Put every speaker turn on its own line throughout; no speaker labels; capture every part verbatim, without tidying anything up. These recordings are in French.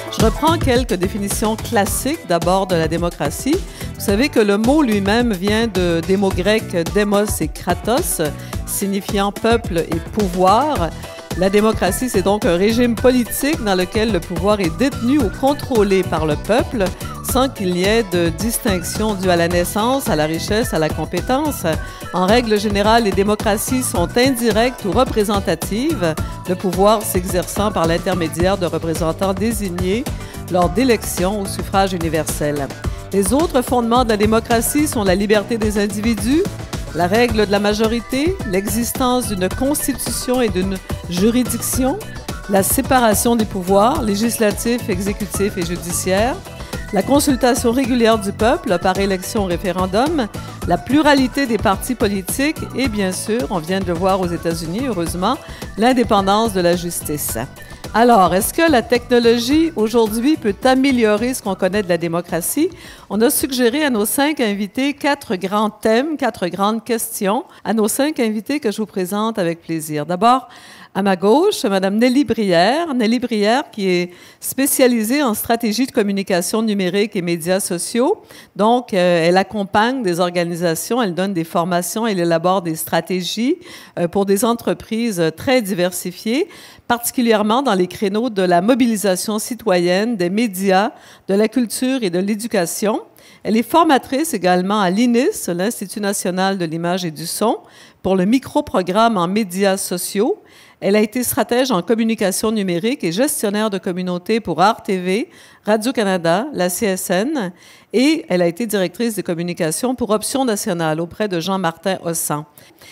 Je reprends quelques définitions classiques d'abord de la démocratie. Vous savez que le mot lui-même vient de, des mots grecs démos et kratos, signifiant peuple et pouvoir. La démocratie, c'est donc un régime politique dans lequel le pouvoir est détenu ou contrôlé par le peuple sans qu'il y ait de distinction due à la naissance, à la richesse, à la compétence. En règle générale, les démocraties sont indirectes ou représentatives, le pouvoir s'exerçant par l'intermédiaire de représentants désignés lors d'élections au suffrage universel. Les autres fondements de la démocratie sont la liberté des individus, la règle de la majorité, l'existence d'une constitution et d'une juridiction, la séparation des pouvoirs législatifs, exécutifs et judiciaires, la consultation régulière du peuple par élection ou référendum, la pluralité des partis politiques et, bien sûr, on vient de le voir aux États-Unis, heureusement, l'indépendance de la justice. Alors, est-ce que la technologie, aujourd'hui, peut améliorer ce qu'on connaît de la démocratie? On a suggéré à nos cinq invités quatre grands thèmes, quatre grandes questions, à nos cinq invités que je vous présente avec plaisir. D'abord, à ma gauche, Mme Nelly Brière. Nelly Brière, qui est spécialisée en stratégie de communication numérique et médias sociaux. Donc, euh, elle accompagne des organisations, elle donne des formations, elle élabore des stratégies euh, pour des entreprises très diversifiées, particulièrement dans les créneaux de la mobilisation citoyenne, des médias, de la culture et de l'éducation. Elle est formatrice également à l'I N I S, l'Institut national de l'image et du son, pour le micro-programme en médias sociaux. Elle a été stratège en communication numérique et gestionnaire de communauté pour A R T V, Radio-Canada, la C S N, et elle a été directrice des communications pour Option nationale auprès de Jean-Martin Hossan.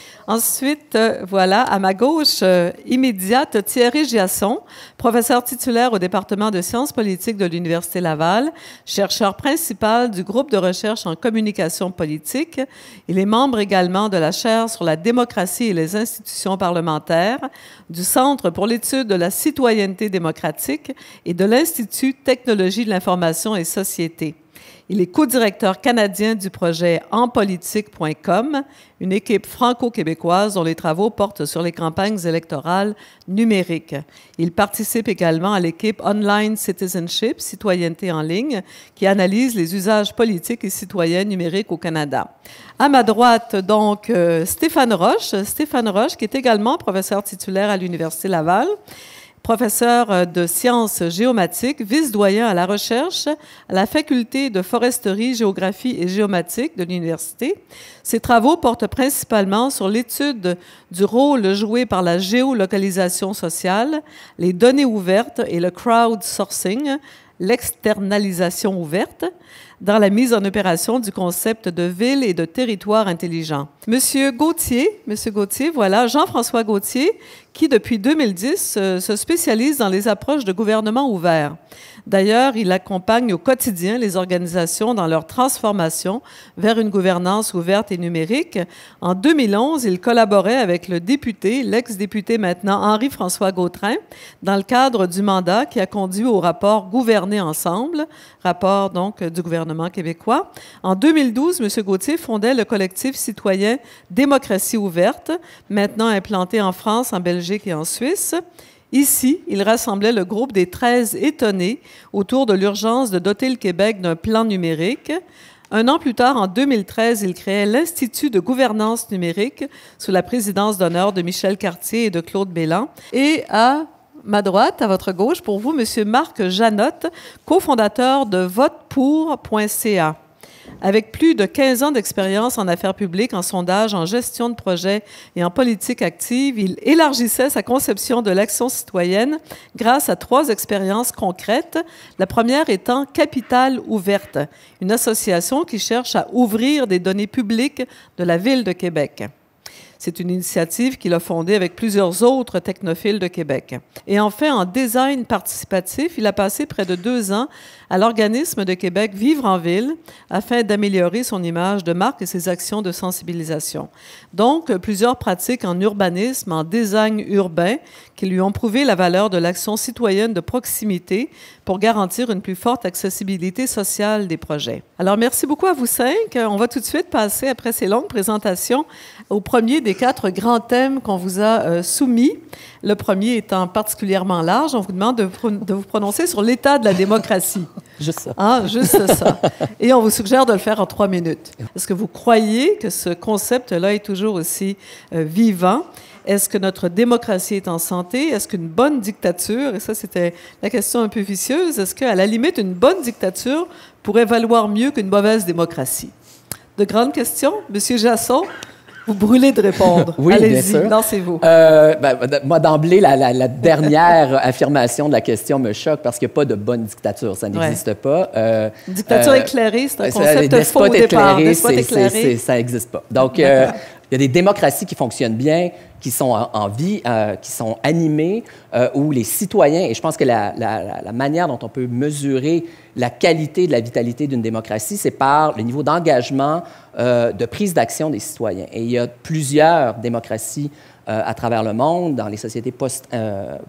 Ensuite, euh, voilà, à ma gauche euh, immédiate, Thierry Giasson, professeur titulaire au département de sciences politiques de l'Université Laval, chercheur principal du groupe de recherche en communication politique. Il est membre également de la chaire sur la démocratie et les institutions parlementaires, du Centre pour l'étude de la citoyenneté démocratique et de l'Institut Technologie de l'information et société. Il est co-directeur canadien du projet en politique point com, une équipe franco-québécoise dont les travaux portent sur les campagnes électorales numériques. Il participe également à l'équipe Online Citizenship, citoyenneté en ligne, qui analyse les usages politiques et citoyens numériques au Canada. À ma droite, donc, euh, Stéphane Roche. Stéphane Roche, qui est également professeur titulaire à l'Université Laval, professeur de sciences géomatiques, vice-doyen à la recherche à la faculté de foresterie, géographie et géomatique de l'université. Ses travaux portent principalement sur l'étude du rôle joué par la géolocalisation sociale, les données ouvertes et le crowdsourcing, l'externalisation ouverte, dans la mise en opération du concept de ville et de territoire intelligent. Monsieur Gauthier, Monsieur Gauthier, voilà, Jean-François Gauthier, qui depuis deux mille dix euh, se spécialise dans les approches de gouvernement ouvert. D'ailleurs, il accompagne au quotidien les organisations dans leur transformation vers une gouvernance ouverte et numérique. En deux mille onze, il collaborait avec le député, l'ex-député maintenant Henri-François Gautrin, dans le cadre du mandat qui a conduit au rapport Gouverner ensemble, rapport donc du gouvernement québécois. En deux mille douze, M. Gauthier fondait le collectif citoyen Démocratie ouverte, maintenant implanté en France, en Belgique et en Suisse. Ici, il rassemblait le groupe des treize étonnés autour de l'urgence de doter le Québec d'un plan numérique. Un an plus tard, en deux mille treize, il créait l'Institut de gouvernance numérique sous la présidence d'honneur de Michel Cartier et de Claude Bélan. Et à ma droite, à votre gauche, pour vous, M. Marc Janotte, cofondateur de vote pour point c a. Avec plus de quinze ans d'expérience en affaires publiques, en sondage, en gestion de projet et en politique active, il élargissait sa conception de l'action citoyenne grâce à trois expériences concrètes. La première étant Capitale ouverte, une association qui cherche à ouvrir des données publiques de la Ville de Québec. C'est une initiative qu'il a fondée avec plusieurs autres technophiles de Québec. Et enfin, en design participatif, il a passé près de deux ans à l'organisme de Québec Vivre en Ville afin d'améliorer son image de marque et ses actions de sensibilisation. Donc, plusieurs pratiques en urbanisme, en design urbain qui lui ont prouvé la valeur de l'action citoyenne de proximité pour garantir une plus forte accessibilité sociale des projets. Alors, merci beaucoup à vous cinq. On va tout de suite passer, après ces longues présentations, au premier des quatre grands thèmes qu'on vous a euh, soumis. Le premier étant particulièrement large. On vous demande de, de vous prononcer sur l'état de la démocratie.
Juste ça.
Hein, juste ça. Et on vous suggère de le faire en trois minutes. Est-ce que vous croyez que ce concept-là est toujours aussi euh, vivant? Est-ce que notre démocratie est en santé? Est-ce qu'une bonne dictature, et ça c'était la question un peu vicieuse, est-ce qu'à la limite une bonne dictature pourrait valoir mieux qu'une mauvaise démocratie? De grandes questions. Monsieur Jasson, vous brûlez de répondre.
Oui,
allez-y,
bien sûr.
lancez-vous.
Euh, ben, moi, d'emblée, la, la, la dernière affirmation de la question me choque parce qu'il n'y a pas de bonne dictature. Ça n'existe ouais. pas. Euh,
Une dictature euh, éclairée, c'est un concept
euh,
faux au départ.
Despote éclairé, ça n'existe pas. Donc, euh, il y a des démocraties qui fonctionnent bien, qui sont en, en vie, euh, qui sont animées, euh, où les citoyens, et je pense que la, la, la manière dont on peut mesurer la qualité de la vitalité d'une démocratie, c'est par le niveau d'engagement, euh, de prise d'action des citoyens. Et il y a plusieurs démocraties euh, à travers le monde, dans les sociétés post, euh,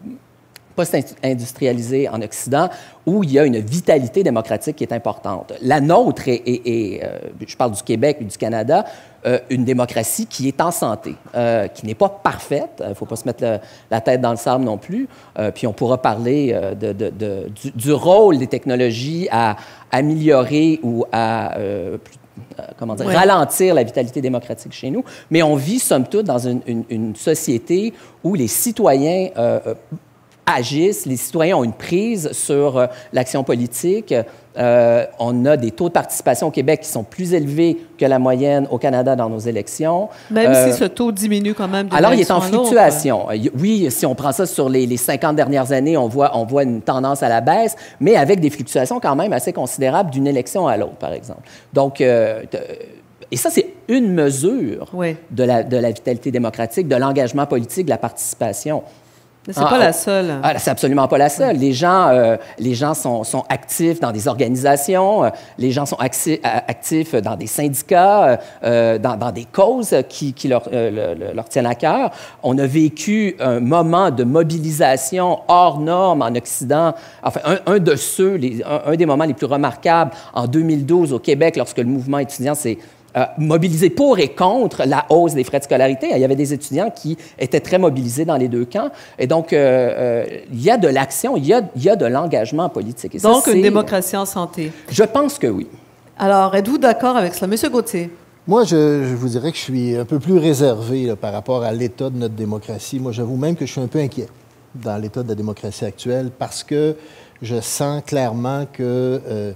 post-industrialisées en Occident, où il y a une vitalité démocratique qui est importante. La nôtre est, est, est euh, je parle du Québec et du Canada, euh, une démocratie qui est en santé, euh, qui n'est pas parfaite. Il ne faut pas se mettre le, la tête dans le sable non plus. Euh, puis on pourra parler euh, de, de, de, du, du rôle des technologies à améliorer ou à euh, comment dire, oui. ralentir la vitalité démocratique chez nous. Mais on vit, somme toute, dans une, une, une société où les citoyens euh, agissent, les citoyens ont une prise sur euh, l'action politique. Euh, on a des taux de participation au Québec qui sont plus élevés que la moyenne au Canada dans nos élections.
Même euh, si ce taux diminue quand même.
Alors, il est en fluctuation. Oui, si on prend ça sur les, les cinquante dernières années, on voit, on voit une tendance à la baisse, mais avec des fluctuations quand même assez considérables d'une élection à l'autre, par exemple. Donc, euh, et ça, c'est une mesure oui. de, la, de la vitalité démocratique, de l'engagement politique, de la participation.
Mais c'est ah, pas la seule.
Ah, c'est absolument pas la seule. Les gens, euh, les gens sont, sont actifs dans des organisations, euh, les gens sont acti actifs dans des syndicats, euh, dans, dans des causes qui, qui leur, euh, le, leur tiennent à cœur. On a vécu un moment de mobilisation hors norme en Occident. Enfin, un, un de ceux, les, un, un des moments les plus remarquables en deux mille douze au Québec, lorsque le mouvement étudiant s'est Euh, mobilisés pour et contre la hausse des frais de scolarité. Il y avait des étudiants qui étaient très mobilisés dans les deux camps. Et donc, euh, euh, il y a de l'action, il y a, il y a de l'engagement politique. Et
donc,
ça,
une démocratie en santé.
Je pense que oui.
Alors, êtes-vous d'accord avec cela? Monsieur Gauthier?
Moi, je, je vous dirais que je suis un peu plus réservé là, par rapport à l'état de notre démocratie. Moi, j'avoue même que je suis un peu inquiet dans l'état de la démocratie actuelle parce que je sens clairement que euh,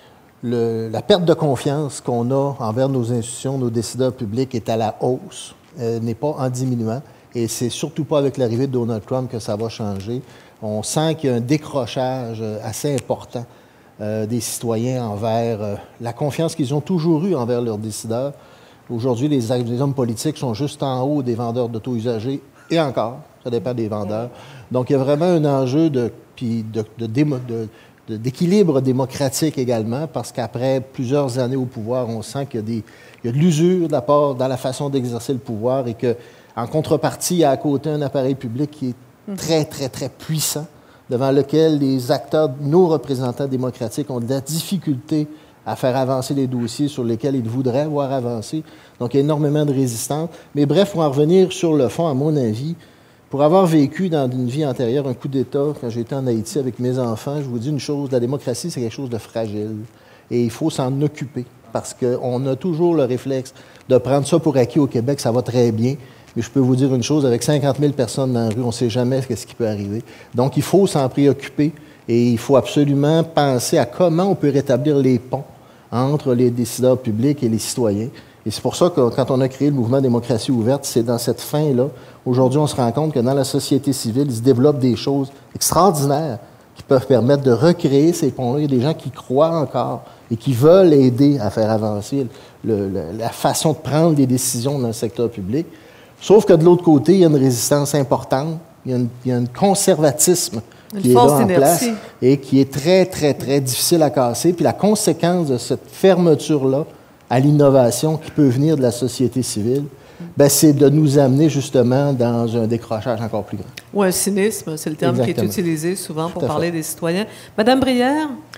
Le, la perte de confiance qu'on a envers nos institutions, nos décideurs publics est à la hausse, euh, n'est pas en diminuant. Et c'est surtout pas avec l'arrivée de Donald Trump que ça va changer. On sent qu'il y a un décrochage assez important euh, des citoyens envers euh, la confiance qu'ils ont toujours eue envers leurs décideurs. Aujourd'hui, les, les hommes politiques sont juste en haut des vendeurs d'auto-usagers, et encore, ça dépend des vendeurs. Donc, il y a vraiment un enjeu de, puis de, de, démo, de d'équilibre démocratique également, parce qu'après plusieurs années au pouvoir, on sent qu'il y a, des, il y a de l'usure de la part dans la façon d'exercer le pouvoir et qu'en contrepartie, il y a à côté un appareil public qui est très, très, très puissant, devant lequel les acteurs, nos représentants démocratiques ont de la difficulté à faire avancer les dossiers sur lesquels ils voudraient voir avancer. Donc, il y a énormément de résistance. Mais bref, pour en revenir sur le fond, à mon avis, pour avoir vécu dans une vie antérieure un coup d'État, quand j'étais en Haïti avec mes enfants, je vous dis une chose, la démocratie, c'est quelque chose de fragile. Et il faut s'en occuper, parce qu'on a toujours le réflexe de prendre ça pour acquis au Québec, ça va très bien. Mais je peux vous dire une chose, avec cinquante mille personnes dans la rue, on ne sait jamais ce qui peut arriver. Donc, il faut s'en préoccuper et il faut absolument penser à comment on peut rétablir les ponts entre les décideurs publics et les citoyens. Et c'est pour ça que quand on a créé le mouvement Démocratie ouverte, c'est dans cette fin-là. Aujourd'hui, on se rend compte que dans la société civile, il se développe des choses extraordinaires qui peuvent permettre de recréer ces ponts-là. Il y a des gens qui croient encore et qui veulent aider à faire avancer le, le, la façon de prendre des décisions dans le secteur public. Sauf que de l'autre côté, il y a une résistance importante, il y a, une, il y a un conservatisme qui est là en place et qui est très, très, très difficile à casser. Puis la conséquence de cette fermeture-là à l'innovation qui peut venir de la société civile, ben, c'est de nous amener justement dans un décrochage encore plus grand.
Ou un cynisme, c'est le terme Exactement. Qui est utilisé souvent pour parler des citoyens. Madame Brière?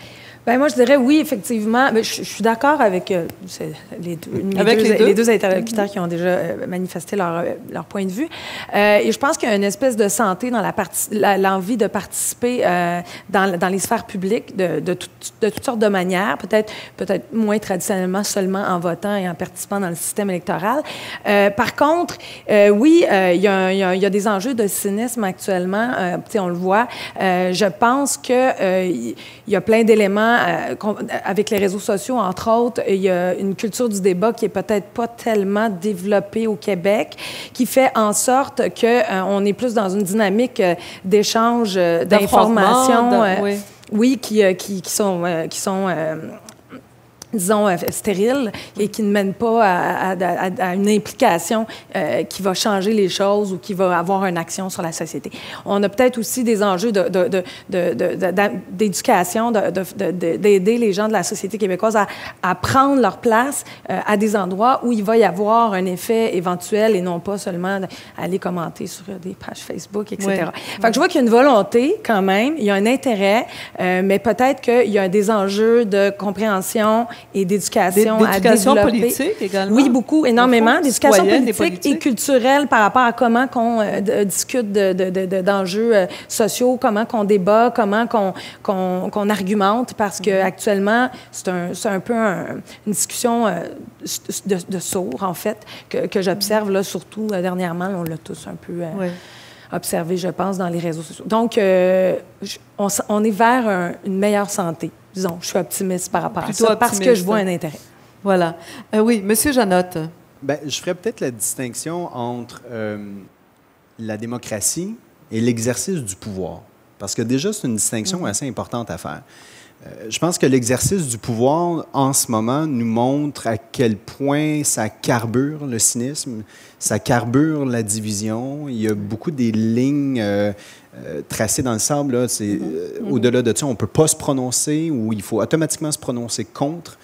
Ben moi, je dirais oui, effectivement. Mais je, je suis d'accord avec euh, les, deux, les,
avec
deux,
les, deux.
les deux interlocuteurs mm-hmm. qui ont déjà euh, manifesté leur, leur point de vue. Euh, et je pense qu'il y a une espèce de santé dans la partie, la, l'envie de participer euh, dans, dans les sphères publiques de, de, tout, de toutes sortes de manières, peut-être peut-être moins traditionnellement seulement en votant et en participant dans le système électoral. Euh, par contre, euh, oui, euh, il, y a, il, y a, il y a des enjeux de cynisme actuellement. Euh, tu sais, on le voit. Euh, je pense que euh, il y a plein d'éléments. Euh, avec les réseaux sociaux, entre autres, il y a une culture du débat qui est peut-être pas tellement développée au Québec, qui fait en sorte que euh, on est plus dans une dynamique euh, d'échange euh, d'informations, euh, oui. oui, qui, euh, qui, qui sont, euh, qui sont euh, disons, euh, stériles et qui ne mènent pas à, à, à, à une implication euh, qui va changer les choses ou qui va avoir une action sur la société. On a peut-être aussi des enjeux de, de, de, de, de, de, d'éducation, de, de, de, d'aider les gens de la société québécoise à, à prendre leur place euh, à des endroits où il va y avoir un effet éventuel et non pas seulement aller commenter sur des pages Facebook, et cetera. Oui. Fait que je vois qu'il y a une volonté quand même, il y a un intérêt, euh, mais peut-être qu'il y a des enjeux de compréhension et d'éducation,
d'éducation
à développer.
Politique également.
Oui, beaucoup, énormément. D'éducation politique,
politique
et culturelle par rapport à comment qu'on euh, d- discute de, de, de, de, d'enjeux euh, sociaux, comment qu'on débat, comment qu'on, qu'on, qu'on argumente, parce qu'actuellement, c'est un, c'est un peu un, une discussion euh, de, de sourds, en fait, que, que j'observe, là, surtout euh, dernièrement. On l'a tous un peu euh, oui. observé, je pense, dans les réseaux sociaux. Donc, euh, on, on est vers un, une meilleure santé. Disons, je suis optimiste par rapport Plutôt à ça, optimiste. Parce que je vois un intérêt.
Voilà. Euh, oui, Monsieur Janotte.
Bien, je ferais peut-être la distinction entre euh, la démocratie et l'exercice du pouvoir. Parce que déjà, c'est une distinction mmh. assez importante à faire. Euh, je pense que l'exercice du pouvoir, en ce moment, nous montre à quel point ça carbure le cynisme, ça carbure la division. Il y a beaucoup des lignes... Euh, Euh, tracé dans le sable, là, c'est, mm-hmm. euh, au-delà de ça, on ne peut pas se prononcer ou il faut automatiquement se prononcer contre.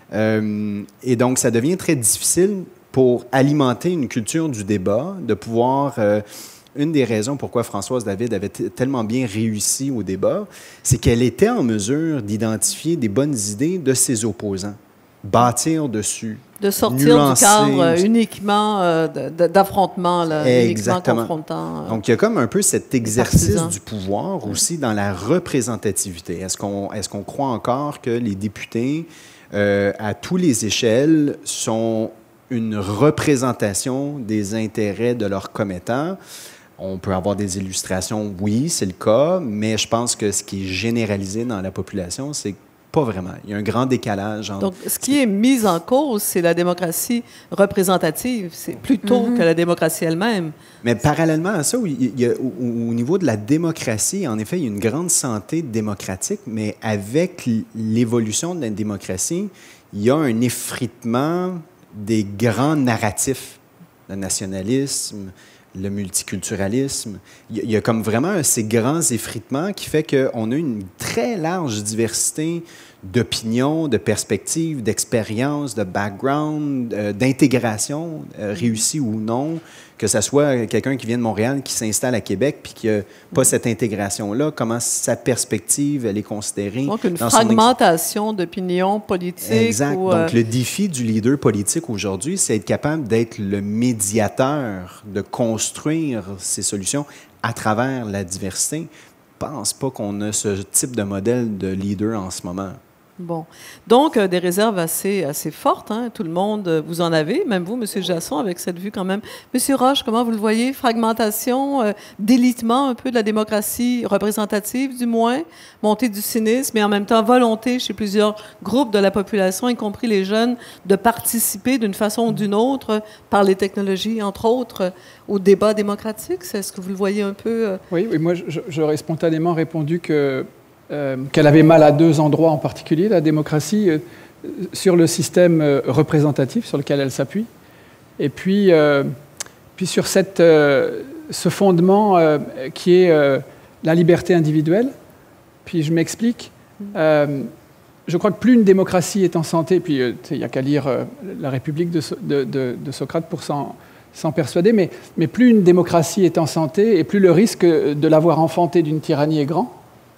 Euh, et donc, ça devient très difficile pour alimenter une culture du débat, de pouvoir... Euh, une des raisons pourquoi Françoise David avait t- tellement bien réussi au débat, c'est qu'elle était en mesure d'identifier des bonnes idées de ses opposants, bâtir dessus.
De sortir nuancer, du cadre uniquement euh, d'affrontement, là, uniquement confrontant. Euh,
Donc, il y a comme un peu cet exercice du pouvoir aussi dans la représentativité. Est-ce qu'on, est-ce qu'on croit encore que les députés, euh, à tous les échelles, sont une représentation des intérêts de leurs commettants? On peut avoir des illustrations, oui, c'est le cas, mais je pense que ce qui est généralisé dans la population, c'est pas vraiment. Il y a un grand décalage. Entre...
Donc, ce qui est mis en cause, c'est la démocratie représentative. C'est plutôt mm-hmm. que la démocratie elle-même.
Mais parallèlement à ça, il y a, au, au niveau de la démocratie, en effet, il y a une grande santé démocratique, mais avec l'évolution de la démocratie, il y a un effritement des grands narratifs. Le nationalisme, le multiculturalisme. Il y a comme vraiment ces grands effritements qui fait qu'on a une très large diversité d'opinions, de perspectives, d'expériences, de background, euh, d'intégration, euh, réussie ou non, que ce soit quelqu'un qui vient de Montréal, qui s'installe à Québec, puis qui n'a pas cette intégration-là, comment sa perspective, elle est considérée.
Donc, une fragmentation ex... d'opinions politiques.
Exact.
Ou,
euh...
Donc,
le défi du leader politique aujourd'hui, c'est être capable d'être le médiateur, de construire ces solutions à travers la diversité. Je ne pense pas qu'on a ce type de modèle de leader en ce moment.
Bon. Donc, euh, des réserves assez, assez fortes. Hein? Tout le monde, euh, vous en avez, même vous, M. Jasson, avec cette vue quand même. M. Roche, comment vous le voyez? Fragmentation, euh, délitement un peu de la démocratie représentative, du moins, montée du cynisme, mais en même temps volonté chez plusieurs groupes de la population, y compris les jeunes, de participer d'une façon ou d'une autre, par les technologies, entre autres, au débat démocratique. Est-ce que vous le voyez un peu? Euh...
Oui, oui, moi, je, j'aurais spontanément répondu que Euh, qu'elle avait mal à deux endroits en particulier, la démocratie, euh, sur le système euh, représentatif sur lequel elle s'appuie, et puis, euh, puis sur cette, euh, ce fondement euh, qui est euh, la liberté individuelle. Puis je m'explique. Euh, je crois que plus une démocratie est en santé, puis il euh, n'y a qu'à lire euh, La République de, de, de, de Socrate pour s'en, s'en persuader, mais, mais plus une démocratie est en santé, et plus le risque de l'avoir enfantée d'une tyrannie est grand.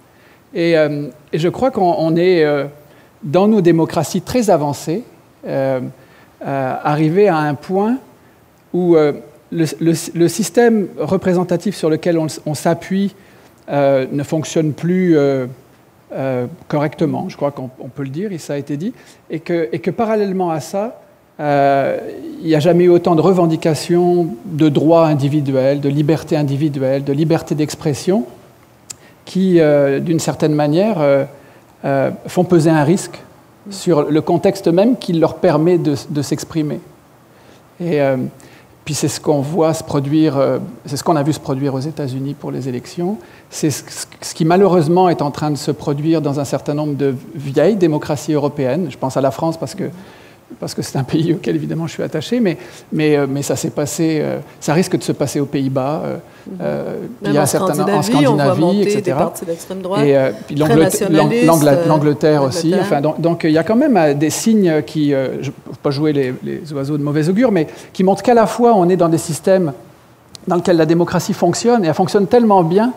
Et, euh, et je crois qu'on on est, euh, dans nos démocraties très avancées, euh, euh, arrivé à un point où euh, le, le, le système représentatif sur lequel on, on s'appuie euh, ne fonctionne plus euh, euh, correctement, je crois qu'on on peut le dire, et ça a été dit, et que, et que parallèlement à ça, euh, il n'y a jamais eu autant de revendications de droits individuels, de liberté individuelle, de liberté d'expression, qui, euh, d'une certaine manière, euh, euh, font peser un risque sur le contexte même qui leur permet de, de s'exprimer. Et euh, puis c'est ce qu'on voit se produire, euh, c'est ce qu'on a vu se produire aux États-Unis pour les élections. C'est ce, ce qui malheureusement est en train de se produire dans un certain nombre de vieilles démocraties européennes. Je pense à la France parce que parce que c'est un pays auquel évidemment je suis attaché, mais, mais, mais ça s'est passé, euh, ça risque de se passer aux Pays-Bas, euh, euh,
il
y a un certain en Scandinavie, et cetera.
Des partis d'extrême droite,
et euh, puis l'Angleterre euh, aussi. Enfin, donc, donc il y a quand même euh, des signes qui, euh, je ne peux pas jouer les, les oiseaux de mauvais augure, mais qui montrent qu'à la fois on est dans des systèmes dans lesquels la démocratie fonctionne, et elle fonctionne tellement bien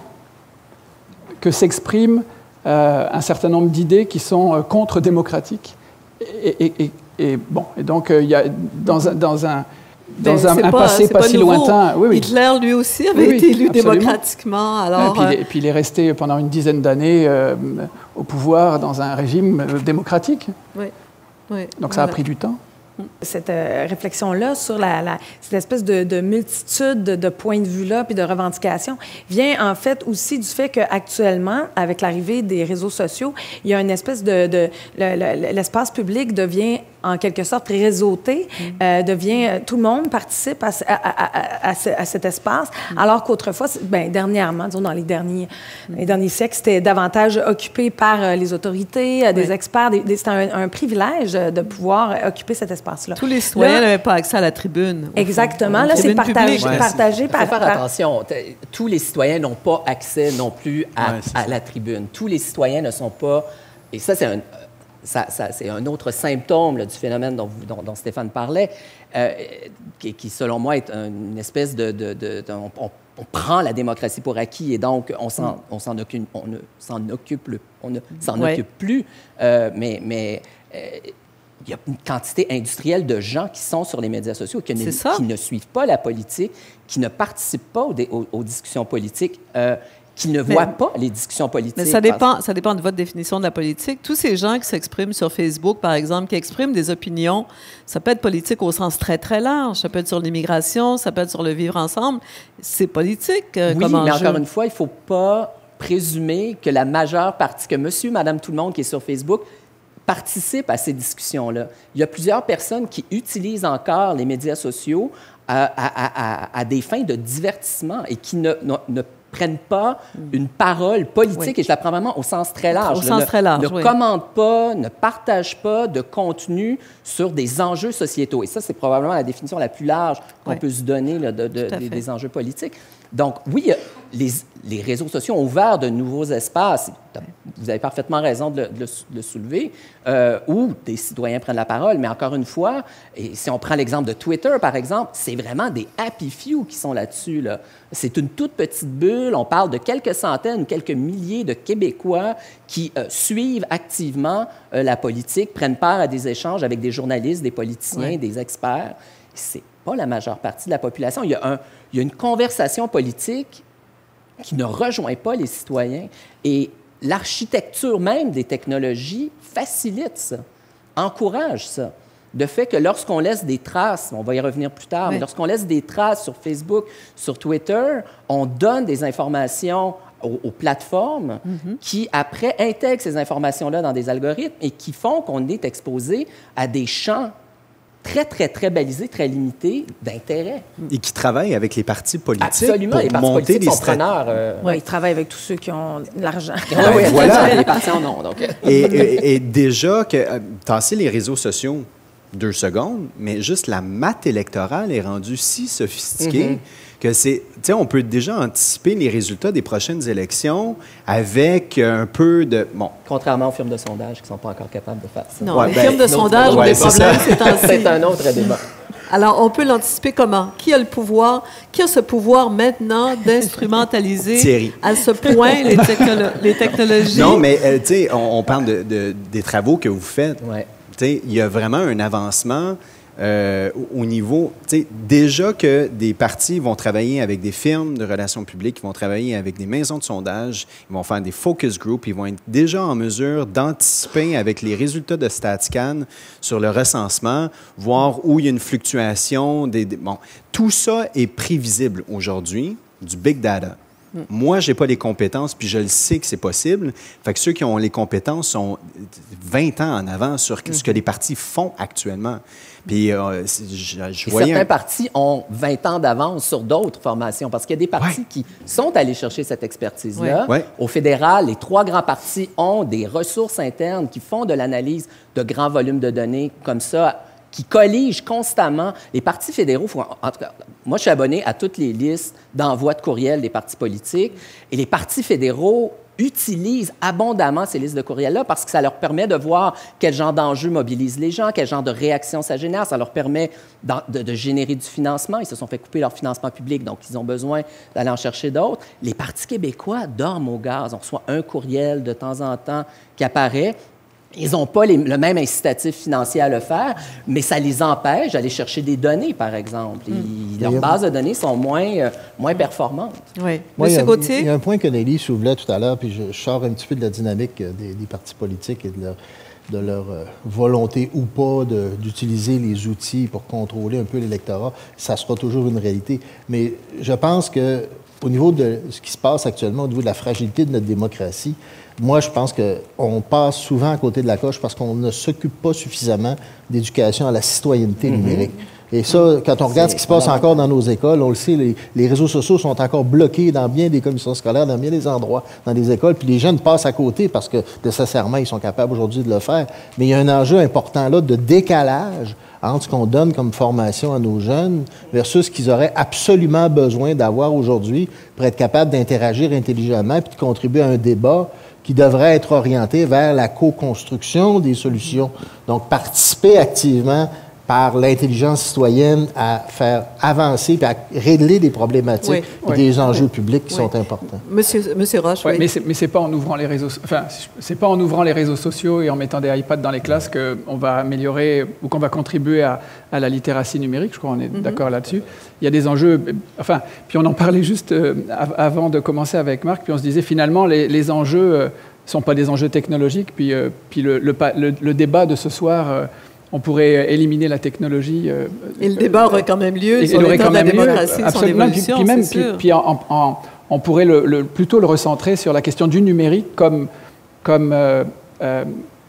que s'expriment euh, un certain nombre d'idées qui sont euh, contre-démocratiques. Et, et, et, et bon, et donc il euh, y a dans un dans un dans
ben,
un, un
pas,
passé pas, pas si
nouveau.
lointain. Oui, oui.
Hitler lui aussi avait
oui,
été élu
absolument.
démocratiquement. Alors,
et, puis, euh... et puis il est resté pendant une dizaine d'années euh, au pouvoir dans un régime euh, démocratique.
Oui. Oui.
Donc ça
voilà.
a pris du temps.
Cette euh, réflexion-là sur la, la, cette espèce de, de multitude de, de points de vue-là puis de revendications vient en fait aussi du fait qu'actuellement, avec l'arrivée des réseaux sociaux, il y a une espèce de... de le, le, l'espace public devient en quelque sorte réseauté, mm. euh, devient... Tout le monde participe à, à, à, à, à cet espace, mm. alors qu'autrefois, ben, dernièrement, disons dans les derniers, mm. les derniers siècles, c'était davantage occupé par euh, les autorités, euh, des oui. experts. Des, des, c'était un, un privilège de pouvoir occuper cet espace. Là.
Tous les citoyens n'avaient pas accès à la tribune.
Exactement. Là, c'est partagé, ouais, partagé
c'est...
par...
Il faut faire
par...
attention. Tous les citoyens n'ont pas accès non plus à, ouais, à la tribune. Tous les citoyens ne sont pas... Et ça, c'est un, ça, ça, c'est un autre symptôme là, du phénomène dont, vous, dont, dont Stéphane parlait, euh, qui, qui, selon moi, est une espèce de... de, de, de on, on, on prend la démocratie pour acquis et donc on s'en, mm. on s'en occupe, on ne s'en occupe, on ne s'en ouais. occupe plus. Euh, mais... mais euh, il y a une quantité industrielle de gens qui sont sur les médias sociaux, qui, ne, qui ne suivent pas la politique, qui ne participent pas aux, aux, aux discussions politiques, euh, qui ne voient mais, pas les discussions politiques.
Mais ça dépend, ça dépend de votre définition de la politique. Tous ces gens qui s'expriment sur Facebook, par exemple, qui expriment des opinions, ça peut être politique au sens très, très large. Ça peut être sur l'immigration, ça peut être sur le vivre ensemble. C'est politique euh,
oui,
comme
mais
enjeu.
Encore une fois, il ne faut pas présumer que la majeure partie, que monsieur, madame, tout le monde qui est sur Facebook participent à ces discussions-là. Il y a plusieurs personnes qui utilisent encore les médias sociaux à, à, à, à des fins de divertissement et qui ne, ne, ne prennent pas une parole politique, oui. et je la prends vraiment au sens très large.
Au sens
ne,
très large,
ne
oui.
commentent pas, ne partagent pas de contenu sur des enjeux sociétaux. Et ça, c'est probablement la définition la plus large qu'on oui. peut se donner là, de, de, des, des enjeux politiques. Donc, oui, les, les réseaux sociaux ont ouvert de nouveaux espaces. Vous avez parfaitement raison de le, de le, de le soulever, euh, où des citoyens prennent la parole. Mais encore une fois, et si on prend l'exemple de Twitter, par exemple, c'est vraiment des happy few qui sont là-dessus. Là. C'est une toute petite bulle. On parle de quelques centaines ou quelques milliers de Québécois qui euh, suivent activement euh, la politique, prennent part à des échanges avec des journalistes, des politiciens, oui. des experts. C'est pas la majeure partie de la population. Il y a, un, il y a une conversation politique qui ne rejoint pas les citoyens. Et l'architecture même des technologies facilite ça, encourage ça. Le fait que lorsqu'on laisse des traces, on va y revenir plus tard, oui. mais lorsqu'on laisse des traces sur Facebook, sur Twitter, on donne des informations aux, aux plateformes mm-hmm. qui, après, intègrent ces informations-là dans des algorithmes et qui font qu'on est exposé à des champs très, très, très balisés, très limités d'intérêt.
Et qui travaillent avec les partis politiques
Absolument,
pour
les partis
monter
politiques
des
sont preneurs. Euh...
Oui, ils travaillent avec tous ceux qui ont de l'argent.
Oui, oui, voilà. Les partis en ont. Donc.
et, et, et déjà, que, euh, tasser les réseaux sociaux deux secondes, mais juste la maths électorale est rendue si sophistiquée mm-hmm. que c'est, tu sais, on peut déjà anticiper les résultats des prochaines élections avec un peu de, bon.
Contrairement aux firmes de sondage qui ne sont pas encore capables de faire ça.
Non,
ouais,
les
ben,
firmes de sondage ont
ouais,
des problèmes, c'est,
c'est un autre débat.
Alors, on peut l'anticiper comment? Qui a le pouvoir? Qui a ce pouvoir maintenant d'instrumentaliser
Thierry.
à ce point les, technolo les technologies?
Non, mais euh, tu sais, on, on parle de, de, des travaux que vous faites.
Ouais.
Tu sais, il y a vraiment un avancement euh, au niveau... Tu sais, déjà que des partis vont travailler avec des firmes de relations publiques, ils vont travailler avec des maisons de sondage, ils vont faire des focus groups, ils vont être déjà en mesure d'anticiper avec les résultats de StatScan sur le recensement, voir où il y a une fluctuation. Des, des, bon, tout ça est prévisible aujourd'hui du big data. Mm. Moi, je n'ai pas les compétences, puis je le sais que c'est possible. Fait que ceux qui ont les compétences sont vingt ans en avant sur mm-hmm. ce que les partis font actuellement. Puis, euh, je, je
Et
voyais
certains
un...
partis ont vingt ans d'avance sur d'autres formations, parce qu'il y a des partis
ouais.
qui sont allés chercher cette expertise-là.
Ouais.
Au fédéral, les trois grands partis ont des ressources internes qui font de l'analyse de grands volumes de données comme ça, qui colligent constamment. Les partis fédéraux, font, en tout cas, moi, je suis abonné à toutes les listes d'envoi de courriels des partis politiques, et les partis fédéraux utilisent abondamment ces listes de courriels-là parce que ça leur permet de voir quel genre d'enjeux mobilisent les gens, quel genre de réaction ça génère. Ça leur permet de, de générer du financement. Ils se sont fait couper leur financement public, donc ils ont besoin d'aller en chercher d'autres. Les partis québécois dorment au gaz. On reçoit un courriel de temps en temps qui apparaît. Ils n'ont pas les, le même incitatif financier à le faire, mais ça les empêche d'aller chercher des données, par exemple. Ils, leurs bases de données sont moins, euh, moins performantes.
Oui.
Moi,
Monsieur
il y a,
Gauthier?
Il y a un point que Nelly soulevait tout à l'heure, puis je, je sors un petit peu de la dynamique des, des partis politiques et de leur, de leur euh, volonté ou pas d'utiliser les outils pour contrôler un peu l'électorat. Ça sera toujours une réalité. Mais je pense que au niveau de ce qui se passe actuellement, au niveau de la fragilité de notre démocratie, moi, je pense qu'on passe souvent à côté de la coche parce qu'on ne s'occupe pas suffisamment d'éducation à la citoyenneté mm-hmm. numérique. Et ça, quand on regarde ce qui se passe encore dans nos écoles, on le sait, les, les réseaux sociaux sont encore bloqués dans bien des commissions scolaires, dans bien des endroits, dans des écoles, puis les jeunes passent à côté parce que, nécessairement, ils sont capables aujourd'hui de le faire. Mais il y a un enjeu important là de décalage entre ce qu'on donne comme formation à nos jeunes versus ce qu'ils auraient absolument besoin d'avoir aujourd'hui pour être capables d'interagir intelligemment puis de contribuer à un débat qui devrait être orienté vers la co-construction des solutions. Donc, participer activement par l'intelligence citoyenne à faire avancer et à régler des problématiques
oui,
et
oui,
des enjeux
oui,
publics qui
oui.
sont importants.
Monsieur, Monsieur Roche,
ouais,
oui.
Mais c'est, mais c'est pas en ouvrant les réseaux, enfin, c'est pas en ouvrant les réseaux sociaux et en mettant des iPads dans les classes qu'on va améliorer ou qu'on va contribuer à, à la littératie numérique. Je crois qu'on est mm-hmm. d'accord là-dessus. Il y a des enjeux, enfin, puis on en parlait juste euh, avant de commencer avec Marc, puis on se disait finalement les, les enjeux euh, sont pas des enjeux technologiques, puis, euh, puis le, le, le, le débat de ce soir. Euh, On pourrait éliminer la technologie. Euh,
et le débat aurait quand même lieu
et,
sur l'état de la démocratie,
lieu,
son évolution,
puis, puis même,
c'est sûr.
Puis, puis en, en, on pourrait le, le, plutôt le recentrer sur la question du numérique comme, comme, euh, euh,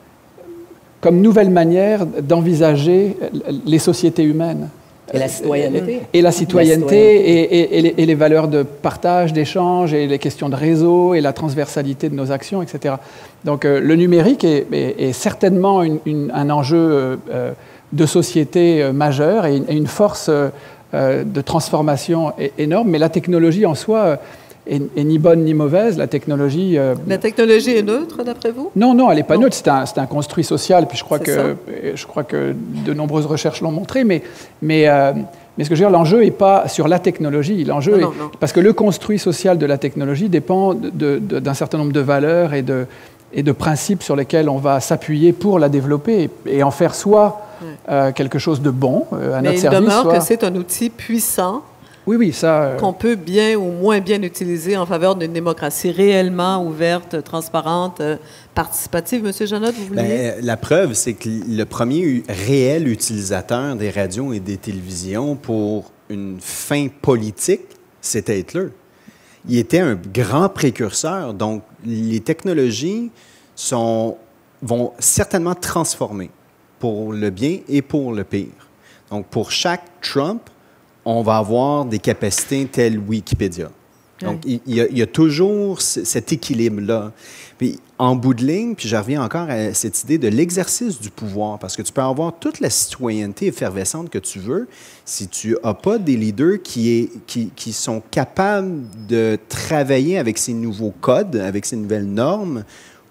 comme nouvelle manière d'envisager les sociétés humaines.
Et la citoyenneté.
Et la citoyenneté, la citoyenneté. Et, et, et, les, et les valeurs de partage, d'échange, et les questions de réseau, et la transversalité de nos actions, et cetera. Donc euh, le numérique est, est, est certainement une, une, un enjeu euh, de société euh, majeur et une, et une force euh, de transformation énorme, mais la technologie en soi euh, est, est ni bonne ni mauvaise. La technologie... Euh,
la technologie est neutre, d'après vous?
Non, non, elle n'est pas non. neutre. C'est un, c'est un construit social, puis je crois, que,
ça.
je crois que de nombreuses recherches l'ont montré, mais... mais euh, Mais ce que je veux dire, l'enjeu n'est pas sur la technologie. L'enjeu
non, non,
est...
non.
Parce que le construit social de la technologie dépend de, de, d'un certain nombre de valeurs et de, et de principes sur lesquels on va s'appuyer pour la développer et, et en faire soit ouais. euh, quelque chose de bon euh, à
Mais
notre
il
service,
demeure
soit...
que c'est un outil puissant.
Oui, oui, ça... Euh...
qu'on peut bien ou moins bien utiliser en faveur d'une démocratie réellement ouverte, transparente, participative. Monsieur Janotte, vous vouliez?
Bien, la preuve, c'est que le premier réel utilisateur des radios et des télévisions pour une fin politique, c'était Hitler. Il était un grand précurseur. Donc, les technologies sont, vont certainement transformer pour le bien et pour le pire. Donc, pour chaque Trump, on va avoir des capacités telles Wikipédia. Donc, oui. il, y a, il y a toujours c- cet équilibre-là. Puis, en bout de ligne, puis je reviens encore à cette idée de l'exercice du pouvoir, parce que tu peux avoir toute la citoyenneté effervescente que tu veux, si tu n'as pas des leaders qui, est, qui, qui sont capables de travailler avec ces nouveaux codes, avec ces nouvelles normes,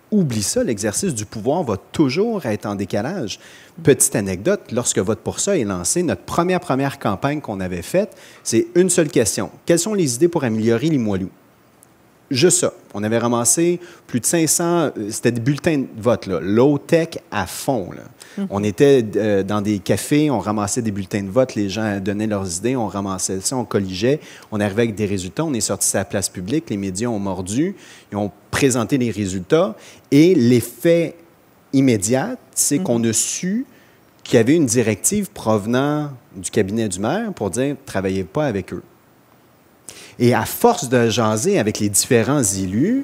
oublie ça, l'exercice du pouvoir va toujours être en décalage. Petite anecdote, lorsque Vote pour ça est lancé, notre première, première campagne qu'on avait faite, c'est une seule question. Quelles sont les idées pour améliorer Limoilou? Juste ça. On avait ramassé plus de cinq cents, c'était des bulletins de vote, là, low-tech à fond. Là. Mm-hmm. On était euh, dans des cafés, on ramassait des bulletins de vote, les gens donnaient leurs idées, on ramassait ça, on colligeait, on arrivait avec des résultats, on est sorti sur la place publique, les médias ont mordu, ils ont présenté les résultats, et l'effet immédiat, c'est mm-hmm. qu'on a su qu'il y avait une directive provenant du cabinet du maire pour dire « travaillez pas avec eux ». Et à force de jaser avec les différents élus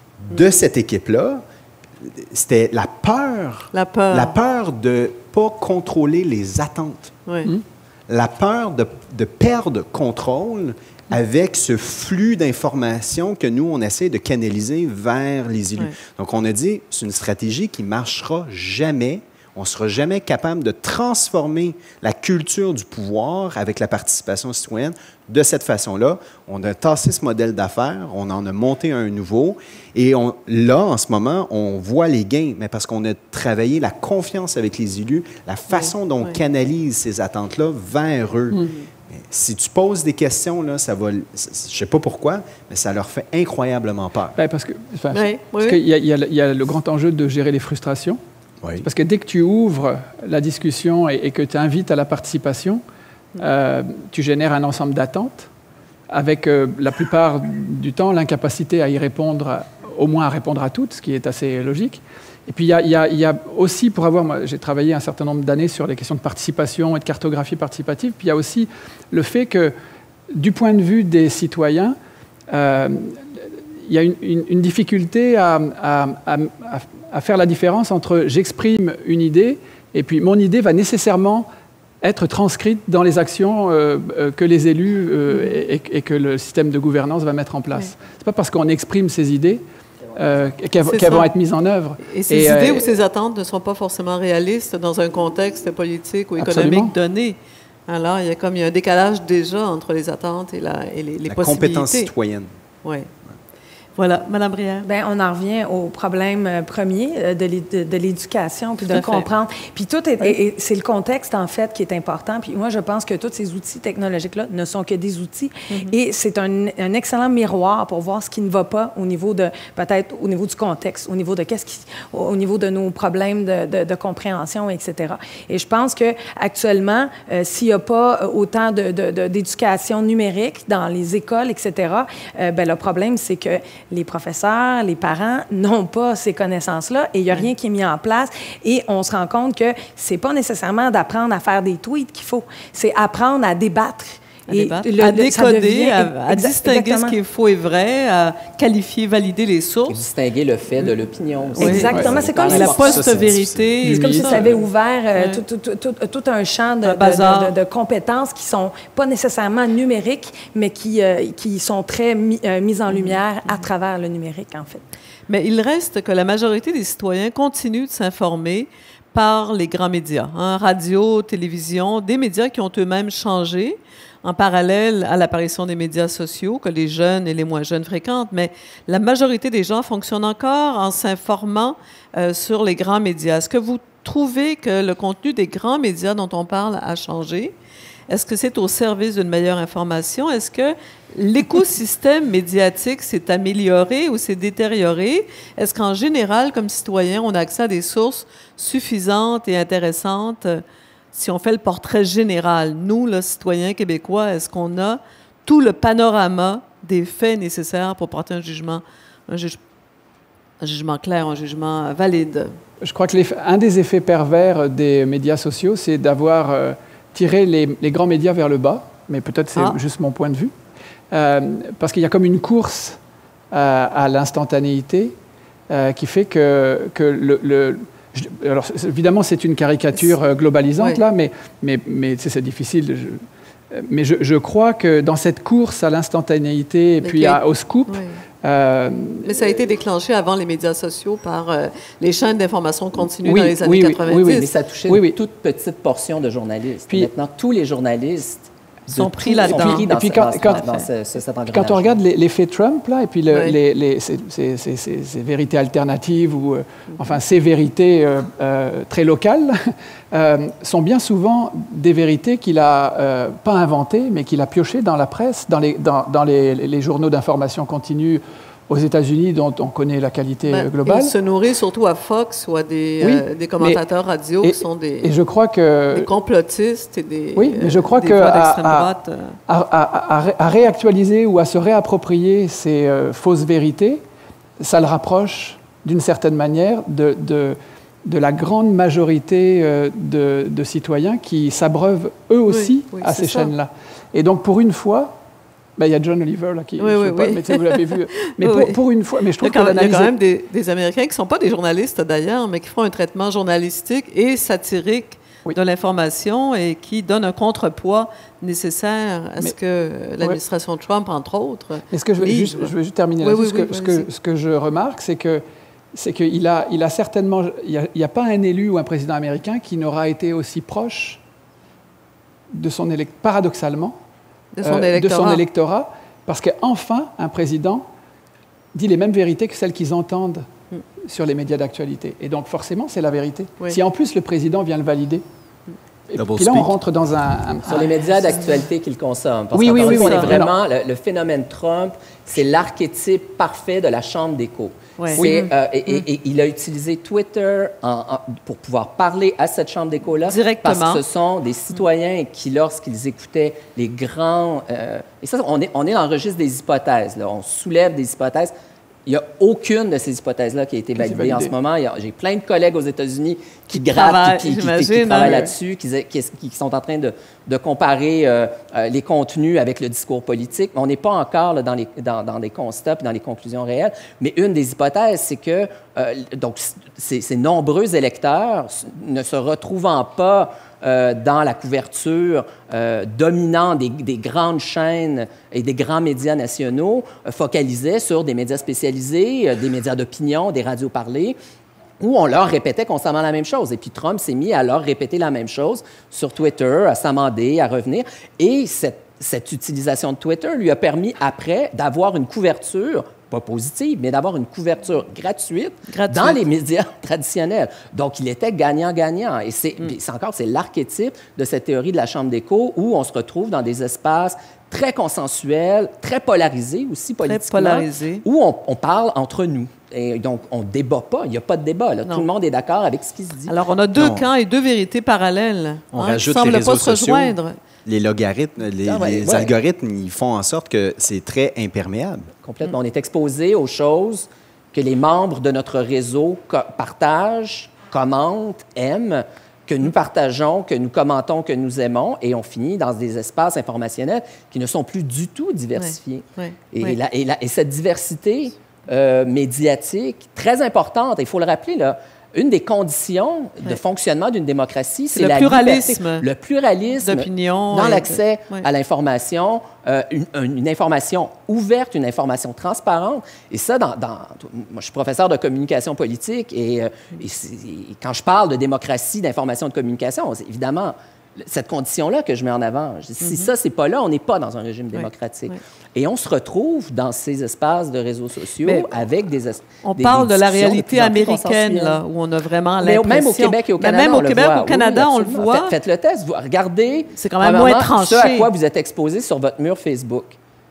de cette équipe-là, c'était la peur,
la peur,
la peur de ne pas contrôler les attentes,
oui.
mmh. la peur de, de perdre contrôle avec ce flux d'informations que nous, on essaie de canaliser vers les élus. Oui. Donc, on a dit, c'est une stratégie qui ne marchera jamais. On ne sera jamais capable de transformer la culture du pouvoir avec la participation citoyenne de cette façon-là. On a tassé ce modèle d'affaires, on en a monté un nouveau, et on, là, en ce moment, on voit les gains, mais parce qu'on a travaillé la confiance avec les élus, la façon dont
oui.
on canalise ces attentes-là vers eux. Mm-hmm. Si tu poses des questions, là, ça va, je ne sais pas pourquoi, mais ça leur fait incroyablement peur.
Bien, parce que, enfin,
oui,
parce
oui.
qu'il y, y, y a le grand enjeu de gérer les frustrations.
Oui.
Parce que dès que tu ouvres la discussion et, et que tu invites à la participation, euh, tu génères un ensemble d'attentes avec euh, la plupart du temps l'incapacité à y répondre, au moins à répondre à toutes, ce qui est assez logique. Et puis il y a, y a, y a aussi, pour avoir, moi, j'ai travaillé un certain nombre d'années sur les questions de participation et de cartographie participative, puis il y a aussi le fait que, du point de vue des citoyens, euh, il y a une, une, une difficulté à, à, à, à faire la différence entre j'exprime une idée et puis mon idée va nécessairement être transcrite dans les actions euh, euh, que les élus euh, et, et que le système de gouvernance va mettre en place. Oui. Ce n'est pas parce qu'on exprime ces idées euh, qu'elles qu'elles vont être mises en œuvre.
Et ces et, idées euh, ou ces attentes ne sont pas forcément réalistes dans un contexte politique ou économique
absolument.
donné. Alors, il y a comme il y a un décalage déjà entre les attentes et, la, et les, les
la
possibilités.
La compétence citoyenne.
Oui. Voilà, Madame Brière.
Bien, on en revient au problème premier de l'éducation, puis de le comprendre. Puis tout est, oui. et c'est le contexte, en fait, qui est important. Puis moi, je pense que tous ces outils technologiques-là ne sont que des outils. Mm-hmm. Et c'est un, un excellent miroir pour voir ce qui ne va pas au niveau de, peut-être au niveau du contexte, au niveau de qu'est-ce qui, au niveau de nos problèmes de, de, de compréhension, et cetera. Et je pense qu'actuellement, euh, s'il n'y a pas autant de, de, de, d'éducation numérique dans les écoles, et cetera, euh, bien, le problème, c'est que les professeurs, les parents n'ont pas ces connaissances-là et il n'y a rien qui est mis en place. Et on se rend compte que ce n'est pas nécessairement d'apprendre à faire des tweets qu'il faut, c'est apprendre à débattre.
À, et le, à décoder, devient, à, à distinguer exactement. Ce qui est faux et vrai, à qualifier, valider les sources.
Distinguer le fait de l'opinion.
Oui. Exactement. Ouais, c'est comme si
la post-vérité.
C'est comme si ça avait ouvert euh, ouais. tout, tout, tout, tout un champ de, un de, de, de compétences qui ne sont pas nécessairement numériques, mais qui, euh, qui sont très mis, euh, mises en lumière à travers le numérique, en fait.
Mais il reste que la majorité des citoyens continuent de s'informer par les grands médias, hein, radio, télévision, des médias qui ont eux-mêmes changé en parallèle à l'apparition des médias sociaux que les jeunes et les moins jeunes fréquentent. Mais la majorité des gens fonctionnent encore en s'informant euh, sur les grands médias. Est-ce que vous trouvez que le contenu des grands médias dont on parle a changé? Est-ce que c'est au service d'une meilleure information? Est-ce que l'écosystème médiatique s'est amélioré ou s'est détérioré? Est-ce qu'en général, comme citoyen, on a accès à des sources suffisantes et intéressantes? Si on fait le portrait général, nous, le citoyen québécois, est-ce qu'on a tout le panorama des faits nécessaires pour porter un jugement, un, juge, un jugement clair, un jugement valide?
Je crois que un des effets pervers des médias sociaux, c'est d'avoir euh, tiré les, les grands médias vers le bas, mais peut-être c'est ah. juste mon point de vue, euh, parce qu'il y a comme une course à, à l'instantanéité euh, qui fait que, que le... le Alors, évidemment, c'est une caricature globalisante, oui. là, mais, mais, mais c'est difficile. Je, mais je, je crois que dans cette course à l'instantanéité et mais puis à, au scoop... Oui.
Euh, mais ça a été déclenché avant les médias sociaux par euh, les chaînes d'information continue
oui,
dans les années
oui,
quatre-vingt-dix.
Oui, oui, mais ça touchait
oui,
une
oui.
toute petite portion de journalistes.
Puis,
maintenant, tous les journalistes
Ils sont pris là-dedans.
Pris dans,
et puis quand,
dans,
quand,
dans ce, ce, cet
quand on regarde l'effet Trump, là, et puis le,
oui.
les, les, ces, ces, ces, ces vérités alternatives, ou euh, enfin ces vérités euh, euh, très locales, euh, sont bien souvent des vérités qu'il n'a euh, pas inventées, mais qu'il a piochées dans la presse, dans les, dans, dans les, les journaux d'information continue aux États-Unis, dont on connaît la qualité
ben,
globale.
Il se nourrit surtout à Fox ou à des, oui, euh, des commentateurs mais, radio
et,
qui sont des,
et je crois que,
des complotistes et des,
oui, mais je crois
euh, des
que
voix
à,
d'extrême
à,
droite.
À, à, à, à réactualiser ou à se réapproprier ces euh, fausses vérités, ça le rapproche d'une certaine manière de, de, de la grande majorité euh, de, de citoyens qui s'abreuvent eux aussi
oui, oui,
à ces
ça.
chaînes-là. Et donc pour une fois, ben, il y a John Oliver là, qui,
oui,
je
oui,
sais pas,
oui.
mais vous l'avez vu. Mais
oui,
pour,
oui.
pour une fois, mais je trouve
il y a quand,
que
il y a quand même des, des Américains qui ne sont pas des journalistes d'ailleurs, mais qui font un traitement journalistique et satirique oui. de l'information et qui donnent un contrepoids nécessaire à mais, ce que l'administration ouais. Trump, entre autres.
Mais ce que je veux, juste, je veux juste terminer
oui,
là-dessus.
oui, oui,
ce, que, ce, que, ce que je remarque, c'est que c'est qu'il a, il a certainement, il n'y a, a pas un élu ou un président américain qui n'aura été aussi proche de son élect, paradoxalement,
de son,
euh, de son électorat, parce qu'enfin, un président dit les mêmes vérités que celles qu'ils entendent mm. sur les médias d'actualité. Et donc, forcément, c'est la vérité. Oui. Si en plus le président vient le valider, et puis là, on rentre dans un... un
sur un, les médias d'actualité qu'il consomme. Parce
oui, oui, oui.
On
oui,
est vraiment... Le, le phénomène Trump, c'est l'archétype parfait de la chambre d'écho.
Ouais.
Oui. Euh, et, et, et il a utilisé Twitter en, en, pour pouvoir parler à cette chambre d'écho-là.
Directement.
Parce que ce sont des citoyens qui, lorsqu'ils écoutaient les grands... Euh, et ça, on est, on est dans le registre des hypothèses. Là. On soulève des hypothèses. Il n'y a aucune de ces hypothèses-là qui a été validée en ce moment. J'ai plein de collègues aux États-Unis qui, qui grattent, qui, qui, qui, qui travaillent hein, là-dessus, qui, qui, qui sont en train de, de comparer euh, les contenus avec le discours politique. On n'est pas encore là, dans, les, dans, dans des constats et dans les conclusions réelles. Mais une des hypothèses, c'est que euh, donc, ces, ces nombreux électeurs ne se retrouvant pas Euh, dans la couverture euh, dominante des, des grandes chaînes et des grands médias nationaux, euh, focalisaient sur des médias spécialisés, euh, des médias d'opinion, des radios parlées, où on leur répétait constamment la même chose. Et puis Trump s'est mis à leur répéter la même chose sur Twitter, à s'amender, à revenir. Et cette, cette utilisation de Twitter lui a permis après d'avoir une couverture pas positive, mais d'avoir une couverture gratuite, gratuite dans les médias traditionnels. Donc, il était gagnant-gagnant. Et c'est mm. encore, c'est l'archétype de cette théorie de la chambre d'écho où on se retrouve dans des espaces très consensuels, très polarisés aussi politiquement,
très polarisés.
Où on, on parle entre nous. Et donc, on ne débat pas. Il n'y a pas de débat. Là. Tout le monde est d'accord avec ce qui se dit.
Alors, on a deux
non.
camps et deux vérités parallèles.
On
hein,
rajoute
qui ne semblent
les réseaux
pas se
sociaux.
rejoindre.
Les logarithmes, les, ah ouais, les ouais. algorithmes, ils font en sorte que c'est très imperméable.
Complètement. Mm. On est exposé aux choses que les membres de notre réseau partagent, commentent, aiment, que nous partageons, que nous commentons, que nous aimons, et on finit dans des espaces informationnels qui ne sont plus du tout diversifiés.
Ouais. Ouais.
Et,
ouais.
La, et, la, et cette diversité euh, médiatique, très importante, il faut le rappeler, là, une des conditions de ouais. fonctionnement d'une démocratie, c'est la
pluralisme.
liberté, le pluralisme
d'opinion
dans l'accès
de... ouais.
à l'information, euh, une, une information ouverte, une information transparente. Et ça, dans, dans, moi, je suis professeur de communication politique et, euh, et, et quand je parle de démocratie, d'information, de communication, c'est évidemment cette condition-là que je mets en avant. Je dis, si mm-hmm. ça, c'est pas là, on n'est pas dans un régime démocratique. Ouais. Ouais. Et on se retrouve dans ces espaces de réseaux sociaux mais avec des...
On
des,
parle
des
de la réalité de américaine, là, où on a vraiment l'impression...
Même au Québec et au Canada,
même au
on
Québec,
le voit.
au Canada,
oui,
on le voit.
Faites, faites le test. Vous, regardez
c'est quand même moins tranché.
ce à quoi vous êtes exposé sur votre mur Facebook.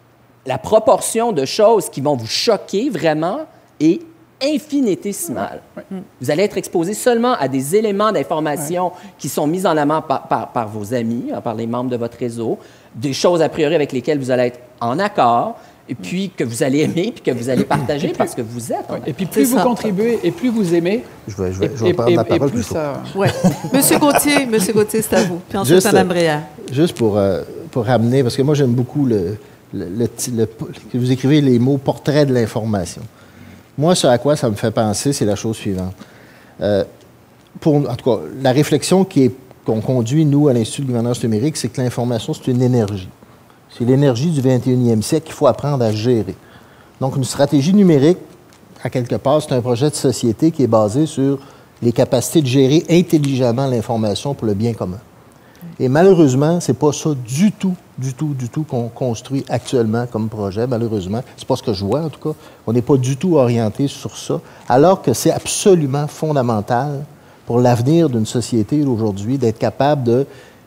La proportion de choses qui vont vous choquer vraiment est infinitésimale. Oui. Vous allez être exposé seulement à des éléments d'information oui. qui sont mis en avant par, par, par vos amis, par les membres de votre réseau, des choses a priori avec lesquelles vous allez être en accord, et puis que vous allez aimer, puis que vous allez partager parce que vous êtes.
Oui. Et puis plus vous ça. contribuez et plus vous aimez,
je vais, je vais, je vais et, prendre et, la parole plus ça...
Ouais. Monsieur Gauthier, Monsieur Gauthier, c'est à vous. Puis ensuite, Mme Brière.
Juste pour, euh, pour ramener, parce que moi j'aime beaucoup le, le, le, le, que vous écrivez les mots « portrait de l'information ». Moi, ce à quoi ça me fait penser, c'est la chose suivante. Euh, pour, en tout cas, la réflexion qui est, qu'on conduit, nous, à l'Institut de gouvernance numérique, c'est que l'information, c'est une énergie. C'est l'énergie du vingt et unième siècle qu'il faut apprendre à gérer. Donc, une stratégie numérique, à quelque part, c'est un projet de société qui est basé sur les capacités de gérer intelligemment l'information pour le bien commun. Et malheureusement, c'est pas ça du tout, du tout, du tout qu'on construit actuellement comme projet, malheureusement. C'est pas ce que je vois, en tout cas. On n'est pas du tout orienté sur ça, alors que c'est absolument fondamental pour l'avenir d'une société aujourd'hui d'être capable de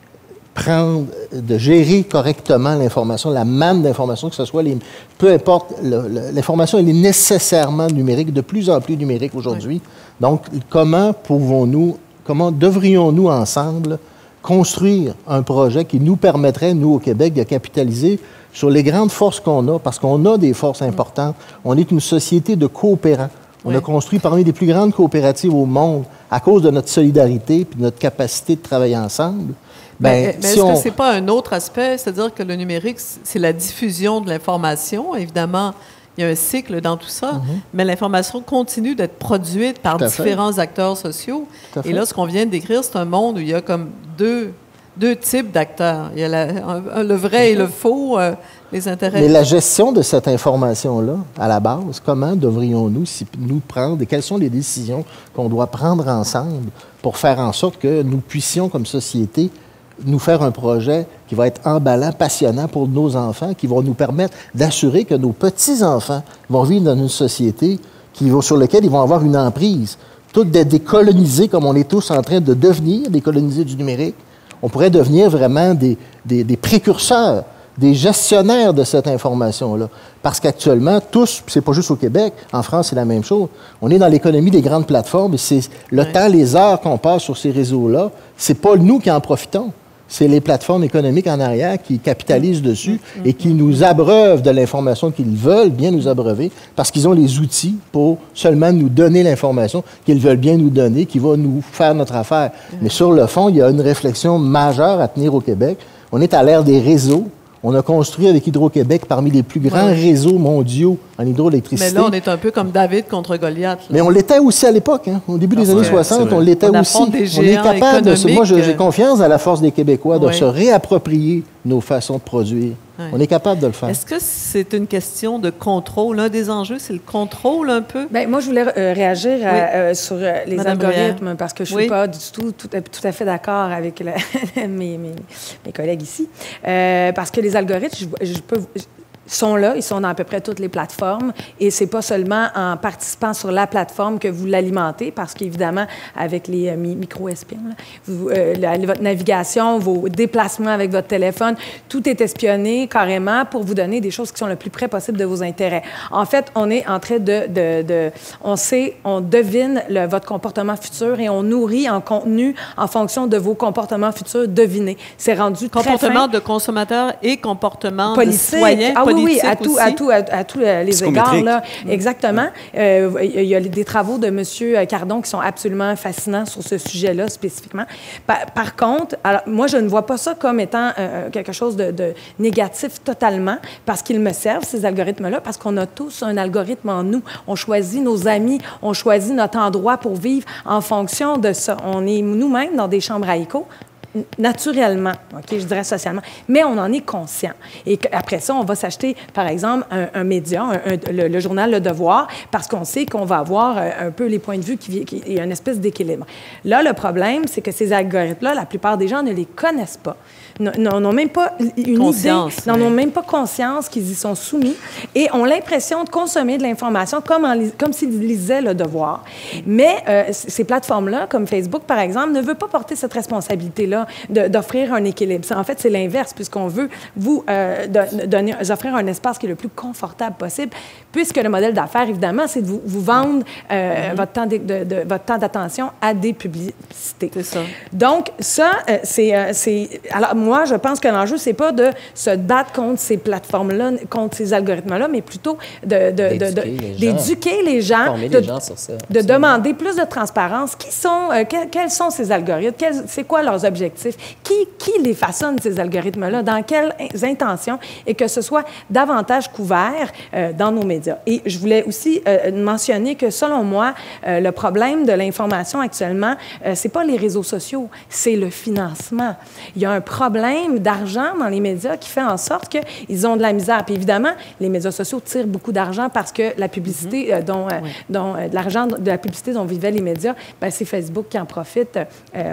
prendre, de gérer correctement l'information, la manne d'informations, que ce soit les... Peu importe, l'information, elle est nécessairement numérique, de plus en plus numérique aujourd'hui. Oui. Donc, comment pouvons-nous, comment devrions-nous ensemble construire un projet qui nous permettrait, nous, au Québec, de capitaliser sur les grandes forces qu'on a, parce qu'on a des forces importantes. On est une société de coopérants. On oui. a construit parmi les plus grandes coopératives au monde à cause de notre solidarité et de notre capacité de travailler ensemble.
Ben, mais mais si est-ce on... que ce n'est pas un autre aspect? C'est-à-dire que le numérique, c'est la diffusion de l'information. Évidemment, il y a un cycle dans tout ça, mm-hmm. mais l'information continue d'être produite par différents fait. acteurs sociaux. Et là, ce qu'on vient de décrire, c'est un monde où il y a comme deux, deux types d'acteurs. Il y a la, un, le vrai mm-hmm. et le faux, euh, les intérêts.
Mais la gestion de cette information-là, à la base, comment devrions-nous nous prendre et quelles sont les décisions qu'on doit prendre ensemble pour faire en sorte que nous puissions, comme société, nous faire un projet qui va être emballant, passionnant pour nos enfants, qui va nous permettre d'assurer que nos petits-enfants vont vivre dans une société qui va, sur laquelle ils vont avoir une emprise. Tout d'être décolonisés, comme on est tous en train de devenir, décolonisés du numérique, on pourrait devenir vraiment des, des, des précurseurs, des gestionnaires de cette information-là. Parce qu'actuellement, tous, c'est pas juste au Québec, en France, c'est la même chose. On est dans l'économie des grandes plateformes et c'est le ouais. temps, les heures qu'on passe sur ces réseaux-là, c'est pas nous qui en profitons. C'est les plateformes économiques en arrière qui capitalisent dessus et qui nous abreuvent de l'information qu'ils veulent bien nous abreuver parce qu'ils ont les outils pour seulement nous donner l'information qu'ils veulent bien nous donner, qui va nous faire notre affaire. Mais sur le fond, il y a une réflexion majeure à tenir au Québec. On est à l'ère des réseaux. On a construit avec Hydro-Québec parmi les plus grands ouais. réseaux mondiaux en hydroélectricité.
Mais là, on est un peu comme David contre Goliath. Là.
Mais on l'était aussi à l'époque. Hein. Au début des années soixante, on l'était aussi. On est capable de se... Moi, j'ai confiance à la force des Québécois de ouais. se réapproprier nos façons de produire. Ouais. On est capable de le faire.
Est-ce que c'est une question de contrôle? L'un des enjeux, c'est le contrôle un peu?
Bien, moi, je voulais euh, réagir à, oui. euh, sur euh, les Madame algorithmes Bruyère. Parce que je ne suis oui. pas du tout, tout, tout à fait d'accord avec la, mes, mes, mes collègues ici. Euh, parce que les algorithmes, je, je peux... Je, sont là, ils sont dans à peu près toutes les plateformes et c'est pas seulement en participant sur la plateforme que vous l'alimentez parce qu'évidemment, avec les euh, micro-espions, là, vous, euh, la, votre navigation, vos déplacements avec votre téléphone, tout est espionné carrément pour vous donner des choses qui sont le plus près possible de vos intérêts. En fait, on est en train de... de, de on sait, on devine le, votre comportement futur et on nourrit en contenu en fonction de vos comportements futurs devinés. C'est rendu très fin.
Comportement de consommateur et comportement
politique.
De citoyen.
Ah, oui, oui, à tout, à tout, à, à tous les égards, là. Mmh. Exactement. Euh, il y a des travaux de M. Cardon qui sont absolument fascinants sur ce sujet-là spécifiquement. Par, par contre, alors, moi, je ne vois pas ça comme étant euh, quelque chose de, de négatif totalement, parce qu'ils me servent, ces algorithmes-là, parce qu'on a tous un algorithme en nous. On choisit nos amis, on choisit notre endroit pour vivre en fonction de ça. On est nous-mêmes dans des chambres à écho, naturellement, OK, je dirais socialement, mais on en est conscient. Et après ça, on va s'acheter, par exemple, un, un média, un, un, le, le journal Le Devoir, parce qu'on sait qu'on va avoir un peu les points de vue, qui, qui, il y a une espèce d'équilibre. Là, le problème, c'est que ces algorithmes-là, la plupart des gens ne les connaissent pas, n'ont même pas une conscience, idée, n'en ont même pas conscience qu'ils y sont soumis et ont l'impression de consommer de l'information comme, en, comme s'ils lisaient Le Devoir. Mais euh, ces plateformes-là, comme Facebook, par exemple, ne veulent pas porter cette responsabilité-là d'offrir un équilibre. En fait, c'est l'inverse, puisqu'on veut vous euh, donner, offrir un espace qui est le plus confortable possible, puisque le modèle d'affaires, évidemment, c'est de vous, vous vendre euh, mm-hmm. votre temps de, de, de, votre temps d'attention à des publicités. C'est ça. Donc, ça, euh, c'est... Euh, alors, moi, je pense que l'enjeu, c'est pas de se battre contre ces plateformes-là, contre ces algorithmes-là, mais plutôt de, de, d'éduquer les gens,
former
de,
les gens sur ça,
de demander plus de transparence. Qui sont, euh, que, quels sont ces algorithmes? Quels, c'est quoi leurs objectifs? Qui, qui les façonne, ces algorithmes-là? Dans quelles intentions? Et que ce soit davantage couvert euh, dans nos médias. Et je voulais aussi euh, mentionner que, selon moi, euh, le problème de l'information actuellement, euh, c'est pas les réseaux sociaux, c'est le financement. Il y a un problème d'argent dans les médias qui fait en sorte qu'ils ont de la misère. Puis évidemment, les médias sociaux tirent beaucoup d'argent parce que la publicité, mm-hmm. euh, dont, euh, oui. dont euh, de l'argent de la publicité dont vivaient les médias, ben, c'est Facebook qui en profite. Euh,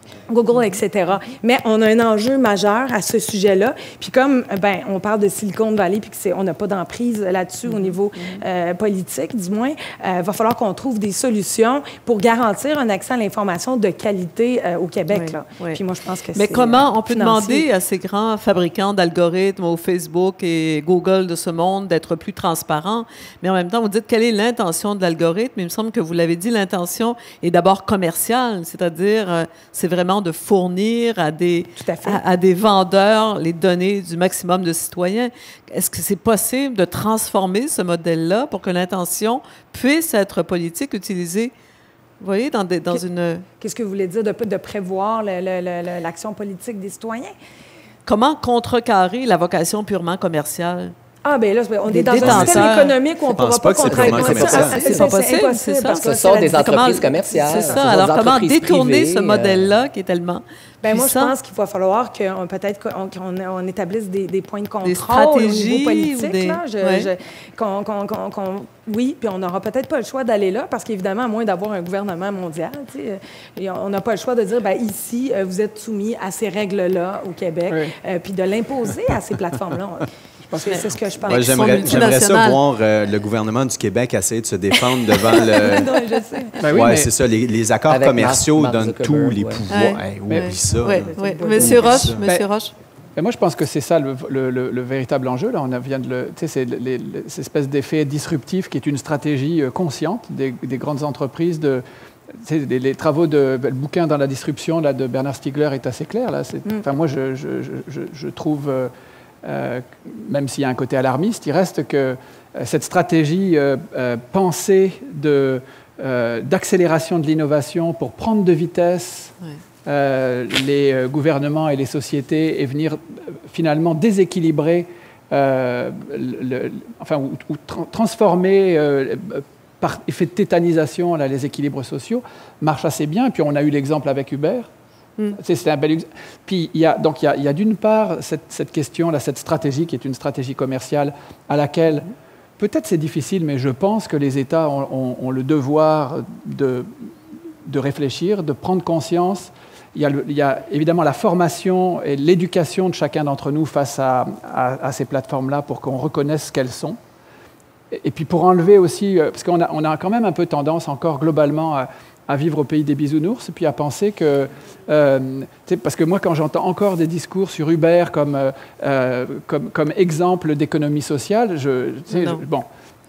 Google, et cetera. Mais on a un enjeu majeur à ce sujet-là. Puis comme, ben, on parle de Silicon Valley, puis qu'on n'a pas d'emprise là-dessus au niveau euh, politique, du moins, il euh, va falloir qu'on trouve des solutions pour garantir un accès à l'information de qualité euh, au Québec.
Oui,
là.
oui.
Puis moi, je pense que c'est
Mais comment
euh,
on peut
financier.
demander à ces grands fabricants d'algorithmes, au Facebook et Google de ce monde, d'être plus transparents? Mais en même temps, vous dites, quelle est l'intention de l'algorithme? Il me semble que vous l'avez dit, l'intention est d'abord commerciale, c'est-à-dire, euh, c'est vraiment de fournir à des,
Tout à fait.
à, à des vendeurs les données du maximum de citoyens. Est-ce que c'est possible de transformer ce modèle-là pour que l'intention puisse être politique, utilisée, vous voyez, dans, des, dans une...
Qu'est-ce que vous voulez dire de, de prévoir le- le- le- l'action politique des citoyens?
Comment contrecarrer la vocation purement commerciale?
Ah, bien là, on
Des
est dans un
détenteurs.
système économique où on ne
pense
pourra
pas
pas
que c'est
contraindre
purement
ça.
commercial.
Ah,
C'est pas possible,
impossible,
c'est ça.
parce que
Ce
c'est
sont
la-
des entreprises
Comment-
commerciales.
C'est
ce
ça.
sont
Alors,
des
comment
entreprises
détourner
privées,
ce
euh,
modèle-là qui est tellement
Ben moi, je
puissant?
pense qu'il va falloir qu'on peut-être qu'on, qu'on- on établisse des, des points de contrôle
stratégies
au niveau politique.
ou des-
Là. Je-
ouais.
je- qu'on- qu'on- qu'on- qu'on- oui, puis on n'aura peut-être pas le choix d'aller là, parce qu'évidemment, à moins d'avoir un gouvernement mondial, tu sais, et on n'a pas le choix de dire, ben ici, euh, vous êtes soumis à ces règles-là au Québec,
Oui.
euh, puis de l'imposer à ces plateformes-là. C'est, c'est ce que je pense.
Ouais,
qui sont
j'aimerais, j'aimerais ça
multinationales.
voir euh, le gouvernement du Québec essayer de se défendre devant le...
Non, je sais.
Ben oui,
ouais,
mais-
c'est ça. Les, les accords
Avec
commerciaux
Mark- Mark
donnent tous
Zuckerberg,
les
ouais.
pouvoirs.
Ouais.
Hey,
Ouais.
oublie ça.
Oui,
là.
oui.
Oublie
Monsieur
ça.
Roche,
Ben,
Monsieur Roche.
Mais moi, je pense que c'est ça le, le- le- le véritable enjeu. Là, on a- vient de le, tu sais, c'est les- les- cette espèce d'effet disruptif qui est une stratégie euh, consciente des, des grandes entreprises. De, tu sais, les, les travaux de le bouquin dans la disruption là, de Bernard Stiegler est assez clair. Là, c'est,
Mm.
enfin, moi, je, je, je, je trouve, euh, euh, même s'il y a un côté alarmiste, il reste que euh, cette stratégie euh, euh, pensée de euh, d'accélération de l'innovation pour prendre de vitesse.
Ouais.
Euh, les euh, gouvernements et les sociétés et venir euh, finalement déséquilibrer, euh, le, le- enfin, ou, ou tra- transformer euh, par effet de tétanisation là, les équilibres sociaux, marche assez bien. Et puis on a eu l'exemple avec Uber.
Mm.
C'est, c'est un bel ex- Puis il y a, donc il y a, il y a d'une part cette, cette question, là, cette stratégie qui est une stratégie commerciale à laquelle peut-être c'est difficile, mais je pense que les États ont, ont- ont le devoir de, de réfléchir, de prendre conscience. Il y, a le- il y a évidemment la formation et l'éducation de chacun d'entre nous face à, à- à ces plateformes-là pour qu'on reconnaisse ce qu'elles sont. Et, et puis pour enlever aussi, euh, parce qu'on a, on a quand même un peu tendance encore globalement à, à vivre au pays des bisounours et puis à penser que... euh, tu sais, parce que moi, quand j'entends encore des discours sur Uber comme, euh, euh, comme, comme exemple d'économie sociale, je, tu sais,
Non.
je- bon...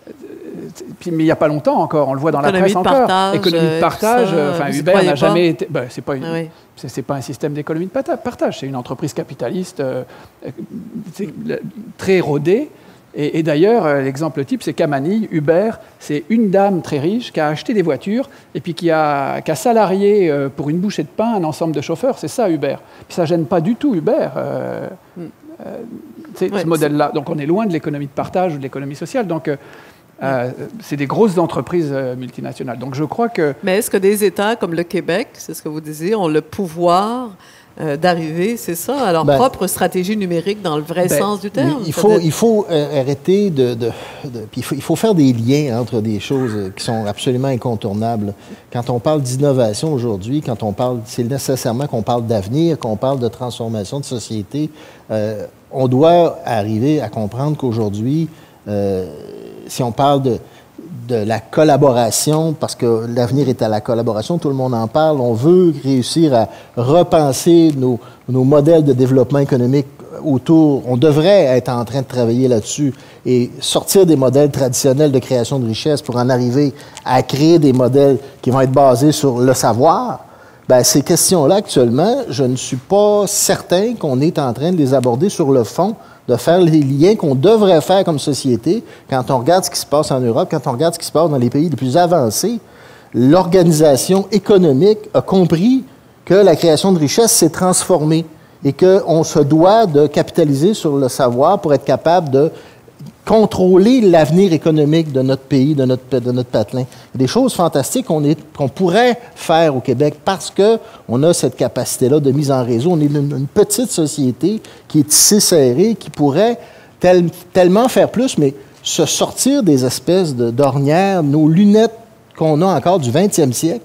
Puis, mais il n'y a pas longtemps encore, on le voit dans
Économie
la presse
de
encore.
partage,
écononomie
euh,
de partage,
tout ça,
enfin
vous y
Uber
croyez
n'a
pas?
jamais été. Ben, c'est pas une,
Ah oui.
c'est, c'est pas un système d'économie de pata- partage, c'est une entreprise capitaliste euh, euh, c'est, le- très rodée. Et, et d'ailleurs, euh, l'exemple type, c'est qu'à Manille, Uber, c'est une dame très riche qui a acheté des voitures et puis qui a, qui a salarié euh, pour une bouchée de pain un ensemble de chauffeurs. C'est ça Uber. Puis ça gêne pas du tout Uber. euh,
Mm.
euh, c'est,
Ouais,
ce modèle-là. Donc on est loin de l'économie de partage ou de l'économie sociale. Donc euh, euh, c'est des grosses entreprises euh, multinationales. Donc je crois que
Mais est-ce que des États comme le Québec, c'est ce que vous disiez, ont le pouvoir euh, d'arriver, c'est ça, à leur
Ben,
propre stratégie numérique dans le vrai
ben,
sens du terme?
Il faut,
C'est-à-dire-
il faut euh, arrêter de... de- de- puis il, faut, il faut faire des liens entre des choses euh, qui sont absolument incontournables. Quand on parle d'innovation aujourd'hui, quand on parle, c'est nécessairement qu'on parle d'avenir, qu'on parle de transformation de société. Euh, on doit arriver à comprendre qu'aujourd'hui, euh, si on parle de, de la collaboration, parce que l'avenir est à la collaboration, tout le monde en parle, on veut réussir à repenser nos, nos modèles de développement économique autour, on devrait être en train de travailler là-dessus et sortir des modèles traditionnels de création de richesse pour en arriver à créer des modèles qui vont être basés sur le savoir. Bien, ces questions-là, actuellement, je ne suis pas certain qu'on est en train de les aborder sur le fond, de faire les liens qu'on devrait faire comme société quand on regarde ce qui se passe en Europe, quand on regarde ce qui se passe dans les pays les plus avancés. L'organisation économique a compris que la création de richesse s'est transformée et qu'on se doit de capitaliser sur le savoir pour être capable de contrôler l'avenir économique de notre pays, de notre, de notre patelin. Il y a des choses fantastiques qu'on est, qu'on pourrait faire au Québec parce qu'on a cette capacité-là de mise en réseau. On est une, une petite société qui est tissée serrée, qui pourrait tel, tellement faire plus, mais se sortir des espèces de, d'ornières, nos lunettes qu'on a encore du vingtième siècle,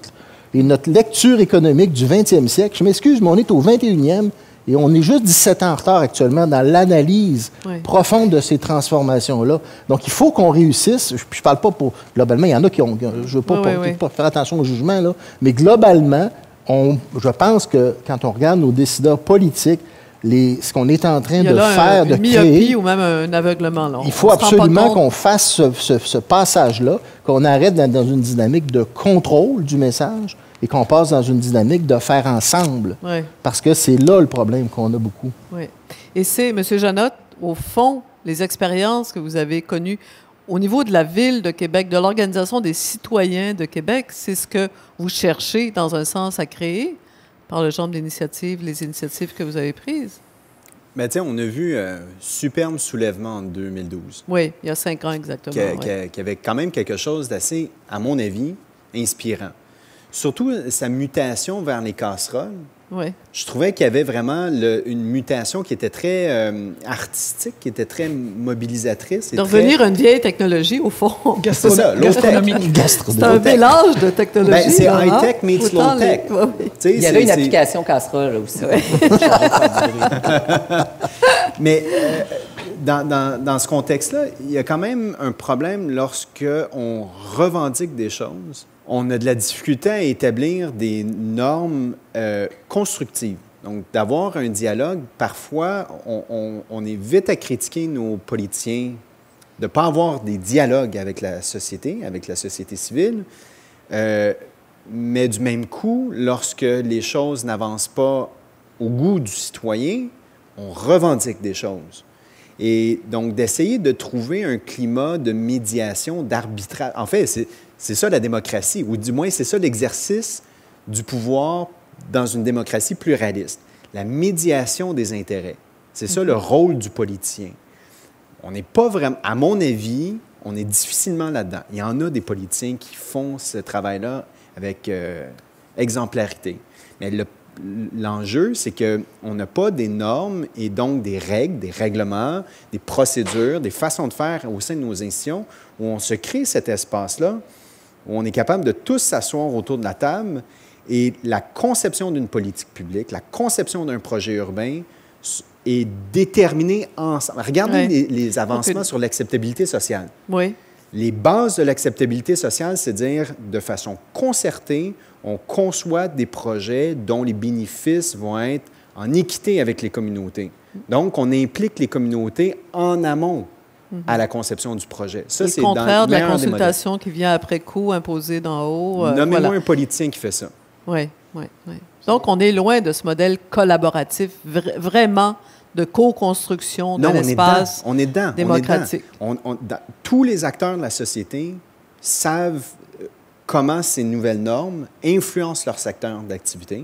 Et notre lecture économique du vingtième siècle, je m'excuse, mais on est au vingt et unième et on est juste dix-sept ans en retard actuellement dans l'analyse
oui.
profonde de ces transformations-là. Donc, il faut qu'on réussisse. Je ne parle pas pour... Globalement, il y en a qui ont... Je ne veux pas,
oui,
pas,
oui, oui.
pas faire attention au jugement, là, mais globalement, on, je pense que quand on regarde nos décideurs politiques, les, ce qu'on est en train de
là
faire,
un,
de
une
créer...
myopie ou même un aveuglement. Là.
Il faut absolument qu'on fasse ce, ce, ce passage-là, qu'on arrête dans, dans une dynamique de contrôle du message et qu'on passe dans une dynamique de faire ensemble.
Oui.
Parce que c'est là le problème qu'on a beaucoup.
Oui. Et c'est, M. Janotte, au fond, les expériences que vous avez connues au niveau de la Ville de Québec, de l'Organisation des citoyens de Québec, c'est ce que vous cherchez, dans un sens, à créer par le genre d'initiative, les initiatives que vous avez prises?
Bien, tu sais, on a vu un superbe soulèvement en deux mille douze.
Oui, il y a cinq ans exactement.
Qui,
oui.
qui, qui avait quand même quelque chose d'assez, à mon avis, inspirant. Surtout sa mutation vers les casseroles.
Oui.
Je trouvais qu'il y avait vraiment le, une mutation qui était très euh, artistique, qui était très mobilisatrice. Et
de revenir
très...
à une vieille technologie, au fond.
C'est ça,
gastronomique.
C'est un mélange de technologie.
Ben, c'est
hein?
high-tech meets low tech.
Les... Oui.
Il y avait une application casserole aussi.
Ouais.
Mais euh, dans, dans, dans ce contexte-là, il y a quand même un problème lorsque on revendique des choses. On a de la difficulté à établir des normes euh, constructives. Donc, d'avoir un dialogue, parfois, on, on, on est vite à critiquer nos politiciens de ne pas avoir des dialogues avec la société, avec la société civile. Euh, mais du même coup, lorsque les choses n'avancent pas au goût du citoyen, on revendique des choses. Et donc, d'essayer de trouver un climat de médiation, d'arbitrage. En fait, c'est... C'est ça la démocratie, ou du moins c'est ça l'exercice du pouvoir dans une démocratie pluraliste. La médiation des intérêts. C'est ça le rôle du politicien. On n'est pas vraiment, à mon avis, on est difficilement là-dedans. Il y en a des politiciens qui font ce travail-là avec euh, exemplarité. Mais le, l'enjeu, c'est qu'on n'a pas des normes et donc des règles, des règlements, des procédures, des façons de faire au sein de nos institutions où on se crée cet espace-là, où on est capable de tous s'asseoir autour de la table et la conception d'une politique publique, la conception d'un projet urbain est déterminée ensemble. Regardez
ouais.
les, les avancements
Okay.
sur l'acceptabilité sociale.
Oui.
Les bases de l'acceptabilité sociale, c'est dire de façon concertée, on conçoit des projets dont les bénéfices vont être en équité avec les communautés. Donc, on implique les communautés en amont à la conception du projet. Ça,
le
c'est
contraire
dans
de la
le meilleur des
consultation qui vient après coup, imposée d'en haut. Euh,
Nommez-moi
voilà.
un politicien qui fait ça.
Oui, oui, oui. Donc, on est loin de ce modèle collaboratif, vra- vraiment de co-construction
Non,
d'un
on est
espace
dedans. On est dedans.
démocratique.
On est dedans. On- on- dans- tous les acteurs de la société savent euh, comment ces nouvelles normes influencent leur secteur d'activité.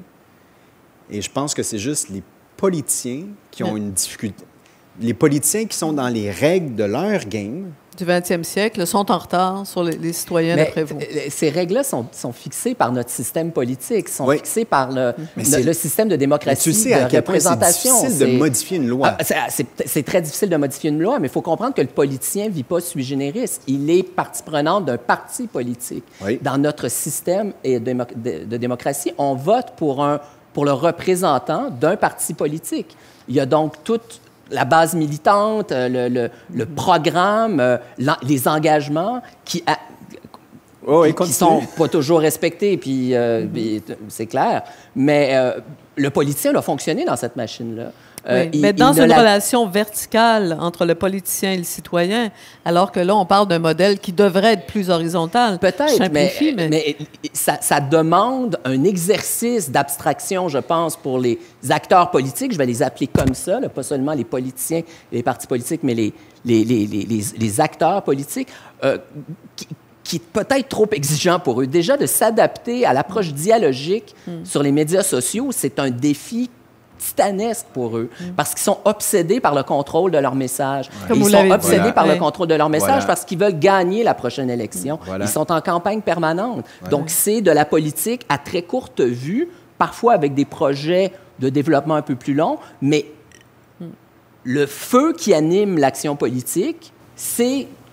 Et je pense que c'est juste les politiciens qui ont
Ouais.
une difficulté. Les politiciens qui sont dans les règles de leur game.
Du vingtième siècle sont en retard sur les, les citoyens,
Mais
d'après vous.
euh, ces règles-là sont, sont fixées par notre système politique, sont
Oui.
fixées par le,
Mais
le,
c'est-
le système de
Mais
démocratie,
tu sais à
de
quel point c'est
représentation.
difficile de
C'est-
modifier une loi.
Ah, c'est- c'est c'est très difficile de modifier une loi, mais il faut comprendre que le politicien ne vit pas sui generis. Il est partie prenante d'un parti politique.
Oui.
Dans notre système et de, de- de démocratie, on vote pour, un, pour le représentant d'un parti politique. Il y a donc toute la base militante, euh, le, le, le programme, euh, l'en- les engagements qui, a-
Oh, et
qui
continue.
sont pas toujours respectés, puis, euh, puis c'est clair. Mais euh, le politicien doit fonctionner dans cette machine-là. Euh,
Oui,
il-
mais dans
il ne
une
la-
relation verticale entre le politicien et le citoyen, alors que là, on parle d'un modèle qui devrait être plus horizontal. Je
Peut-être, mais,
simplifie, mais...
mais ça, ça demande un exercice d'abstraction, je pense, pour les acteurs politiques. Je vais les appeler comme ça, là, pas seulement les politiciens et les partis politiques, mais les, les, les, les, les, les acteurs politiques, euh, qui, qui est peut-être trop exigeant pour eux. Déjà, de s'adapter à l'approche dialogique
Mm.
sur les médias sociaux, c'est un défi titanesque pour eux, parce qu'ils sont obsédés par le contrôle de leur message.
Comme
Et
vous
ils
l'avez
sont
dit.
obsédés
Voilà.
par le
Ouais.
contrôle de leur message
Voilà.
parce qu'ils veulent gagner la prochaine élection.
Voilà.
Ils sont en campagne permanente. Donc, c'est de la politique à très courte vue, parfois avec des projets de développement un peu plus longs, mais le feu qui anime l'action politique, c'est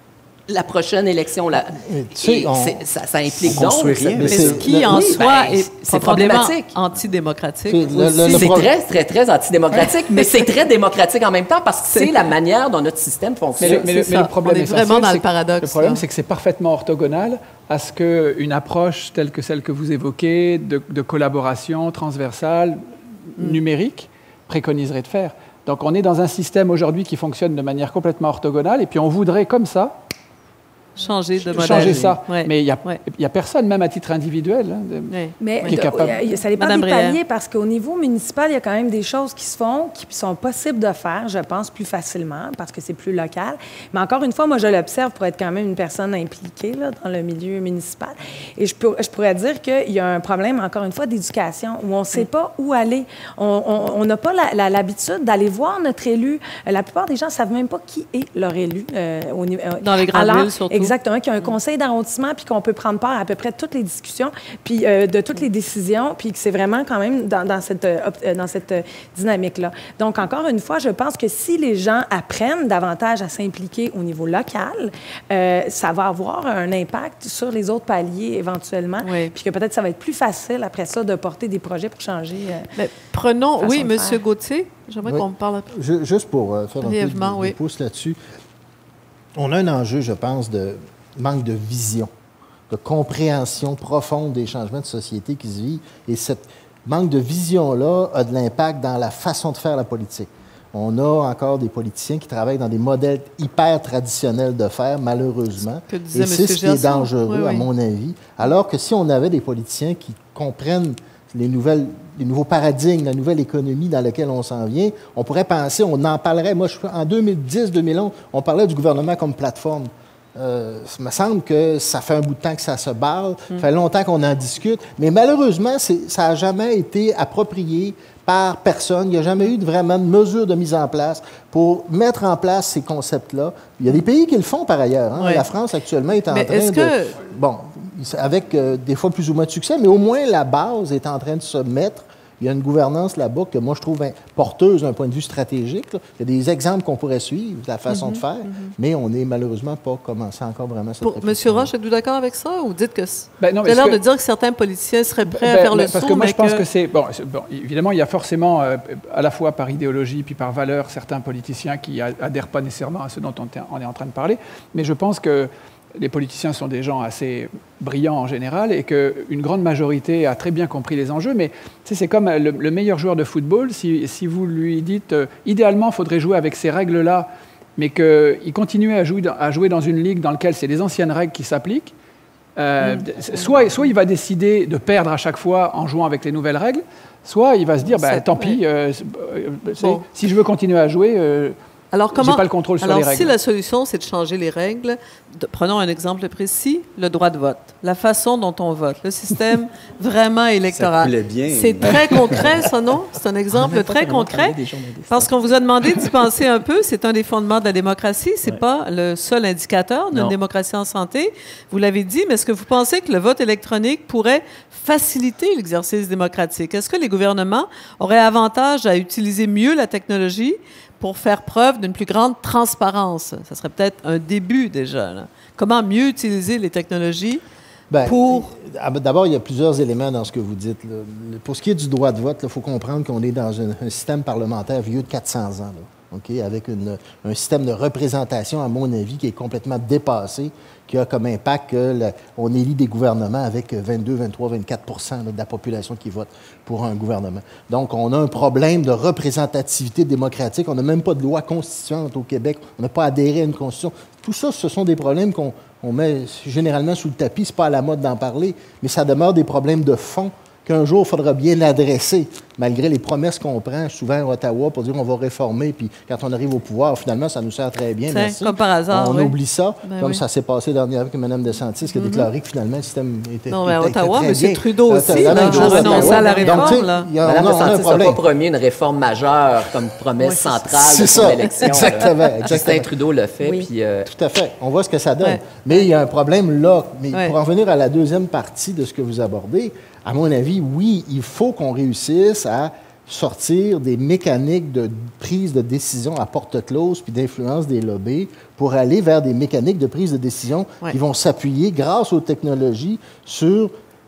la prochaine élection, là,
tu sais, on,
ça, ça implique
on construit
donc...
rien.
Mais
Mais
ce
c'est-
qui,
le-
en
oui,
soi,
ben,
est
c'est
profondément
problématique.
antidémocratique.
C'est le-
aussi.
le- le
C'est
pro-
très, très, très antidémocratique, mais c'est très démocratique en même temps parce que c'est la manière dont notre système
Mais
fonctionne.
le, mais le-
c'est
mais
ça.
le problème
On est
essentiel,
vraiment dans
c'est
le
que-
paradoxe,
Le problème,
là.
c'est que c'est parfaitement orthogonal à ce qu'une approche telle que celle que vous évoquez, de, de collaboration transversale, numérique, préconiserait de faire. Donc on est dans un système aujourd'hui qui fonctionne de manière complètement orthogonale, et puis on voudrait comme ça
Changer de modèle.
changer ça.
Ouais.
Mais il n'y a,
Ouais.
il y a personne, même à titre individuel, hein, de-
Ouais.
Mais
Qui est
de-
capable.
euh, ça dépend
Madame
des
Brière.
paliers parce qu'au niveau municipal, il y a quand même des choses qui se font, qui sont possibles de faire, je pense, plus facilement parce que c'est plus local. Mais encore une fois, moi, je l'observe pour être quand même une personne impliquée là, dans le milieu municipal. Et je, pour- je pourrais dire qu'il y a un problème, encore une fois, d'éducation où on ne sait pas où aller. On- On on n'a pas la- la- l'habitude d'aller voir notre élu. Euh, La plupart des gens ne savent même pas qui est leur élu. euh, au niveau- euh,
Dans les grandes
alors,
villes, surtout.
Exactement, qu'il y a un conseil d'arrondissement, puis qu'on peut prendre part à peu près toutes les discussions, puis euh, de toutes les décisions, puis que c'est vraiment quand même dans, dans cette, euh, op- euh, dans cette euh, dynamique-là. Donc, encore une fois, je pense que si les gens apprennent davantage à s'impliquer au niveau local, euh, ça va avoir un impact sur les autres paliers éventuellement,
Oui.
puis que peut-être ça va être plus facile après ça de porter des projets pour changer. euh,
Mais prenons,
Façon
oui,
de
Monsieur
faire.
Gauthier, j'aimerais
Oui.
qu'on parle.
Ju- Juste pour euh, faire un peu
Brièvement,
de, de
oui.
pouce là-dessus, on a un enjeu, je pense, de manque de vision, de compréhension profonde des changements de société qui se vivent. Et ce manque de vision-là a de l'impact dans la façon de faire la politique. On a encore des politiciens qui travaillent dans des modèles hyper traditionnels de faire, malheureusement.
Ce que disait
Et c'est
M.
ce qui est
Gerson.
dangereux,
Oui,
à
oui.
mon avis. Alors que si on avait des politiciens qui comprennent les, nouvelles, les nouveaux paradigmes, la nouvelle économie dans laquelle on s'en vient, on pourrait penser, on en parlerait. Moi, je, en deux mille dix deux mille onze, on parlait du gouvernement comme plateforme. Euh, ça me semble que ça fait un bout de temps que ça se barre, ça fait longtemps qu'on en discute, mais malheureusement, c'est- ça n'a jamais été approprié par personne. Il n'y a jamais eu de, vraiment de mesures de mise en place pour mettre en place ces concepts-là. Il y a des pays qui le font par ailleurs. Hein.
Oui.
La France, actuellement, est en
Mais
train
est-ce
de...
que-
Bon, avec euh, des fois plus ou moins de succès, mais au moins la base est en train de se mettre. Il y a une gouvernance là-bas que moi, je trouve porteuse d'un point de vue stratégique. Là. Il y a des exemples qu'on pourrait suivre, de la façon de faire, mais on n'est malheureusement pas commencé encore vraiment cette
Pour
réflexion.
Monsieur Roche, êtes-vous d'accord avec ça ou dites que c-
Ben non,
vous
mais
avez l'air
ce que-
de dire que certains politiciens seraient prêts à
Ben,
faire
ben,
le
parce
saut,
que moi,
mais
je pense que, c'est... Bon, c'est- bon, évidemment, il y a forcément, euh, à la fois par idéologie puis par valeur, certains politiciens qui a- adhèrent pas nécessairement à ce dont on, t- on est en train de parler. Mais je pense que les politiciens sont des gens assez brillants en général et qu'une grande majorité a très bien compris les enjeux. Mais tu sais, c'est comme le, le meilleur joueur de football. Si, si vous lui dites, euh, idéalement, il faudrait jouer avec ces règles-là, mais qu'il continue à jouer, dans, à jouer dans une ligue dans laquelle c'est les anciennes règles qui s'appliquent, euh, soit, soit il va décider de perdre à chaque fois en jouant avec les nouvelles règles, soit il va se dire, bah,
Ça-
tant pis,
ouais.
euh, c'est- euh, c'est-
Bon.
si je veux continuer à jouer, euh,
Alors, comment,
j'ai pas le contrôle sur
alors,
les
si
règles.
la solution, c'est de changer les règles, de- prenons un exemple précis, le droit de vote, la façon dont on vote, le système vraiment électoral.
coulait bien.
C'est très concret, ça, non? C'est un exemple très concret. Parce qu'on vous a demandé d'y penser un peu, c'est un des fondements de la démocratie, c'est pas le seul indicateur d'une
Non.
démocratie en santé. Vous l'avez dit, mais est-ce que vous pensez que le vote électronique pourrait faciliter l'exercice démocratique? Est-ce que les gouvernements auraient avantage à utiliser mieux la technologie pour faire preuve d'une plus grande transparence? Ça serait peut-être un début déjà, là. Comment mieux utiliser les technologies
Ben,
pour...
ah, ben, D'abord, il y a plusieurs éléments dans ce que vous dites. là. Le- Pour ce qui est du droit de vote, il faut comprendre qu'on est dans un, un système parlementaire vieux de quatre cents ans, là, OK, avec une- un système de représentation, à mon avis, qui est complètement dépassé, qui a comme impact que le- on élit des gouvernements avec vingt-deux, vingt-trois, vingt-quatre pour cent là, de la population qui vote pour un gouvernement. Donc, on a un problème de représentativité démocratique. On n'a même pas de loi constituante au Québec. On n'a pas adhéré à une constitution. Tout ça, ce sont des problèmes qu'on on met généralement sous le tapis. C'est pas à la mode d'en parler, mais ça demeure des problèmes de fond qu'un jour, il faudra bien adresser, malgré les promesses qu'on prend souvent à Ottawa pour dire qu'on va réformer, puis quand on arrive au pouvoir, finalement, ça nous sert très bien,
Tiens,
merci.
comme par hasard,
On
oui.
oublie ça,
Ben
comme
oui.
ça s'est passé dernièrement avec Mme DeSantis, qui a déclaré que finalement, le système était
Non, mais à
était- était
Ottawa,
très
M.
bien.
Trudeau
Euh,
aussi,
la
là,
même
a
chose
renoncé
Ottawa.
à la
Donc, tu sais,
réforme, là.
il y a-
Madame
on a- on a un
DeSantis n'a
problème.
pas promis une réforme majeure comme promesse
Oui, c'est ça.
centrale
C'est
de son
ça,
élection.
exactement,
là.
exactement.
Justin Trudeau l'a fait,
Oui.
puis... euh,
Tout à fait. On voit ce que ça donne.
Ouais.
Mais il y a un problème là. Mais
Ouais.
pour en venir à la deuxième partie de ce que vous abordez, à mon avis, oui, il faut qu'on réussisse à sortir des mécaniques de prise de décision à porte close puis d'influence des lobbies pour aller vers des mécaniques de prise de décision
ouais.
qui vont s'appuyer, grâce aux technologies, sur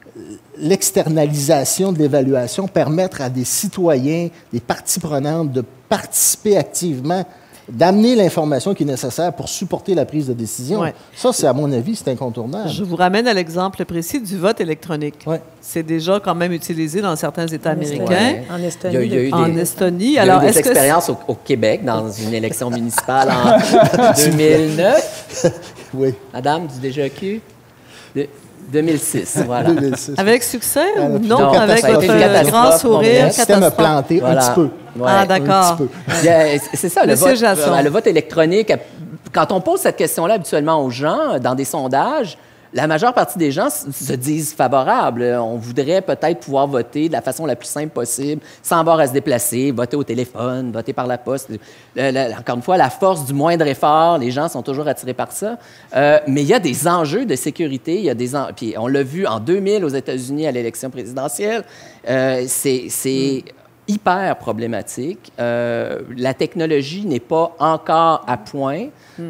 l'externalisation de l'évaluation, permettre à des citoyens, des parties prenantes de participer activement, d'amener l'information qui est nécessaire pour supporter la prise de décision.
Ouais.
Ça, c'est à mon avis, c'est incontournable.
Je vous ramène à l'exemple précis du vote électronique.
Ouais.
C'est déjà quand même utilisé dans certains États
En
américains.
Estonie. En Estonie.
Il y a, il y a eu
En
des,
Estonie.
il y a
Alors,
eu des
est-ce que
expériences au, au Québec dans une élection municipale en deux mille neuf.
Oui.
Madame du D G E Q? De, deux mille six, voilà.
deux mille six.
avec succès ou
Euh,
non,
non,
avec
ça a été
votre
une catastrophe,
grand
mon
sourire,
Le système a
catastrophe.
planté
Voilà.
un petit peu.
Ouais.
Ah, d'accord.
Un petit peu.
Il y a- C'est ça, le
Monsieur
vote,
Jasson.
le vote électronique. Quand on pose cette question-là habituellement aux gens, dans des sondages, la majeure partie des gens s- se disent favorables. On voudrait peut-être pouvoir voter de la façon la plus simple possible, sans avoir à se déplacer, voter au téléphone, voter par la poste. Le- le- encore une fois, la force du moindre effort, les gens sont toujours attirés par ça. Euh, mais il y a des enjeux de sécurité. Il y a des en... Puis on l'a vu en deux mille aux États-Unis à l'élection présidentielle. Euh, c'est... c'est hyper problématique. Euh, la technologie n'est pas encore à point.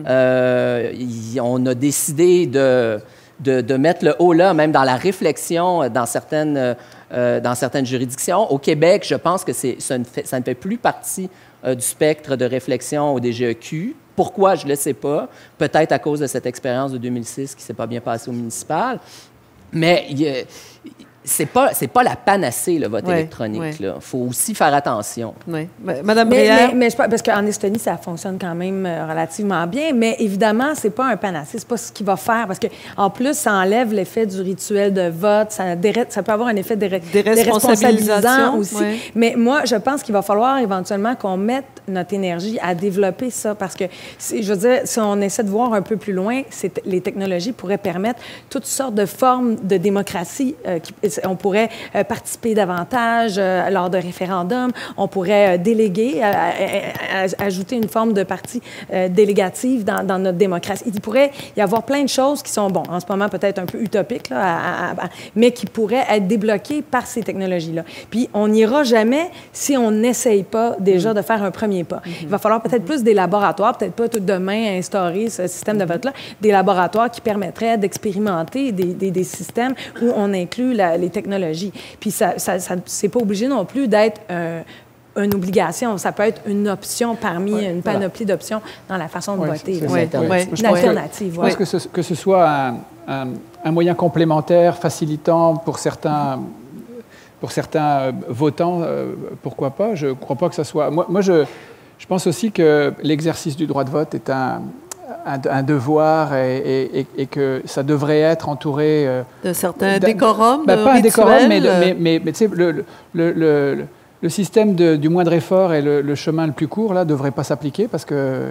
Euh, y- on a décidé de, de, de mettre le haut là, même dans la réflexion dans certaines, euh, dans certaines juridictions. Au Québec, je pense que c'est, ça, ne fait, ça ne fait plus partie euh, du spectre de réflexion au D G E Q. Pourquoi, je ne le sais pas. Peut-être à cause de cette expérience de deux mille six qui ne s'est pas bien passée au municipal. Mais il y a, c'est pas, c'est pas la panacée, le vote
Ouais,
électronique. Il
ouais.
faut aussi faire attention.
Oui. Mais- Madame
Mais,
Brière,
mais, mais je pense- parce qu'en Estonie, ça fonctionne quand même euh, relativement bien, mais évidemment, c'est pas un panacée, c'est pas ce qui va faire, parce que en plus, ça enlève l'effet du rituel de vote, ça, déré- ça peut avoir un effet de ré-
Déresponsabilisation,
déresponsabilisant aussi.
ouais.
Mais moi, je pense qu'il va falloir éventuellement qu'on mette notre énergie à développer ça, parce que, si- je veux dire, si on essaie de voir un peu plus loin, c'est- les technologies pourraient permettre toutes sortes de formes de démocratie. euh, qui- on pourrait euh, participer davantage euh, lors de référendums, on pourrait euh, déléguer, euh, à- à- à- ajouter une forme de partie euh, délégative dans, dans notre démocratie. Il pourrait y avoir plein de choses qui sont, bon, en ce moment peut-être un peu utopiques, là, à- à- à- mais qui pourraient être débloquées par ces technologies-là. Puis on n'ira jamais si on n'essaye pas déjà de faire un premier pas. Il va falloir peut-être plus des laboratoires, peut-être pas tout demain instaurer ce système de vote-là, des laboratoires qui permettraient d'expérimenter des, des, des systèmes où on inclut la- les technologies. Puis ça, ça, ça c'est pas obligé non plus d'être euh, une obligation. Ça peut être une option parmi
Ouais,
une
voilà.
panoplie d'options dans la façon de
Ouais,
voter.
c'est-
là.
c'est
Oui,
ça.
oui.
Ouais.
Je
Je
Une
pense que-
alternative,
Je
voilà.
pense que ce, que ce soit un, un- un moyen complémentaire, facilitant pour certains, pour certains euh, votants, euh, pourquoi pas. Je ne crois pas que ça soit... Moi, moi je, je pense aussi que l'exercice du droit de vote est un, un, un devoir et, et- et- et que ça devrait être entouré... euh,
de certains
d'un-
décorums,
ben,
de
pas un décorum,
rituels,
mais, de-
euh,
mais, mais, mais tu sais, le, le, le, le- le système de- du moindre effort et le, le chemin le plus court, là, ne devrait pas s'appliquer parce que... euh,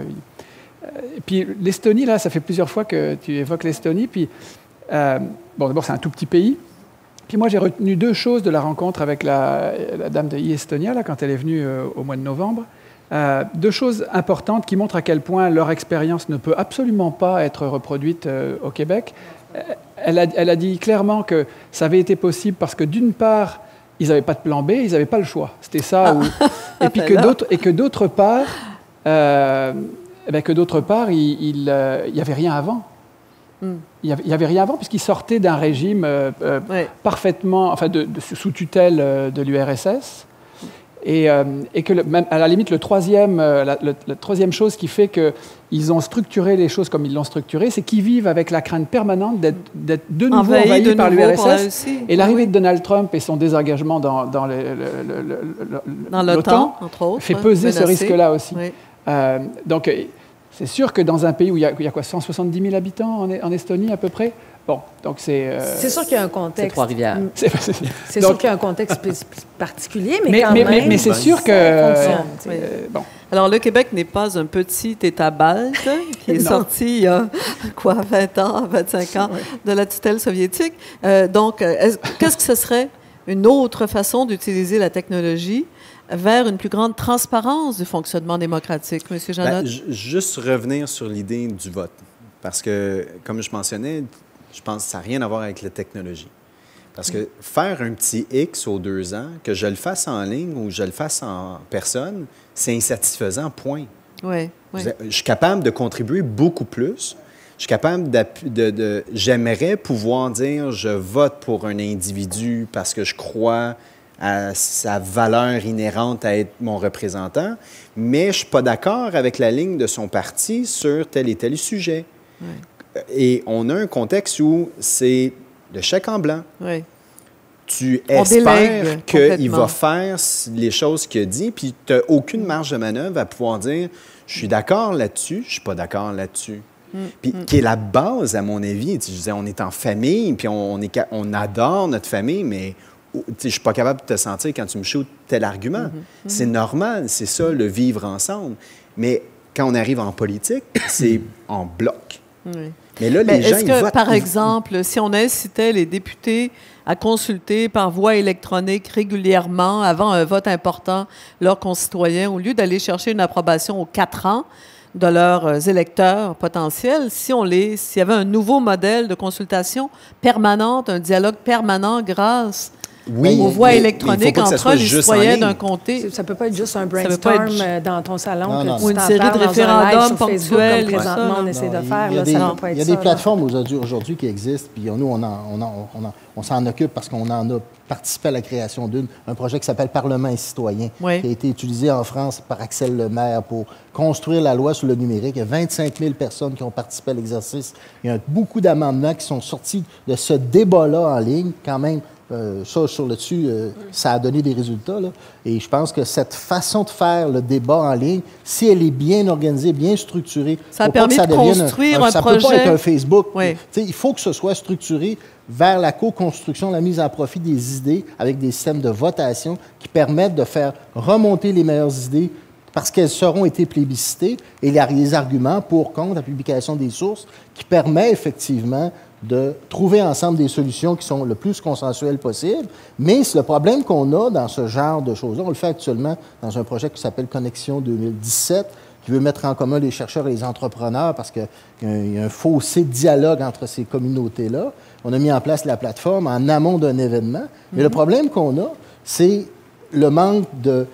Et puis l'Estonie, là, ça fait plusieurs fois que tu évoques l'Estonie. Puis, euh, bon, d'abord, c'est un tout petit pays. Puis moi, j'ai retenu deux choses de la rencontre avec la, la dame de e-Estonia, là, quand elle est venue euh, au mois de novembre. Euh, deux choses importantes qui montrent à quel point leur expérience ne peut absolument pas être reproduite euh, au Québec. Euh, Elle a, elle a dit clairement que ça avait été possible parce que, d'une part, ils n'avaient pas de plan B, ils n'avaient pas le choix. C'était ça. Où... Et puis que
Ben là.
d'autre, et que d'autre part, euh, eh bien, que d'autre part, il n'y euh, avait rien avant.
Mm.
Il n'y avait, il y avait rien avant puisqu'ils sortaient d'un régime euh, euh,
Ouais.
parfaitement, enfin, de, de- sous tutelle euh, de l'U R S S. Et, euh, et que, le- même, à la limite, le troisième, euh, la, le- la troisième chose qui fait qu'ils ont structuré les choses comme ils l'ont structuré, c'est qu'ils vivent avec la crainte permanente d'être, d'être de nouveau
Envahis
envahis
de
par
nouveau
l'U R S
par la
S.
Russie.
Et l'arrivée
Oui.
de Donald Trump et son désengagement dans, dans, le- le- le- le- le-
Dans l'OTAN, entre autres.
fait
hein,
peser ce
menacé.
risque-là aussi.
Oui.
Euh, donc, euh, c'est sûr que dans un pays où il y a, il y a quoi, cent soixante-dix mille habitants en, en Estonie à peu près, bon, donc c'est... euh,
C'est sûr qu'il y a un
C'est
contexte.
Trois-Rivières.
Mm.
c'est- c'est-
C'est
donc-
sûr qu'il y a un contexte spé- particulier, mais,
mais,
quand
mais,
même,
mais- mais c'est
ben,
sûr que...
ça fonctionne, tu sais.
euh, bon.
Alors, le Québec n'est pas un petit État balte qui est
Non.
sorti il y a, quoi, vingt ans, vingt-cinq ans de la tutelle soviétique. Euh, donc, euh, est-ce- qu'est-ce que ce serait une autre façon d'utiliser la technologie vers une plus grande transparence du fonctionnement démocratique, M.
Ben,
Jeannot?
ju- juste revenir sur l'idée du vote. Parce que, comme je mentionnais, je pense que ça n'a rien à voir avec la technologie. Parce que faire un petit X aux deux ans, que je le fasse en ligne ou je le fasse en personne, c'est insatisfaisant, point.
Oui, oui.
Je suis capable de contribuer beaucoup plus. Je suis capable de, de, de... J'aimerais pouvoir dire je vote pour un individu parce que je crois à sa valeur inhérente à être mon représentant, mais je ne suis pas d'accord avec la ligne de son parti sur tel et tel sujet. Oui. Et on a un contexte où c'est le chèque en blanc.
Oui.
Tu espères qu'il va faire les choses qu'il a dit, puis tu n'as aucune marge de manœuvre à pouvoir dire « je suis d'accord là-dessus, je ne suis pas d'accord là-dessus ». Puis, mm. qui est la base, à mon avis. Je disais, on est en famille, puis on, est, on adore notre famille, mais je ne suis pas capable de te sentir quand tu me shootes tel argument. Mm-hmm. Mm-hmm. C'est normal, c'est ça, le vivre ensemble. Mais quand on arrive en politique, c'est en bloc. Oui. Mais là,
mais
les gens,
est-ce
ils
que,
votent.
par exemple, si on incitait les députés à consulter par voie électronique régulièrement, avant un vote important, leurs concitoyens, au lieu d'aller chercher une approbation aux quatre ans, de leurs électeurs potentiels, si on les, s'il y avait un nouveau modèle de consultation permanente, un dialogue permanent grâce
oui,
aux voies électroniques
entre
les citoyens d'un comté.
Ça ne peut pas être juste un brainstorm être... dans ton salon non, non,
ou une série de référendums ponctuels.
Comme présentement, on essaie de faire.
Il y a
là,
des,
ça peut pas être
il y a
ça,
des plateformes aujourd'hui, aujourd'hui qui existent, puis nous, on, en, on, en, on, en, on s'en occupe parce qu'on en a participé à la création d'une, un projet qui s'appelle Parlement et citoyens, oui. qui a été utilisé en France par Axel Lemaire pour construire la loi sur le numérique. Il y a vingt-cinq mille personnes qui ont participé à l'exercice. Il y a beaucoup d'amendements qui sont sortis de ce débat-là en ligne, quand même. Euh, ça, sur le dessus, euh, ça a donné des résultats. Là. Et je pense que cette façon de faire le débat en ligne, si elle est bien organisée, bien structurée,
ça a permis
ça
de construire un, un,
ça
projet.
Ça ne peut pas être un Facebook.
Oui.
Il faut que ce soit structuré vers la co-construction, la mise à profit des idées avec des systèmes de votation qui permettent de faire remonter les meilleures idées parce qu'elles seront été plébiscitées et les arguments pour, contre, la publication des sources qui permet effectivement de trouver ensemble des solutions qui sont le plus consensuelles possible. Mais le problème qu'on a dans ce genre de choses-là, on le fait actuellement dans un projet qui s'appelle Connexion deux mille dix-sept, qui veut mettre en commun les chercheurs et les entrepreneurs parce qu'il y, y a un fossé de dialogue entre ces communautés-là. On a mis en place la plateforme en amont d'un événement. Mais mm-hmm. le problème qu'on a, c'est le manque de...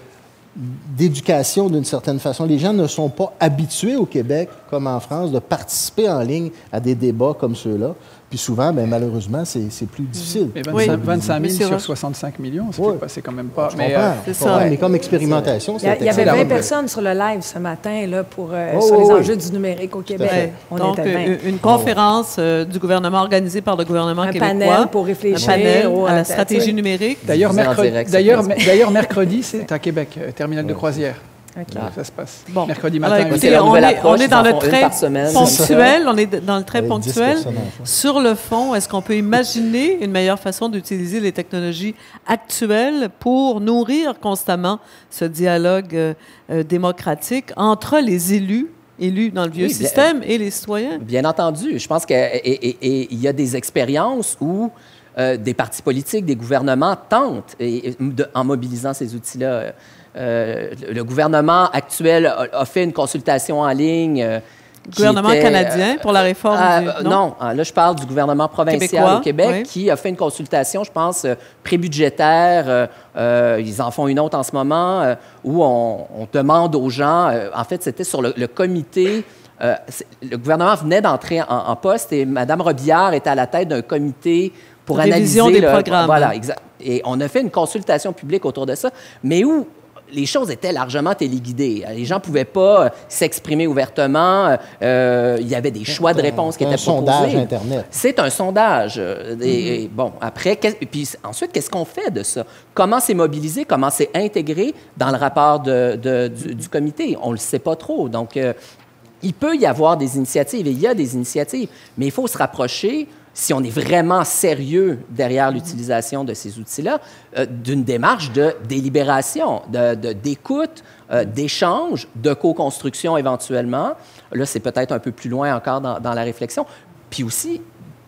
d'éducation d'une certaine façon. Les gens ne sont pas habitués au Québec, comme en France, de participer en ligne à des débats comme ceux-là. Puis souvent, bien, malheureusement, c'est, c'est plus difficile.
Mais vingt-cinq, oui. vingt-cinq mille sur soixante-cinq millions, c'est, oui. c'est quand même pas...
Je mais, euh, c'est ça. Ouais, mais comme expérimentation, c'est
Il y avait vingt personnes sur le live ce matin là, pour, euh, oh, sur les oh, enjeux oui. du numérique au Québec.
On Donc, était une conférence euh, du gouvernement organisée par le gouvernement
un
québécois.
Un panel pour réfléchir.
Un panel à la stratégie numérique.
D'ailleurs, mercredi, d'ailleurs, d'ailleurs, mercredi, c'est à Québec, terminal de croisière.
Okay.
Là, ça se passe.
Bon.
Mercredi matin.
Alors, écoutez, on, est, on est dans le trait ponctuel. On est dans le trait ponctuel. Sur le fond, est-ce qu'on peut imaginer une meilleure façon d'utiliser les technologies actuelles pour nourrir constamment ce dialogue euh, démocratique entre les élus, élus dans le vieux oui, système, bien, et les citoyens?
Bien entendu. Je pense qu'il y a des expériences où euh, des partis politiques, des gouvernements tentent, et, de, en mobilisant ces outils-là. Euh, le gouvernement actuel a, a fait une consultation en ligne. Euh,
le gouvernement était, canadien pour la réforme
euh,
du...
Non, non là, je parle du gouvernement provincial
Québécois,
au Québec
oui.
qui a fait une consultation, je pense, euh, prébudgétaire. Euh, euh, ils en font une autre en ce moment, euh, où on, on demande aux gens... Euh, en fait, c'était sur le, le comité... Euh, le gouvernement venait d'entrer en, en poste et Mme Robillard était à la tête d'un comité pour
Révision
analyser...
des
le,
programmes.
Voilà, exact. Et on a fait une consultation publique autour de ça, mais où... les choses étaient largement téléguidées. Les gens ne pouvaient pas s'exprimer ouvertement. Euh, il y avait des choix de réponses qui étaient proposés.
C'est un sondage Internet.
C'est un sondage. Et, et bon, après, et puis ensuite, qu'est-ce qu'on fait de ça? Comment c'est mobilisé? Comment c'est intégré dans le rapport de, de, du, du comité? On ne le sait pas trop. Donc, euh, il peut y avoir des initiatives, et il y a des initiatives, mais il faut se rapprocher, si on est vraiment sérieux derrière l'utilisation de ces outils-là, euh, d'une démarche de délibération, de, de, d'écoute, euh, d'échange, de co-construction éventuellement. Là, c'est peut-être un peu plus loin encore dans, dans la réflexion. Puis aussi,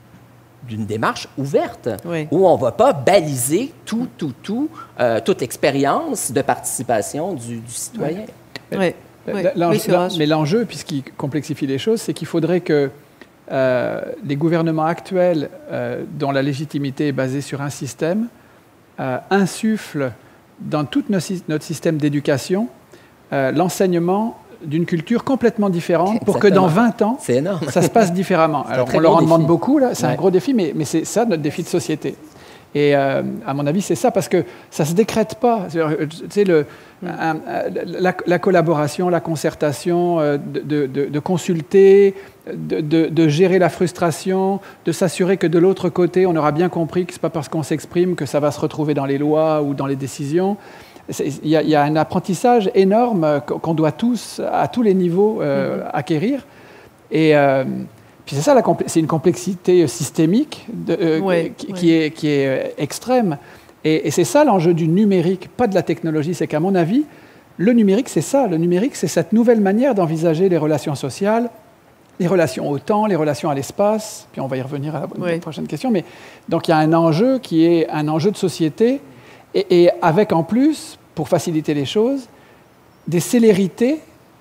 d'une démarche ouverte, oui. où on ne va pas baliser tout, tout, tout, euh, toute expérience de participation du, du citoyen.
Oui. Oui.
Oui. L'enjeu, mais l'enjeu, puis ce qui complexifie les choses, c'est qu'il faudrait que euh, les gouvernements actuels, euh, dont la légitimité est basée sur un système, euh, insufflent dans tout notre, notre système d'éducation euh, l'enseignement d'une culture complètement différente. Exactement. Pour que dans vingt ans, ça se passe différemment. Alors, on leur en demande beaucoup, là, c'est ouais. un gros défi, mais, mais c'est ça notre défi de société. Et euh, à mon avis, c'est ça, parce que ça ne se décrète pas. Tu sais, le, mm. un, la, la collaboration, la concertation, euh, de, de, de consulter, de, de, de gérer la frustration, de s'assurer que de l'autre côté, on aura bien compris que ce n'est pas parce qu'on s'exprime que ça va se retrouver dans les lois ou dans les décisions. Il y, y a un apprentissage énorme qu'on doit tous, à tous les niveaux, euh, mm-hmm. acquérir. Et... Euh, Puis c'est ça, la c'est une complexité systémique de, euh, oui, qui, oui. qui, est, qui est extrême. Et, et c'est ça l'enjeu du numérique, pas de la technologie. C'est qu'à mon avis, le numérique, c'est ça. Le numérique, c'est cette nouvelle manière d'envisager les relations sociales, les relations au temps, les relations à l'espace. Puis on va y revenir à la, oui. la prochaine question. Mais donc il y a un enjeu qui est un enjeu de société, et, et avec en plus, pour faciliter les choses, des célérités,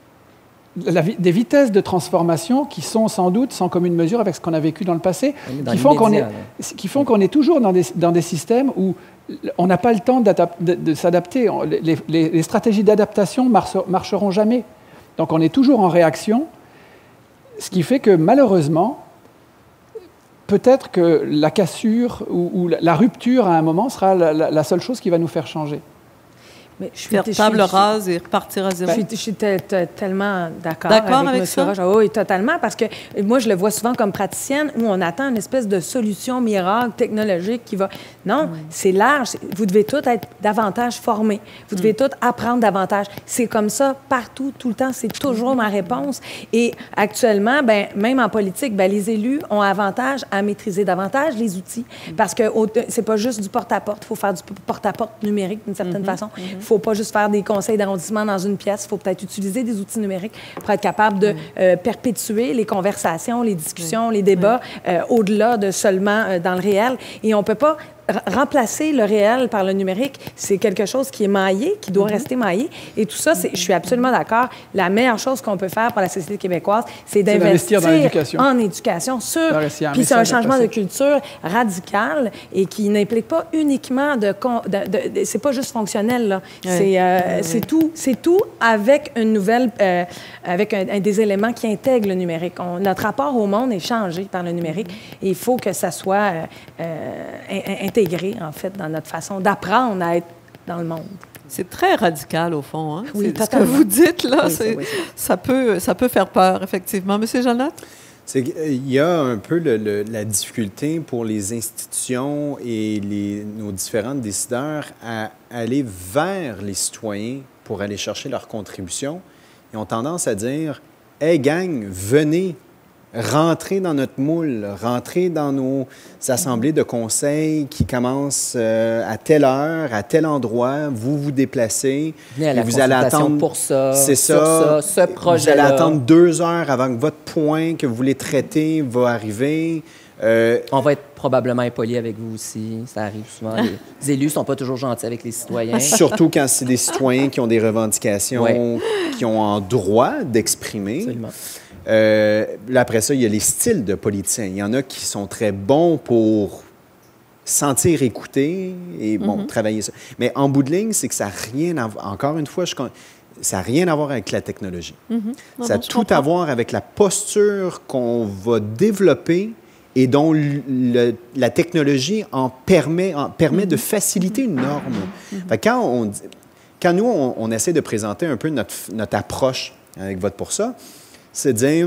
La, des vitesses de transformation qui sont sans doute sans commune mesure avec ce qu'on a vécu dans le passé, qui font, qu'on est, qui font qu'on est toujours dans des, dans des systèmes où on n'a pas le temps de, de s'adapter. Les, les, les stratégies d'adaptation ne marcheront jamais. Donc on est toujours en réaction, ce qui fait que malheureusement, peut-être que la cassure ou, ou la rupture à un moment sera la, la, la seule chose qui va nous faire changer.
Mais je suis, faire table je suis, rase et repartir à zéro.
Je suis, je suis te, te, tellement d'accord,
d'accord avec,
avec
M. ça?
Roche. Oh, oui, totalement, parce que moi, je le vois souvent comme praticienne où on attend une espèce de solution miracle technologique qui va... Non, oui. c'est large. Vous devez tous être davantage formés. Vous devez mm. tous apprendre davantage. C'est comme ça partout, tout le temps. C'est toujours ma réponse. Et actuellement, ben, même en politique, ben, les élus ont avantage à maîtriser davantage les outils, mm. parce que c'est pas juste du porte-à-porte. Il faut faire du porte-à-porte numérique d'une certaine mm-hmm. façon. Mm-hmm. Il ne faut pas juste faire des conseils d'arrondissement dans une pièce. Il faut peut-être utiliser des outils numériques pour être capable de euh, perpétuer les conversations, les discussions, oui. les débats oui. euh, au-delà de seulement euh, dans le réel. Et on ne peut pas remplacer le réel par le numérique. C'est quelque chose qui est maillé, qui doit mm-hmm. rester maillé. Et tout ça, c'est, je suis absolument d'accord. La meilleure chose qu'on peut faire pour la société québécoise, c'est d'investir
dans l'éducation.
en éducation. Sûr. Puis c'est un changement de culture radical et qui n'implique pas uniquement de... de, de, de c'est pas juste fonctionnel, là. Oui. C'est, euh, oui. c'est tout, c'est tout avec une nouvelle... Euh, avec un, un des éléments qui intègrent le numérique. On, notre rapport au monde est changé par le numérique. Mm-hmm. Et il faut que ça soit euh, euh, intégré, en fait, dans notre façon d'apprendre à être dans le monde.
C'est très radical, au fond. Hein?
Oui,
c'est, ce que vous dites, là, oui, c'est, oui. ça, peut, ça peut faire peur, effectivement. Monsieur Jonathan?
C'est qu'il y a un peu le, le, la difficulté pour les institutions et les, nos différents décideurs à aller vers les citoyens pour aller chercher leur contribution. Ils ont tendance à dire « Hey, gang, venez, rentrez dans notre moule, rentrez dans nos assemblées de conseils qui commencent euh, à telle heure, à tel endroit, vous vous déplacez.
Venez à la
vous allez attendre
pour ça,
c'est
ça, ça, ce projet-là.
Vous allez attendre deux heures avant que votre point que vous voulez traiter va arriver.
Euh, On va être probablement impoli avec vous aussi. Ça arrive souvent. Les élus ne sont pas toujours gentils avec les citoyens.
Surtout quand c'est des citoyens qui ont des revendications, ouais. qui ont en droit d'exprimer.
Absolument.
Euh, là, après ça, il y a les styles de politiciens. Il y en a qui sont très bons pour sentir écouter et, bon, mm-hmm. travailler ça. Mais en bout de ligne, c'est que ça n'a rien à voir. Encore une fois, je... ça n'a rien à voir avec la technologie. Mm-hmm. Non, ça a tout à voir avec la posture qu'on va développer et dont le, la technologie en permet, en permet mm-hmm. de faciliter une norme. Mm-hmm. Fait que quand, on, quand nous, on, on essaie de présenter un peu notre, notre approche avec Vote pour ça, c'est de dire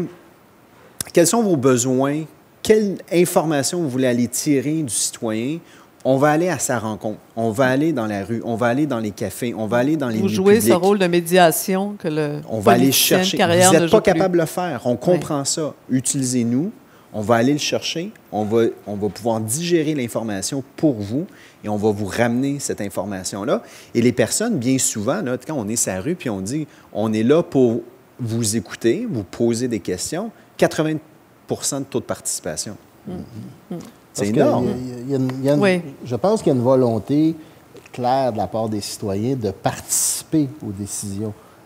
quels sont vos besoins, quelle information vous voulez aller tirer du citoyen. On va aller à sa rencontre, on va aller dans la rue, on va aller dans les cafés, on va aller dans les
vous
lieux
jouez
publics.
ce rôle de médiation que le
on va aller chercher. Vous n'êtes pas capable
plus.
de le faire, on comprend oui. ça. Utilisez-nous, on va aller le chercher, on va, on va pouvoir digérer l'information pour vous et on va vous ramener cette information-là. Et les personnes, bien souvent, là, quand on est sur la rue puis on dit on est là pour vous écouter, vous poser des questions, quatre-vingts pour cent de taux de participation.
Mm-hmm.
C'est énorme.
Y a, y a une, y a une, oui. Je pense qu'il y a une volonté claire de la part des citoyens de participer aux décisions.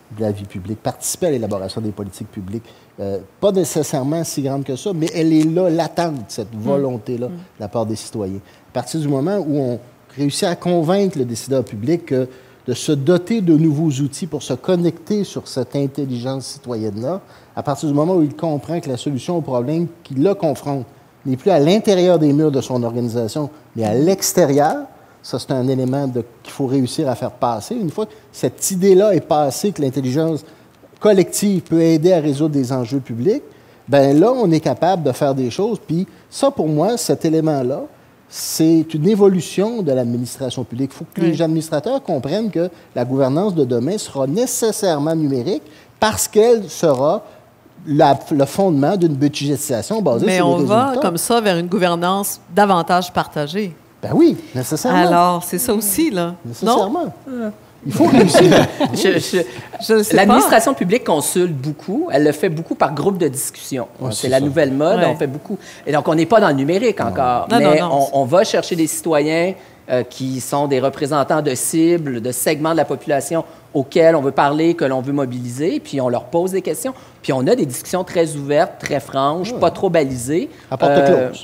de la vie publique, participer à l'élaboration des politiques publiques. Euh, pas nécessairement si grande que ça, mais elle est là, latente, cette volonté-là, mm. de la part des citoyens. À partir du moment où on réussit à convaincre le décideur public que de se doter de nouveaux outils pour se connecter sur cette intelligence citoyenne-là, à partir du moment où il comprend que la solution au problème qui le confronte n'est plus à l'intérieur des murs de son organisation, mais à l'extérieur, ça, c'est un élément qu'il faut réussir à faire passer. Une fois que cette idée-là est passée, que l'intelligence collective peut aider à résoudre des enjeux publics, bien là, on est capable de faire des choses. Puis ça, pour moi, cet élément-là, c'est une évolution de l'administration publique. Il faut que oui. les administrateurs comprennent que la gouvernance de demain sera nécessairement numérique parce qu'elle sera la, le fondement d'une budgétisation basée
Mais
sur les résultats.
Mais on va comme ça vers une gouvernance davantage partagée.
Ben oui, nécessairement.
Alors, c'est ça aussi, là.
Nécessairement.
Non?
Il faut réussir.
je, je, je L'administration publique consulte beaucoup. Elle le fait beaucoup par groupe de discussion. Ouais, c'est, c'est la nouvelle mode. Ouais. On fait beaucoup. Et donc, on n'est pas dans le numérique encore. Non, mais non, non, on, on va chercher des citoyens euh, qui sont des représentants de cibles, de segments de la population auxquels on veut parler, que l'on veut mobiliser, puis on leur pose des questions. Puis on a des discussions très ouvertes, très franches, ouais. pas trop balisées.
À porte euh, close.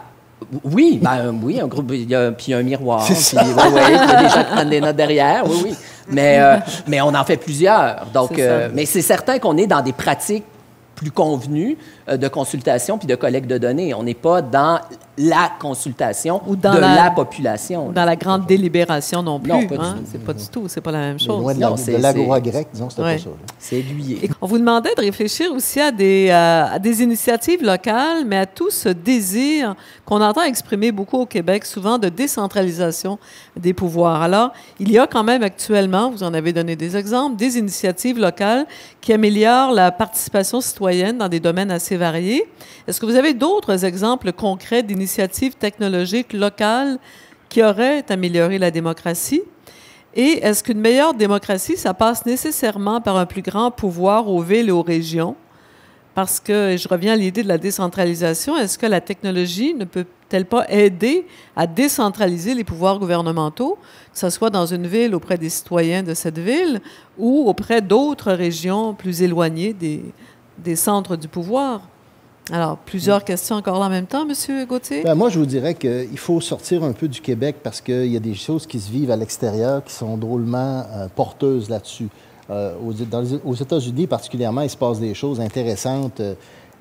Oui, ben, oui, un groupe, il y a, puis un miroir, puis ouais, ouais, il y a des gens qui prennent des notes derrière, oui, oui. Mais, euh, mais on en fait plusieurs. Donc, c'est euh, mais c'est certain qu'on est dans des pratiques plus convenues euh, de consultation puis de collecte de données. On n'est pas dans la consultation Ou dans de la, la population.
Dans là. la grande délibération non plus.
Non, pas
hein?
du tout.
C'est pas du tout. C'est pas la même chose.
Loin de, la, de l'agora grecque, disons, c'était ouais. pas ça. Là.
C'est aiguillé.
On vous demandait de réfléchir aussi à des, euh, à des initiatives locales, mais à tout ce désir qu'on entend exprimer beaucoup au Québec, souvent de décentralisation des pouvoirs. Alors, il y a quand même actuellement, vous en avez donné des exemples, des initiatives locales qui améliorent la participation citoyenne dans des domaines assez variés. Est-ce que vous avez d'autres exemples concrets d'initiatives technologiques locales qui auraient amélioré la démocratie? Et est-ce qu'une meilleure démocratie, ça passe nécessairement par un plus grand pouvoir aux villes et aux régions? Parce que, je reviens à l'idée de la décentralisation, est-ce que la technologie ne peut-elle pas aider à décentraliser les pouvoirs gouvernementaux, que ce soit dans une ville auprès des citoyens de cette ville ou auprès d'autres régions plus éloignées des, des centres du pouvoir? Alors, plusieurs questions encore là en même temps, M. Gauthier?
Bien, moi, je vous dirais qu'il faut sortir un peu du Québec parce qu'il y a des choses qui se vivent à l'extérieur qui sont drôlement euh, porteuses là-dessus. Euh, aux, dans les, aux États-Unis, particulièrement, il se passe des choses intéressantes. Euh,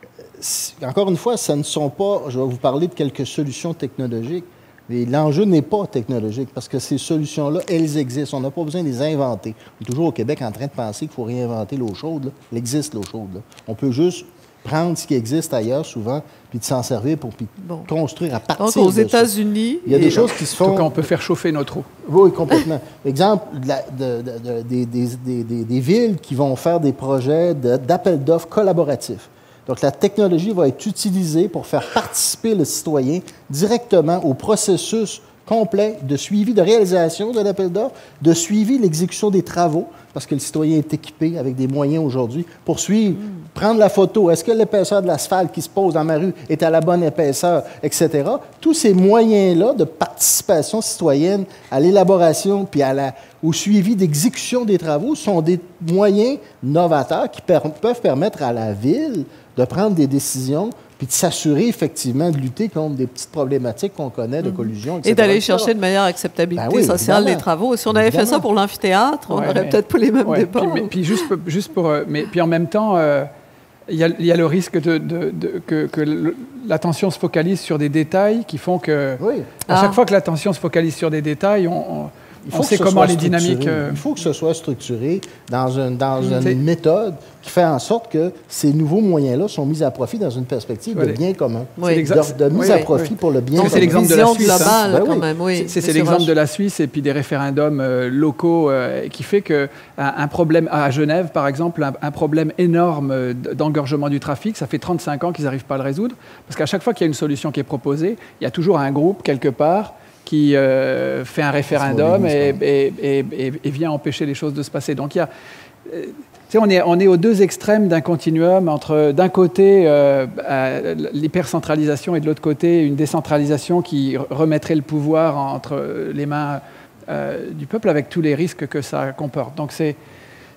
encore une fois, ce ne sont pas... Je vais vous parler de quelques solutions technologiques, mais l'enjeu n'est pas technologique parce que ces solutions-là, elles existent. On n'a pas besoin de les inventer. On est toujours au Québec en train de penser qu'il faut réinventer l'eau chaude. Là. Elle existe, l'eau chaude. Là. On peut juste prendre ce qui existe ailleurs, souvent, puis de s'en servir pour puis bon. construire à partir de ça.
Donc, aux États-Unis...
Il y a des choses qui se font...
En tout cas, on peut faire chauffer notre eau.
Oui, complètement. Exemple, de la, de, de, de, des, des, des, des villes qui vont faire des projets de, d'appel d'offres collaboratifs. Donc, la technologie va être utilisée pour faire participer le citoyen directement au processus complet de suivi, de réalisation de l'appel d'offres, de suivi de l'exécution des travaux, parce que le citoyen est équipé avec des moyens aujourd'hui pour suivre, mmh. prendre la photo, est-ce que l'épaisseur de l'asphalte qui se pose dans ma rue est à la bonne épaisseur, et cetera. Tous ces moyens-là de participation citoyenne à l'élaboration puis à la, au suivi d'exécution des travaux sont des moyens novateurs qui per- peuvent permettre à la ville de prendre des décisions puis de s'assurer effectivement de lutter contre des petites problématiques qu'on connaît de collusion, et cetera.
Et d'aller chercher une meilleure acceptabilité ben oui, sociale évidemment. des travaux. Si on avait évidemment. fait ça pour l'amphithéâtre, on n'aurait ouais, peut-être pas les mêmes ouais, débats.
Puis, mais, puis juste, juste pour... Mais puis en même temps, euh, il y, a, y a le risque de, de, de, que, que le, l'attention se focalise sur des détails qui font que... Oui. À ah. chaque fois que l'attention se focalise sur des détails, on... on Il faut on sait comment les dynamiques... Euh...
Il faut que ce soit structuré dans, une, dans une méthode qui fait en sorte que ces nouveaux moyens-là sont mis à profit dans une perspective oui. de bien commun,
oui.
de, de mise oui, à profit oui. pour le bien commun.
C'est l'exemple de la Suisse.
Globale,
hein.
quand oui. même, oui.
C'est, c'est l'exemple de la Suisse et puis des référendums euh, locaux euh, qui fait qu'un un problème, à Genève par exemple, un, un problème énorme d'engorgement du trafic, ça fait trente-cinq ans qu'ils n'arrivent pas à le résoudre, parce qu'à chaque fois qu'il y a une solution qui est proposée, il y a toujours un groupe quelque part qui euh, fait un référendum et, et, et, et, et vient empêcher les choses de se passer. Donc, il y a, euh, tu sais, on est, on est aux deux extrêmes d'un continuum entre, d'un côté, euh, euh, l'hypercentralisation et de l'autre côté, une décentralisation qui remettrait le pouvoir entre les mains euh, du peuple avec tous les risques que ça comporte. Donc, c'est...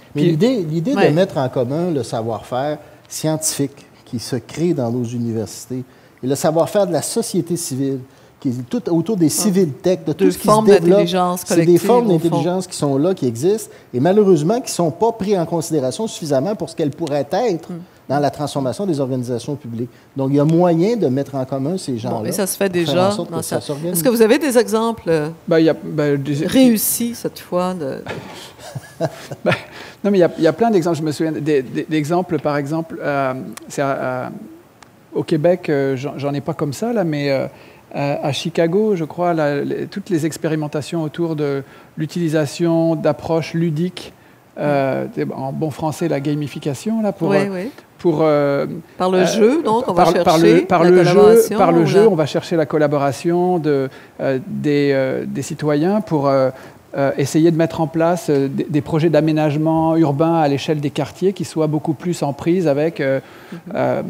Mais l'idée, l'idée
Ouais.
de mettre en commun le savoir-faire scientifique qui se crée dans nos universités et le savoir-faire de la société civile, qui est tout autour des civil tech, de tout
Deux
ce qui
formes
se développe.
d'intelligence
C'est des
collective,
formes
au fond.
d'intelligence qui sont là, qui existent, et malheureusement qui ne sont pas prises en considération suffisamment pour ce qu'elles pourraient être
Mm.
dans la transformation des organisations publiques. Donc, il y a moyen de mettre en commun ces gens-là.
Bon, et ça se fait
pour faire
déjà.
en sorte
dans
que ça
ça.
s'organise.
Est-ce que vous avez des exemples euh,
Ben, il y a, ben, des-
réussis cette fois de...
Ben, non, mais il y a, il y a plein d'exemples. Je me souviens des- des- d'exemples, par exemple, euh, c'est à- à- au Québec, euh, j'en j'en ai pas comme ça, là, mais euh, à, à Chicago, je crois, là, les- toutes les expérimentations autour de l'utilisation d'approches ludiques, euh, en bon français, la gamification, là, pour...
Oui,
euh,
oui.
pour euh,
Par le
euh,
jeu, donc, on va
par,
chercher
par le, par
la
le jeu,
collaboration.
par le
ou
jeu,
la-
on va chercher la collaboration de, euh, des, euh, des citoyens pour euh, euh, essayer de mettre en place euh, des, des projets d'aménagement urbain à l'échelle des quartiers qui soient beaucoup plus en prise avec, euh,
Mhm.
euh,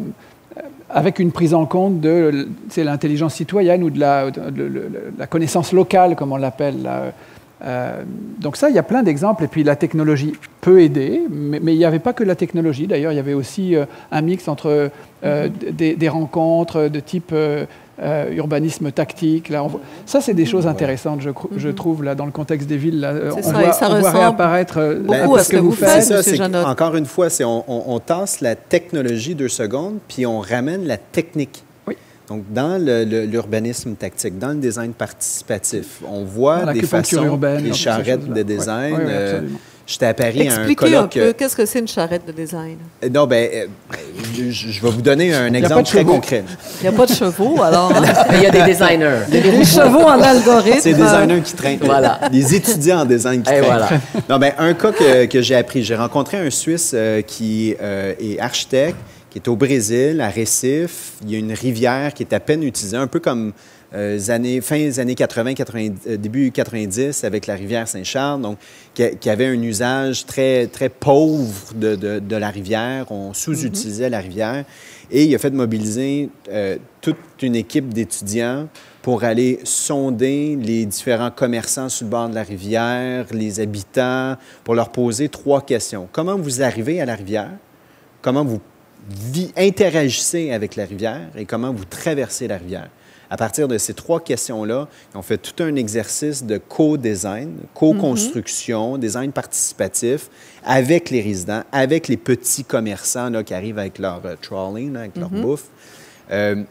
avec une prise en compte de c'est l'intelligence citoyenne ou de la, de- de- de la connaissance locale, comme on l'appelle. là. Euh, donc ça, il y a plein d'exemples. Et puis la technologie peut aider, mais, mais il n'y avait pas que la technologie. D'ailleurs, il y avait aussi euh, un mix entre euh,
Mhm.
des, des rencontres de type euh, euh, urbanisme tactique. Là, on voit- ça, c'est des choses intéressantes, je, cro- je
Mhm.
trouve, là, dans le contexte des villes. Là,
C'est
on
ça, et
voit,
ça
on voit
ressemble
réapparaître euh,
beaucoup
un peu
à ce que vous
C'est
faites,
ça,
M.
c'est
Janotte.
encore une fois, c'est on, on- on tasse la technologie deux secondes, puis on ramène la technique.
Oui.
Donc, dans le- le- l'urbanisme tactique, dans le design participatif, on voit
Dans
des
l'acupuncture
façons,
urbaine,
des
dans toutes ces
charrettes
choses-là.
de design.
Ouais, ouais, ouais,
euh,
absolument.
J'étais à Paris à un
Expliquez un
colloque.
peu, qu'est-ce que c'est une charrette de design?
euh, Non, ben, euh, je, je vais vous donner un
a pas
exemple
de
très
chevaux.
concret.
Il n'y a pas de chevaux, alors. hein?
Mais il y a des designers.
Des chevaux en algorithme.
C'est des designers qui traînent.
Voilà.
Des étudiants en design qui
Et
traînent.
voilà.
Non, ben, un cas que, que j'ai appris. J'ai rencontré un Suisse euh, qui euh, est architecte, qui est au Brésil, à Recife. Il y a une rivière qui est à peine utilisée, un peu comme euh, les années, fin des années quatre-vingts, quatre-vingts, euh, début quatre-vingt-dix avec la rivière Saint-Charles, donc qui, a- qui avait un usage très, très pauvre de, de- de la rivière. On sous-utilisait la rivière. Et il a fait mobiliser euh, toute une équipe d'étudiants pour aller sonder les différents commerçants sur le bord de la rivière, les habitants, pour leur poser trois questions. Comment vous arrivez à la rivière? Comment vous vi- interagissez avec la rivière et comment vous traversez la rivière? À partir de ces trois questions-là, ils ont fait tout un exercice de co-design, co-construction, design participatif avec les résidents, avec les petits commerçants là, qui arrivent avec leur euh, trolley, là, avec leur bouffe. Euh,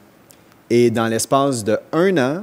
et dans l'espace de un an,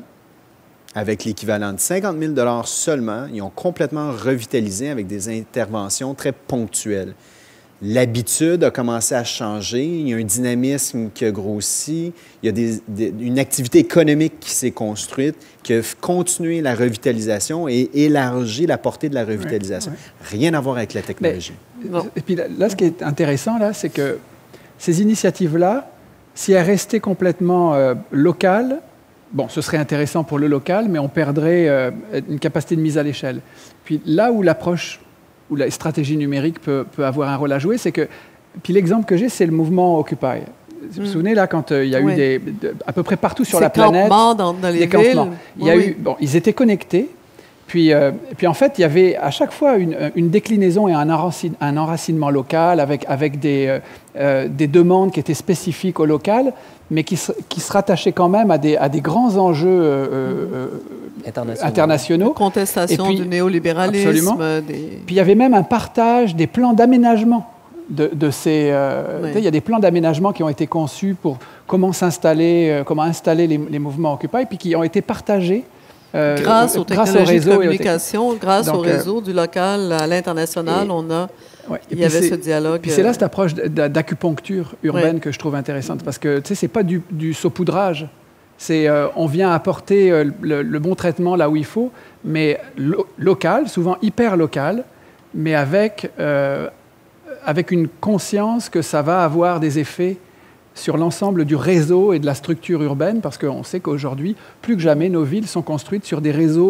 avec l'équivalent de cinquante mille dollars seulement, ils ont complètement revitalisé avec des interventions très ponctuelles. L'habitude a commencé à changer, il y a un dynamisme qui a grossi, il y a des- des- une activité économique qui s'est construite, qui a f- continué la revitalisation et élargi la portée de la revitalisation. Rien à voir avec la technologie.
Bon.
Et puis là, là, ce qui est intéressant, là, c'est que ces initiatives-là, si elles restaient complètement euh, locales, bon, ce serait intéressant pour le local, mais on perdrait euh, une capacité de mise à l'échelle. Puis là où l'approche, où la stratégie numérique peut, peut avoir un rôle à jouer, c'est que... Puis l'exemple que j'ai, c'est le mouvement Occupy. Vous vous souvenez, là, quand euh, il y a
Oui.
eu des, de- à peu près partout sur
Ces
la planète...
campements dans, dans les
des
villes.
campements. Il y a
Oui,
eu,
oui.
bon, ils étaient connectés. Puis, euh, puis en fait, il y avait à chaque fois une, une déclinaison et un, enracine- un enracinement local avec, avec des, euh, euh, des demandes qui étaient spécifiques au local, mais qui se, qui se rattachaient quand même à des, à des grands enjeux euh, euh,
Internationaux.
internationaux.
Contestation
Et puis-
du néolibéralisme.
Absolument.
euh, Des...
Puis il y avait même un partage des plans d'aménagement de, de ces. euh,
Oui.
tu sais, il y a des plans d'aménagement qui ont été conçus pour comment s'installer, euh, comment installer les, les mouvements Occupy, puis qui ont été partagés. euh,
Grâce aux technologies
réseau
de
et aux techn-
communication, grâce
Donc,
au
euh,
réseau du local à l'international,
et-
on a,
Ouais. Et
il y
puis
avait
c'est-
ce dialogue.
Puis c'est là
euh,
cette approche d- d- d'acupuncture urbaine
Ouais.
que je trouve intéressante, parce que tu sais, c'est pas du, du saupoudrage. C'est euh, on vient apporter euh, le, le bon traitement là où il faut, mais lo- local, souvent hyper local, mais avec euh, avec une conscience que ça va avoir des effets sur l'ensemble du réseau et de la structure urbaine, parce qu'on sait qu'aujourd'hui, plus que jamais, nos villes sont construites sur des réseaux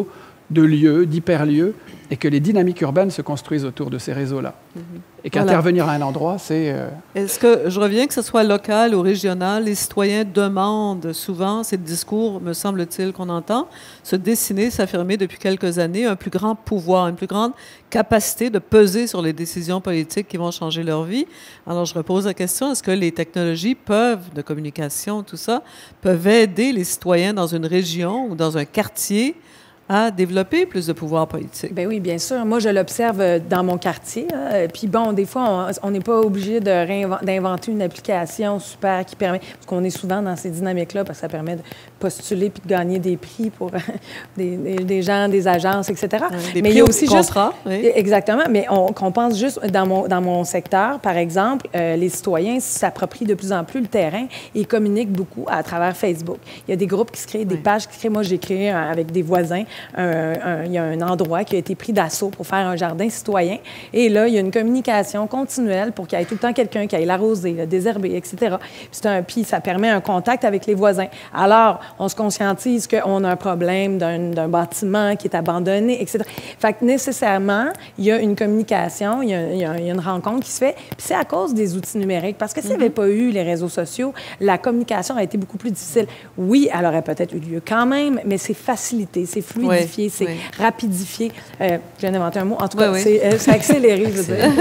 de lieux, d'hyperlieux, et que les dynamiques urbaines se construisent autour de ces réseaux-là. Mm-hmm. Et qu'intervenir voilà. à un endroit, c'est... Euh...
Est-ce que, je reviens, que ce soit local ou régional, les citoyens demandent souvent, c'est le discours, me semble-t-il, qu'on entend, se dessiner, s'affirmer depuis quelques années, un plus grand pouvoir, une plus grande capacité de peser sur les décisions politiques qui vont changer leur vie. Alors, je repose la question, est-ce que les technologies peuvent, de communication, tout ça, peuvent aider les citoyens dans une région ou dans un quartier à développer plus de pouvoir politique?
Bien oui, bien sûr. Moi, je l'observe dans mon quartier. Hein. Puis bon, des fois, on n'est pas obligé de réinventer, d'inventer une application super qui permet... Parce qu'on est souvent dans ces dynamiques-là, parce que ça permet de postuler puis de gagner des prix pour des, des, des gens, des agences, et cetera.
Ouais, des
mais
prix
il y a aussi juste...
contrat, oui.
Exactement. Mais on, qu'on pense juste dans mon, dans mon secteur, par exemple, euh, les citoyens s'approprient de plus en plus le terrain et communiquent beaucoup à travers Facebook. Il y a des groupes qui se créent, des oui. pages qui se créent. Moi, j'ai créé un, avec des voisins Un, un, il y a un endroit qui a été pris d'assaut pour faire un jardin citoyen. Et là, il y a une communication continuelle pour qu'il y ait tout le temps quelqu'un qui aille l'arroser, le désherber, et cetera. Puis, un, puis ça permet un contact avec les voisins. Alors, on se conscientise qu'on a un problème d'un, d'un bâtiment qui est abandonné, et cetera. Fait que nécessairement, il y a une communication, il y a, il y a, il y a une rencontre qui se fait. Puis c'est à cause des outils numériques. Parce que s'il n'y avait pas eu les réseaux sociaux, la communication aurait été beaucoup plus difficile. Oui, elle aurait peut-être eu lieu quand même, mais c'est facilité, c'est fluidifié. Oui. C'est oui. rapidifié. Euh, je viens d'inventer un mot. En tout cas, oui, oui. C'est, euh, c'est accéléré, je veux dire.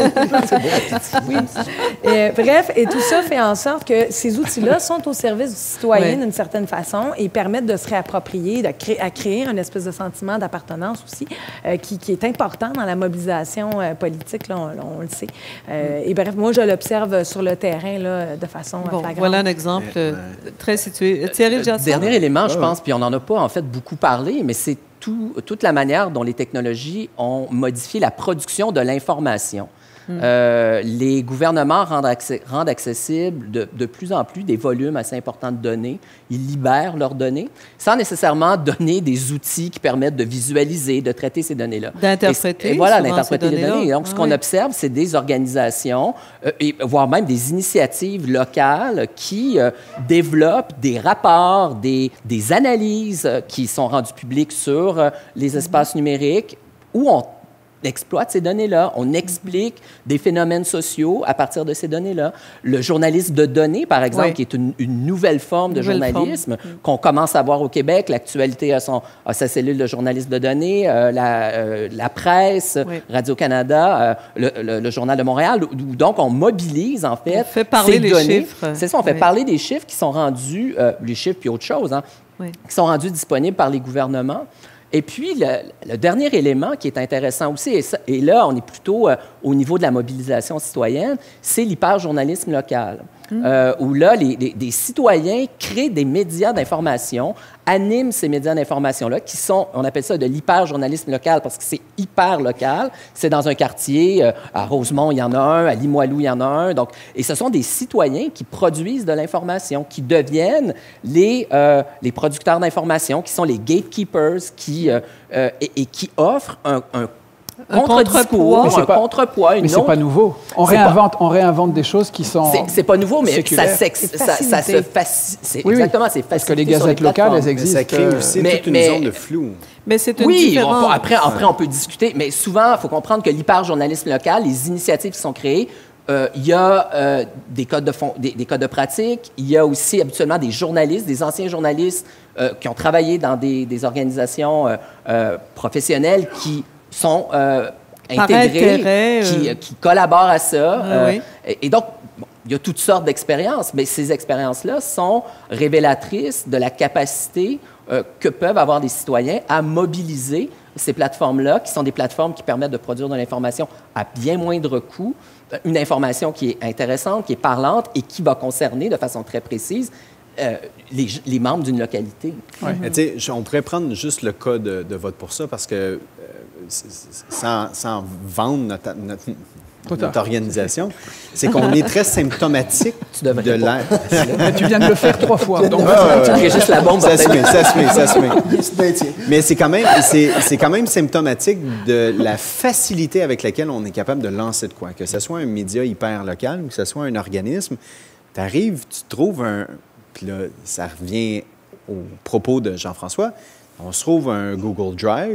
oui. Et, bref, et tout ça fait en sorte que ces outils-là sont au service du citoyen oui. d'une certaine façon et permettent de se réapproprier, de créer, à créer une espèce de sentiment d'appartenance aussi euh, qui, qui est important dans la mobilisation euh, politique, là, on, on le sait. Euh, et bref, moi, je l'observe sur le terrain là, de façon bon, flagrante.
Voilà un exemple euh, très situé. Thierry Jasson.
Dernier élément, je pense, puis on n'en a pas en fait beaucoup parlé, mais c'est Tout, toute la manière dont les technologies ont modifié la production de l'information. Mmh. Euh, les gouvernements rendent, accès, rendent accessibles de, de plus en plus des volumes assez importants de données. Ils libèrent leurs données sans nécessairement donner des outils qui permettent de visualiser, de traiter ces données-là.
D'interpréter.
Et, et voilà, d'interpréter les données. Et donc, ah, ce qu'on
oui.
observe, c'est des organisations, euh, et, voire même des initiatives locales qui euh, développent des rapports, des, des analyses euh, qui sont rendues publiques sur euh, les espaces mmh. numériques où on exploite ces données-là. On explique des phénomènes sociaux à partir de ces données-là. Le journalisme de données, par exemple, oui. qui est une, une nouvelle forme de nouvelle journalisme forme. qu'on commence à voir au Québec. L'actualité a, son, a sa cellule de journalisme de données, euh, la, euh, la presse, oui. Radio-Canada, euh, le, le, le Journal de Montréal, où, où donc on mobilise, en fait,
on fait parler
ces
les
données.
Chiffres.
C'est ça, on fait
oui.
parler des chiffres qui sont rendus, euh, les chiffres puis autre chose, hein, oui. qui sont rendus disponibles par les gouvernements. Et puis, le, le dernier élément qui est intéressant aussi, et, ça, et là, on est plutôt euh, au niveau de la mobilisation citoyenne, c'est l'hyperjournalisme local, mmh. euh, où là, les, les, des citoyens créent des médias d'information, animent ces médias d'information-là, qui sont, on appelle ça de l'hyperjournalisme local parce que c'est hyper local. C'est dans un quartier, euh, à Rosemont, il y en a un, à Limoilou, il y en a un. Donc, et ce sont des citoyens qui produisent de l'information, qui deviennent les, euh, les producteurs d'information, qui sont les gatekeepers, qui, euh, euh, et, et qui offrent un, un
Un
contre-discours,
contrepoids.
un contrepoids, une
Mais c'est
autre...
pas nouveau. On réinvente, pas... on réinvente des choses qui sont...
C'est, c'est pas nouveau, mais
séculaires.
ça, sex... ça, ça se facilite. C'est
oui,
exactement,
oui.
c'est facilité.
Parce que les gazettes les locales, elles existent.
Mais ça crée aussi
mais,
toute une
mais...
zone de flou.
Mais c'est une
oui,
différence.
Bon, après, après, on peut discuter, mais souvent, il faut comprendre que l'hyperjournalisme local, les initiatives qui sont créées, euh, il y a euh, des, codes de fond, des, des codes de pratique, il y a aussi habituellement des journalistes, des anciens journalistes euh, qui ont travaillé dans des, des organisations euh, euh, professionnelles qui sont... Euh, intégrés,
intérêt,
qui,
euh...
qui collaborent à ça.
Ah,
euh,
oui.
et, et donc, bon, il y a toutes sortes d'expériences, mais ces expériences-là sont révélatrices de la capacité euh, que peuvent avoir les citoyens à mobiliser ces plateformes-là, qui sont des plateformes qui permettent de produire de l'information à bien moindre coût, une information qui est intéressante, qui est parlante et qui va concerner de façon très précise Euh, les, les membres d'une localité.
Ouais. Mm-hmm. Tu sais, on pourrait prendre juste le cas de, de vote pour ça parce que euh, c'est, c'est, sans, sans vendre notre, notre, notre organisation, c'est qu'on est très symptomatique de l'air.
Tu viens de le faire trois fois. Donc,
ah, ouais, ouais. Juste la bombe.
Ça se met, ça se met, ça se met. Mais c'est quand même, c'est, c'est quand même symptomatique de la facilité avec laquelle on est capable de lancer de quoi. Que ce soit un média hyper local ou que ce soit un organisme, tu arrives, tu trouves un... Puis là, ça revient au propos de Jean-François. On se trouve un Google Drive,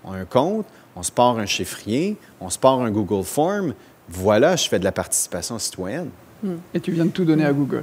un compte, on se part un chiffrier, on se part un Google Form. Voilà, je fais de la participation citoyenne.
Et tu viens de tout donner à Google.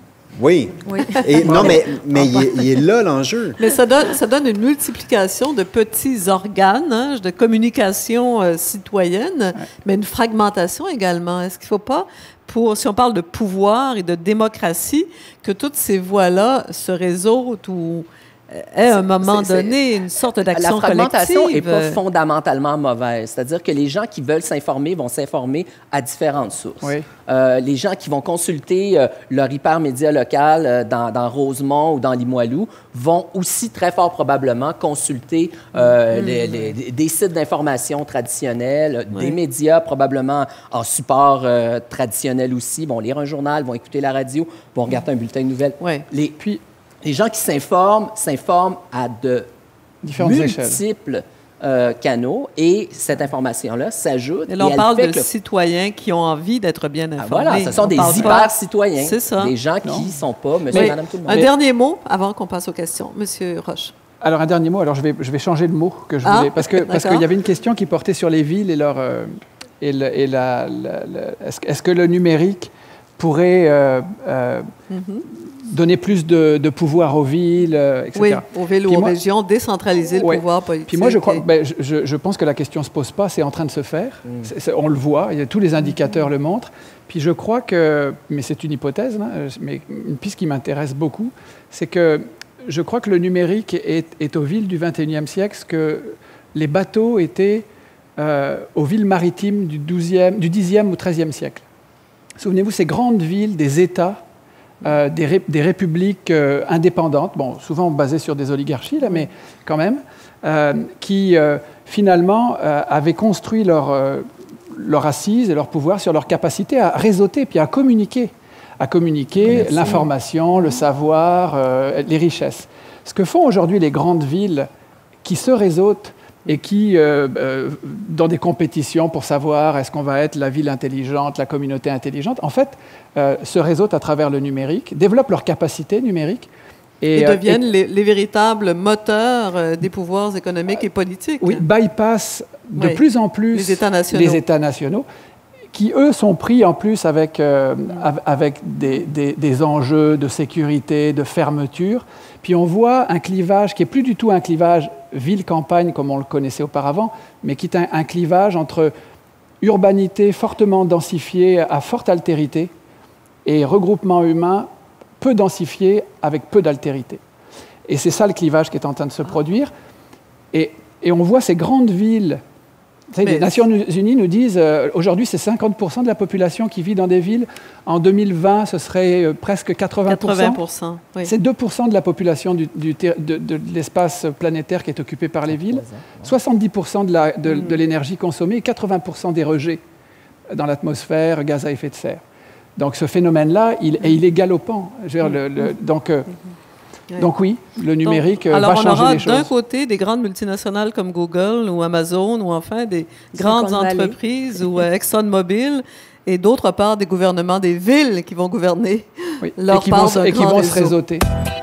Oui.
Oui.
Et, non, mais, mais il, est, il est là l'enjeu.
Mais ça donne, ça donne une multiplication de petits organes hein, de communication euh, citoyenne, ouais. mais une fragmentation également. Est-ce qu'il ne faut pas, pour, si on parle de pouvoir et de démocratie, que toutes ces voies-là se réseautent ou est à un moment c'est, donné une sorte d'action collective.
La fragmentation n'est pas fondamentalement mauvaise. C'est-à-dire que les gens qui veulent s'informer vont s'informer à différentes sources. Oui. Euh, les gens qui vont consulter euh, leur hypermédia local euh, dans, dans Rosemont ou dans Limoilou vont aussi très fort probablement consulter euh, mmh. les, les, des sites d'information traditionnels, oui. des médias probablement en support euh, traditionnel aussi, vont lire un journal, vont écouter la radio, vont regarder un bulletin de nouvelles.
Oui.
Les, puis, Les gens qui s'informent, s'informent à de Différentes multiples euh, canaux et cette information-là s'ajoute.
Et là, on et parle de le... citoyens qui ont envie d'être bien informés.
Ah, voilà, ce sont
on
des hyper-citoyens.
C'est ça.
Des gens
non.
qui ne sont pas monsieur,
Mais,
madame, tout le monde.
Un
Mais...
dernier mot avant qu'on passe aux questions. Monsieur Roche.
Alors, un dernier mot. Alors, je vais, je vais changer le mot que je ah, voulais. Parce que parce qu'il y avait une question qui portait sur les villes et leur... Euh, et le, et la, la, la, est-ce, est-ce que le numérique pourrait... Euh, euh, mm-hmm. donner plus de, de pouvoir aux villes, euh, et cetera.
Oui, aux villes ou aux régions, décentraliser le
ouais.
pouvoir politique.
Puis moi, je, crois, ben, je, je pense que la question ne se pose pas, c'est en train de se faire. Mm. C'est, c'est, on le voit, il y a, tous les indicateurs mm. le montrent. Puis je crois que, mais c'est une hypothèse, hein, mais une piste qui m'intéresse beaucoup, c'est que je crois que le numérique est, est aux villes du vingt et unième siècle, ce que les bateaux étaient euh, aux villes maritimes du, douzième, du dixième ou treizième siècle. Souvenez-vous, ces grandes villes, des États, Euh, des, ré, des républiques euh, indépendantes, bon, souvent basées sur des oligarchies, là, mais quand même, euh, qui euh, finalement euh, avaient construit leur, euh, leur assise et leur pouvoir sur leur capacité à réseauter puis à communiquer, à communiquer Merci. l'information, le savoir, euh, les richesses. Ce que font aujourd'hui les grandes villes qui se réseautent et qui, euh, euh, dans des compétitions pour savoir est-ce qu'on va être la ville intelligente, la communauté intelligente, en fait, euh, se réseautent à travers le numérique, développent leurs capacités numériques.
Et, et deviennent euh, et, les, les véritables moteurs euh, des pouvoirs économiques euh, et politiques.
Oui, bypassent de oui. plus en plus
les États nationaux,
les États nationaux qui, eux, sont pris en plus avec, euh, avec des, des, des enjeux de sécurité, de fermeture. Puis on voit un clivage qui n'est plus du tout un clivage ville-campagne comme on le connaissait auparavant, mais qui est un, un clivage entre urbanité fortement densifiée à forte altérité et regroupement humain peu densifié avec peu d'altérité. Et c'est ça le clivage qui est en train de se produire. Et, et on voit ces grandes villes. Vous savez, les Nations Unies nous disent euh, aujourd'hui c'est cinquante pour cent de la population qui vit dans des villes. En deux mille vingt, ce serait euh, presque quatre-vingts pour cent.
quatre-vingts pour cent oui.
C'est deux pour cent de la population du, du, de, de l'espace planétaire qui est occupé par les villes. soixante-dix pour cent de, la, de, mm. de l'énergie consommée et quatre-vingts pour cent des rejets dans l'atmosphère, gaz à effet de serre. Donc ce phénomène-là, il, et il est galopant. Je veux dire, le, le, donc... Euh, Oui. Donc oui, le numérique Donc, va changer les choses.
Alors on aura d'un côté des grandes multinationales comme Google ou Amazon ou enfin des grandes entreprises ou euh, ExxonMobil et d'autre part des gouvernements des villes qui vont gouverner
oui.
leur
et qui
part
vont,
d'un
et qui
grand
vont
réseau.
se réseauter.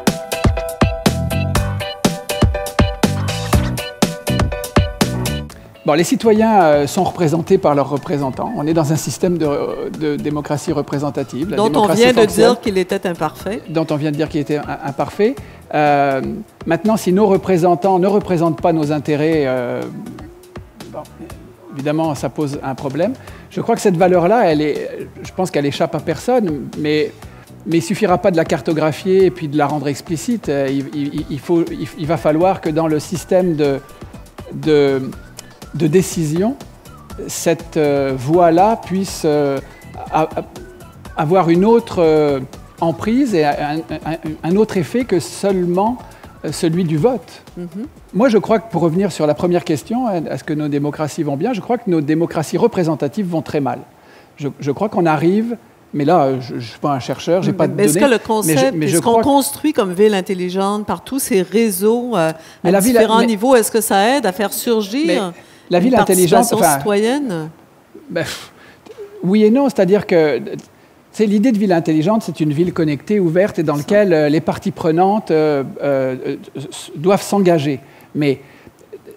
Bon, les citoyens euh, sont représentés par leurs représentants. On est dans un système de, de démocratie représentative. La
dont
démocratie
on vient
fonctionne,
de dire qu'il était imparfait.
Dont on vient de dire qu'il était imparfait. Euh, maintenant, si nos représentants ne représentent pas nos intérêts, euh, bon, évidemment, ça pose un problème. Je crois que cette valeur-là, elle est, je pense qu'elle échappe à personne, mais, mais il ne suffira pas de la cartographier et puis de la rendre explicite. Il, il, il, faut, il, il va falloir que dans le système de... de de décision, cette euh, voie-là puisse euh, a, a, avoir une autre euh, emprise et un, un, un autre effet que seulement euh, celui du vote. Mm-hmm. Moi, je crois que, pour revenir sur la première question, est-ce que nos démocraties vont bien? Je crois que nos démocraties représentatives vont très mal. Je, je crois qu'on arrive... Mais là, je ne suis pas un chercheur, je n'ai pas de données.
Est-ce que le concept, mais je, mais je est-ce qu'on construit comme ville intelligente par tous ces réseaux euh, à la différents ville, niveaux, est-ce que ça aide à faire surgir
la ville
une
intelligente,
participation citoyenne?
Ben, oui et non, c'est-à-dire que c'est l'idée de ville intelligente, c'est une ville connectée, ouverte et dans laquelle euh, les parties prenantes euh, euh, doivent s'engager. Mais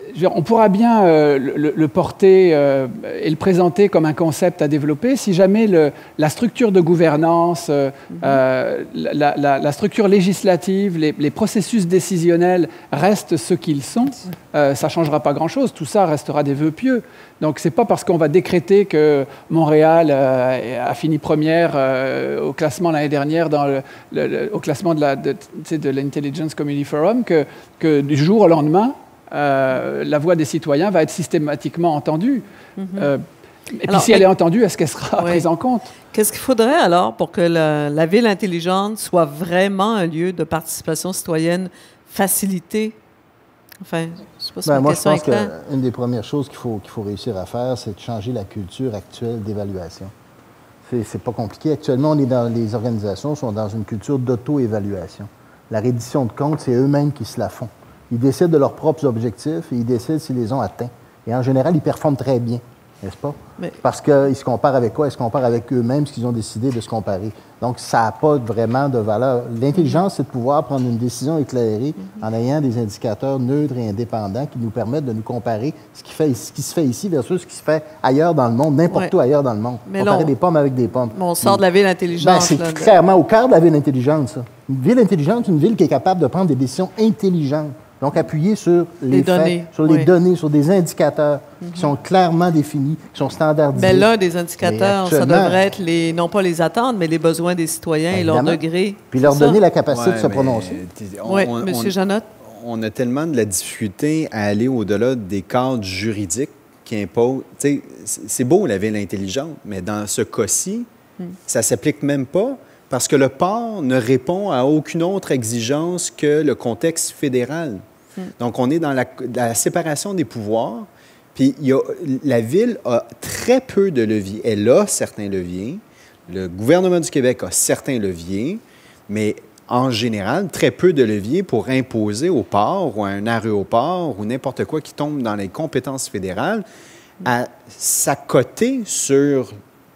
on pourra bien euh, le, le porter euh, et le présenter comme un concept à développer si jamais le, la structure de gouvernance, euh, mm-hmm. euh, la, la, la structure législative, les, les processus décisionnels restent ce qu'ils sont. Euh, ça ne changera pas grand-chose. Tout ça restera des vœux pieux. Donc, ce n'est pas parce qu'on va décréter que Montréal euh, a fini première euh, au classement l'année dernière, dans le, le, le, au classement de, la, de, de l'Intelligence Community Forum, que, que du jour au lendemain, Euh, la voix des citoyens va être systématiquement entendue. Mm-hmm. euh, et alors, puis, si elle est entendue, est-ce qu'elle sera oui. prise en compte?
Qu'est-ce qu'il faudrait alors pour que la, la ville intelligente soit vraiment un lieu de participation citoyenne facilitée? Enfin, je ne sais pas si
ben,
ma
moi,
question
je pense
est
qu'une des premières choses qu'il faut, qu'il faut réussir à faire, c'est de changer la culture actuelle d'évaluation. C'est, c'est pas compliqué. Actuellement, on est dans, les organisations sont dans une culture d'auto-évaluation. La reddition de comptes, c'est eux-mêmes qui se la font. Ils décident de leurs propres objectifs et ils décident s'ils les ont atteints. Et en général, ils performent très bien, n'est-ce pas? Mais... Parce qu'ils se comparent avec quoi? Ils se comparent avec eux-mêmes, ce qu'ils ont décidé de se comparer. Donc, ça n'a pas vraiment de valeur. L'intelligence, c'est de pouvoir prendre une décision éclairée mm-hmm. en ayant des indicateurs neutres et indépendants qui nous permettent de nous comparer ce qui, fait, ce qui se fait ici versus ce qui se fait ailleurs dans le monde, n'importe ouais. où ailleurs dans le monde. Mais comparer là, on... des pommes avec des pommes.
Mais on sort de la ville intelligente.
Ben, c'est là, clairement de... au cœur de la ville intelligente, ça. Une ville intelligente, c'est une ville qui est capable de prendre des décisions intelligentes. Donc, appuyer sur les, les faits, données, sur les oui. données, sur des indicateurs mm-hmm. qui sont clairement définis, qui sont standardisés.
Mais l'un des indicateurs, ça devrait être, les, non pas les attentes, mais les besoins des citoyens ben, et leur degré.
Puis leur
ça?
donner la capacité ouais, de se prononcer.
Oui, M. Janotte.
On a tellement de la difficulté à aller au-delà des cadres juridiques qui imposent. Tu sais, c'est beau, la ville intelligente, mais dans ce cas-ci, mm. ça ne s'applique même pas. Parce que le port ne répond à aucune autre exigence que le contexte fédéral. Mm. Donc, on est dans la, la séparation des pouvoirs. Puis, il y a, la Ville a très peu de leviers. Elle a certains leviers. Le gouvernement du Québec a certains leviers, mais en général, très peu de leviers pour imposer au port ou à un aéroport ou n'importe quoi qui tombe dans les compétences fédérales à s'accoter sur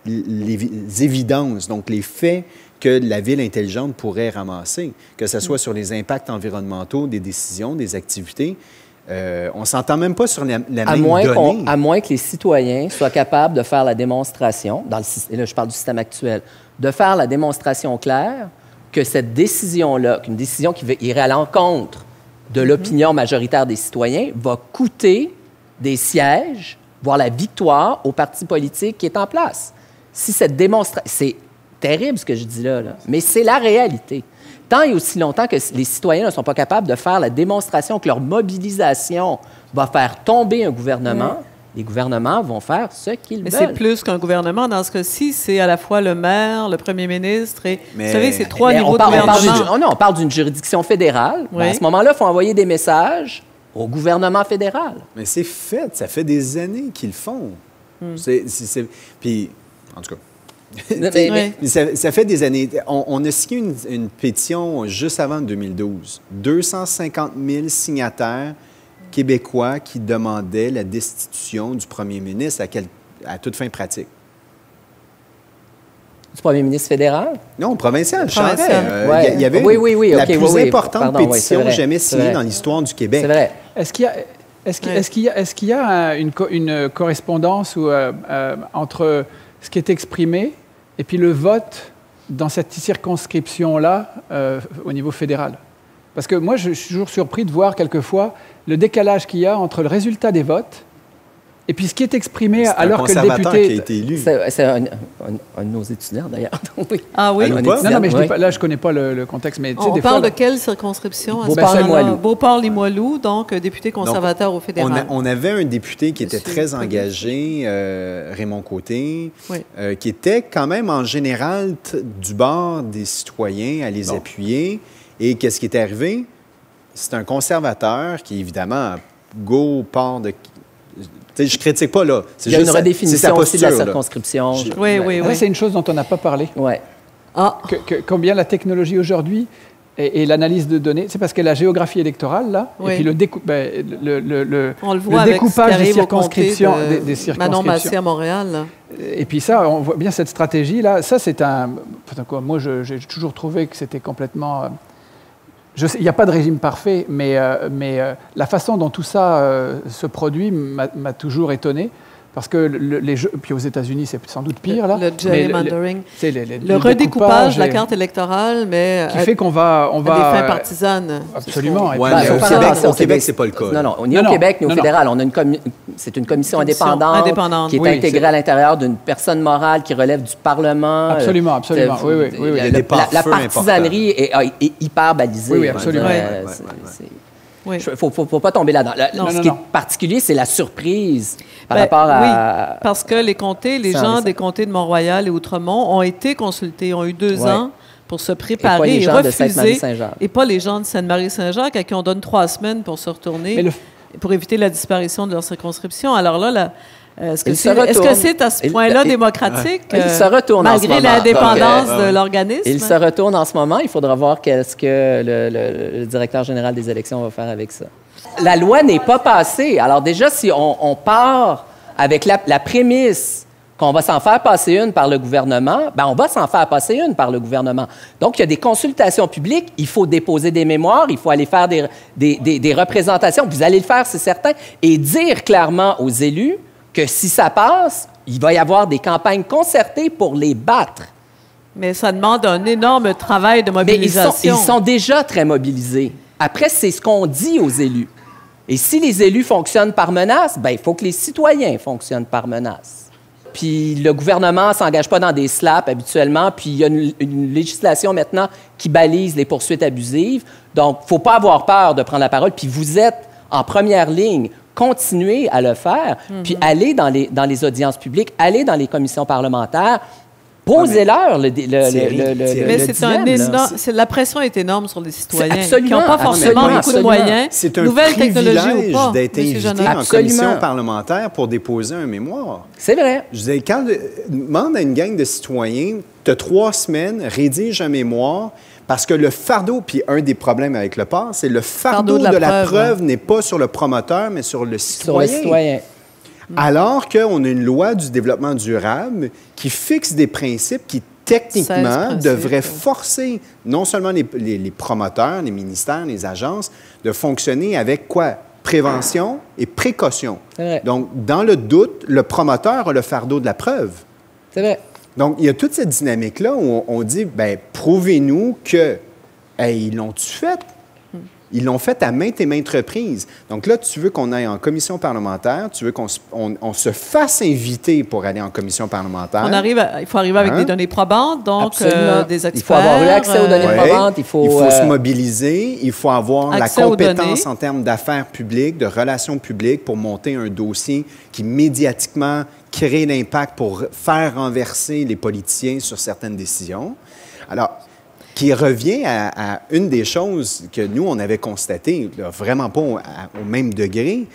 les évidences, donc les faits que la ville intelligente pourrait ramasser, que ce soit sur les impacts environnementaux des décisions, des activités. Euh, on ne s'entend même pas sur la, la
à
même
moins
donnée.
À moins que les citoyens soient capables de faire la démonstration, dans le, et là je parle du système actuel, de faire la démonstration claire que cette décision-là, qu'une décision qui irait à l'encontre de l'opinion majoritaire des citoyens, va coûter des sièges, voire la victoire au parti politique qui est en place. Si cette démonstration... C'est terrible ce que je dis là, là, mais c'est la réalité. Tant et aussi longtemps que les citoyens ne sont pas capables de faire la démonstration que leur mobilisation va faire tomber un gouvernement, oui. les gouvernements vont faire ce qu'ils
mais
veulent.
Mais c'est plus qu'un gouvernement. Dans ce cas-ci, c'est à la fois le maire, le premier ministre et... Mais... Vous savez, c'est trois mais niveaux
parle,
de gouvernement.
On parle, d'une, non, on parle d'une juridiction fédérale. Oui. Ben, à ce moment-là, il faut envoyer des messages au gouvernement fédéral.
Mais c'est fait. Ça fait des années qu'ils le font. Hmm. C'est, c'est, c'est... Puis, en tout cas... mais, mais, ça, ça fait des années. On, on a signé une, une pétition juste avant deux mille douze. deux cent cinquante mille signataires québécois qui demandaient la destitution du premier ministre à, quel, à toute fin pratique.
Du premier ministre fédéral?
Non, provincial.
provincial.
Il euh,
ouais.
y, y avait
oui, oui, oui,
la
okay,
plus
oui,
importante
Pardon,
pétition
oui,
jamais signée dans l'histoire du Québec.
C'est vrai.
Est-ce qu'il y a... Est-ce qu'il, est-ce qu'il y a, est-ce qu'il y a une, une correspondance ou, euh, euh, entre ce qui est exprimé et puis le vote dans cette circonscription-là euh, au niveau fédéral? Parce que moi, je suis toujours surpris de voir quelquefois le décalage qu'il y a entre le résultat des votes et puis ce qui est exprimé
c'est
alors que le député...
qui a été élu.
C'est, c'est un, un, un de nos étudiants, d'ailleurs. oui.
Ah oui?
Non, non, mais je dis pas, là, je ne connais pas le, le contexte. Mais,
on
des
parle
fois,
de quelle circonscription?
Beauport-Limoilou.
Beauport-Limoilou, donc député conservateur
donc,
au fédéral.
On, a, on avait un député qui était
Monsieur
très engagé, euh, Raymond Côté,
oui.
euh, qui était quand même en général t- du bord des citoyens à les bon. appuyer. Et qu'est-ce qui est arrivé? C'est un conservateur qui, évidemment, go part de... T'sais, je ne critique pas, là. C'est
Il y a
juste
une redéfinition
sa,
aussi de la circonscription.
Je... Oui, oui, oui.
Ça, c'est une chose dont on n'a pas parlé.
Ouais.
Ah.
Que, que, combien la technologie aujourd'hui et, et l'analyse de données, c'est parce que la géographie électorale, là,
oui.
et puis le, décou- ben, le, le, le,
on le, voit
le découpage des circonscriptions,
de
des, des circonscriptions.
Manon Massé à Montréal. Là.
Et puis ça, on voit bien cette stratégie-là. Ça, c'est un... Moi, je, j'ai toujours trouvé que c'était complètement... il n'y a pas de régime parfait, mais, euh, mais euh, la façon dont tout ça euh, se produit m'a toujours étonné. Parce que le, les jeux, puis aux États-Unis, c'est sans doute pire, là.
Le gerrymandering.
Le, le, le,
le redécoupage de la carte électorale, mais
qui fait qu'on va, on va
à des fins partisanes.
Absolument.
Ouais, mais au Québec, au Québec, c'est pas le cas.
Non, non, ni au Québec ni au fédéral. On a une commi c'est une commission, commission indépendante, indépendante qui est oui, intégrée est... à l'intérieur d'une personne morale qui relève du Parlement.
Absolument, absolument. Oui, oui, oui, oui.
La, la, la partisanerie est, est, est hyper balisée.
Oui, oui, absolument.
Il ne faut, faut, faut pas tomber là-dedans. Là,
non,
ce
non,
qui
non.
est particulier, c'est la surprise par
ben,
rapport à...
Oui, parce que les comtés, les gens des comtés de Mont-Royal et Outremont ont été consultés, ont eu deux ouais. ans pour se préparer et,
et
refuser. Et pas les gens de Sainte-Marie-Saint-Jacques à qui on donne trois semaines pour se retourner, le... pour éviter la disparition de leur circonscription. Alors là, la... Est-ce que c'est est -ce c'est à ce point-là démocratique,
il, il se retourne
malgré l'indépendance de l'organisme?
Il se retourne en ce moment. Il faudra voir qu'est-ce que le, le, le directeur général des élections va faire avec ça. La loi n'est pas passée. Alors déjà, si on, on part avec la, la prémisse qu'on va s'en faire passer une par le gouvernement, ben on va s'en faire passer une par le gouvernement. Donc, il y a des consultations publiques, il faut déposer des mémoires, il faut aller faire des, des, des, des représentations. Vous allez le faire, c'est certain, et dire clairement aux élus que si ça passe, il va y avoir des campagnes concertées pour les battre.
Mais ça demande un énorme travail de mobilisation.
Mais ils sont, ils sont déjà très mobilisés. Après, c'est ce qu'on dit aux élus. Et si les élus fonctionnent par menace, bien, il faut que les citoyens fonctionnent par menace. Puis le gouvernement ne s'engage pas dans des slaps habituellement, puis il y a une, une législation maintenant qui balise les poursuites abusives. Donc, il ne faut pas avoir peur de prendre la parole. Puis vous êtes en première ligne. Continuer à le faire, mm-hmm. puis aller dans les, dans les audiences publiques, aller dans les commissions parlementaires, posez-leur le, le, le, le, le
Mais c'est un énorme... La pression est énorme sur les citoyens
absolument,
qui n'ont pas forcément
absolument,
beaucoup de moyens.
C'est un
Nouvelle technologie ou pas,
d'être invité en commission parlementaire pour déposer un mémoire.
C'est vrai.
Je disais, quand demande à une gang de citoyens, tu as trois semaines, rédige un mémoire, parce que le fardeau, puis un des problèmes avec le port, c'est le fardeau, fardeau de la, de la preuve, preuve hein. n'est pas sur le promoteur, mais sur le citoyen.
Sur le citoyen.
Alors qu'on a une loi du développement durable qui fixe des principes qui, techniquement, principes, devraient ouais. forcer non seulement les, les, les promoteurs, les ministères, les agences, de fonctionner avec quoi? Prévention et précaution. Donc, dans le doute, le promoteur a le fardeau de la preuve.
C'est vrai.
Donc, il y a toute cette dynamique-là où on dit, bien, prouvez-nous que, hey, ils l'ont-tu fait? Ils l'ont fait à maintes et maintes reprises. Donc là, tu veux qu'on aille en commission parlementaire, tu veux qu'on on, on se fasse inviter pour aller en commission parlementaire.
On arrive à, il faut arriver avec hein? des données probantes, donc euh, des experts.
Il faut avoir eu accès aux données
ouais.
probantes. Il faut,
il faut
euh...
se mobiliser, il faut avoir la compétence en termes d'affaires publiques, de relations publiques pour monter un dossier qui médiatiquement crée l'impact pour faire renverser les politiciens sur certaines décisions. Alors, qui revient à, à une des choses que nous, on avait constatées, là, vraiment pas au, à, au même degré.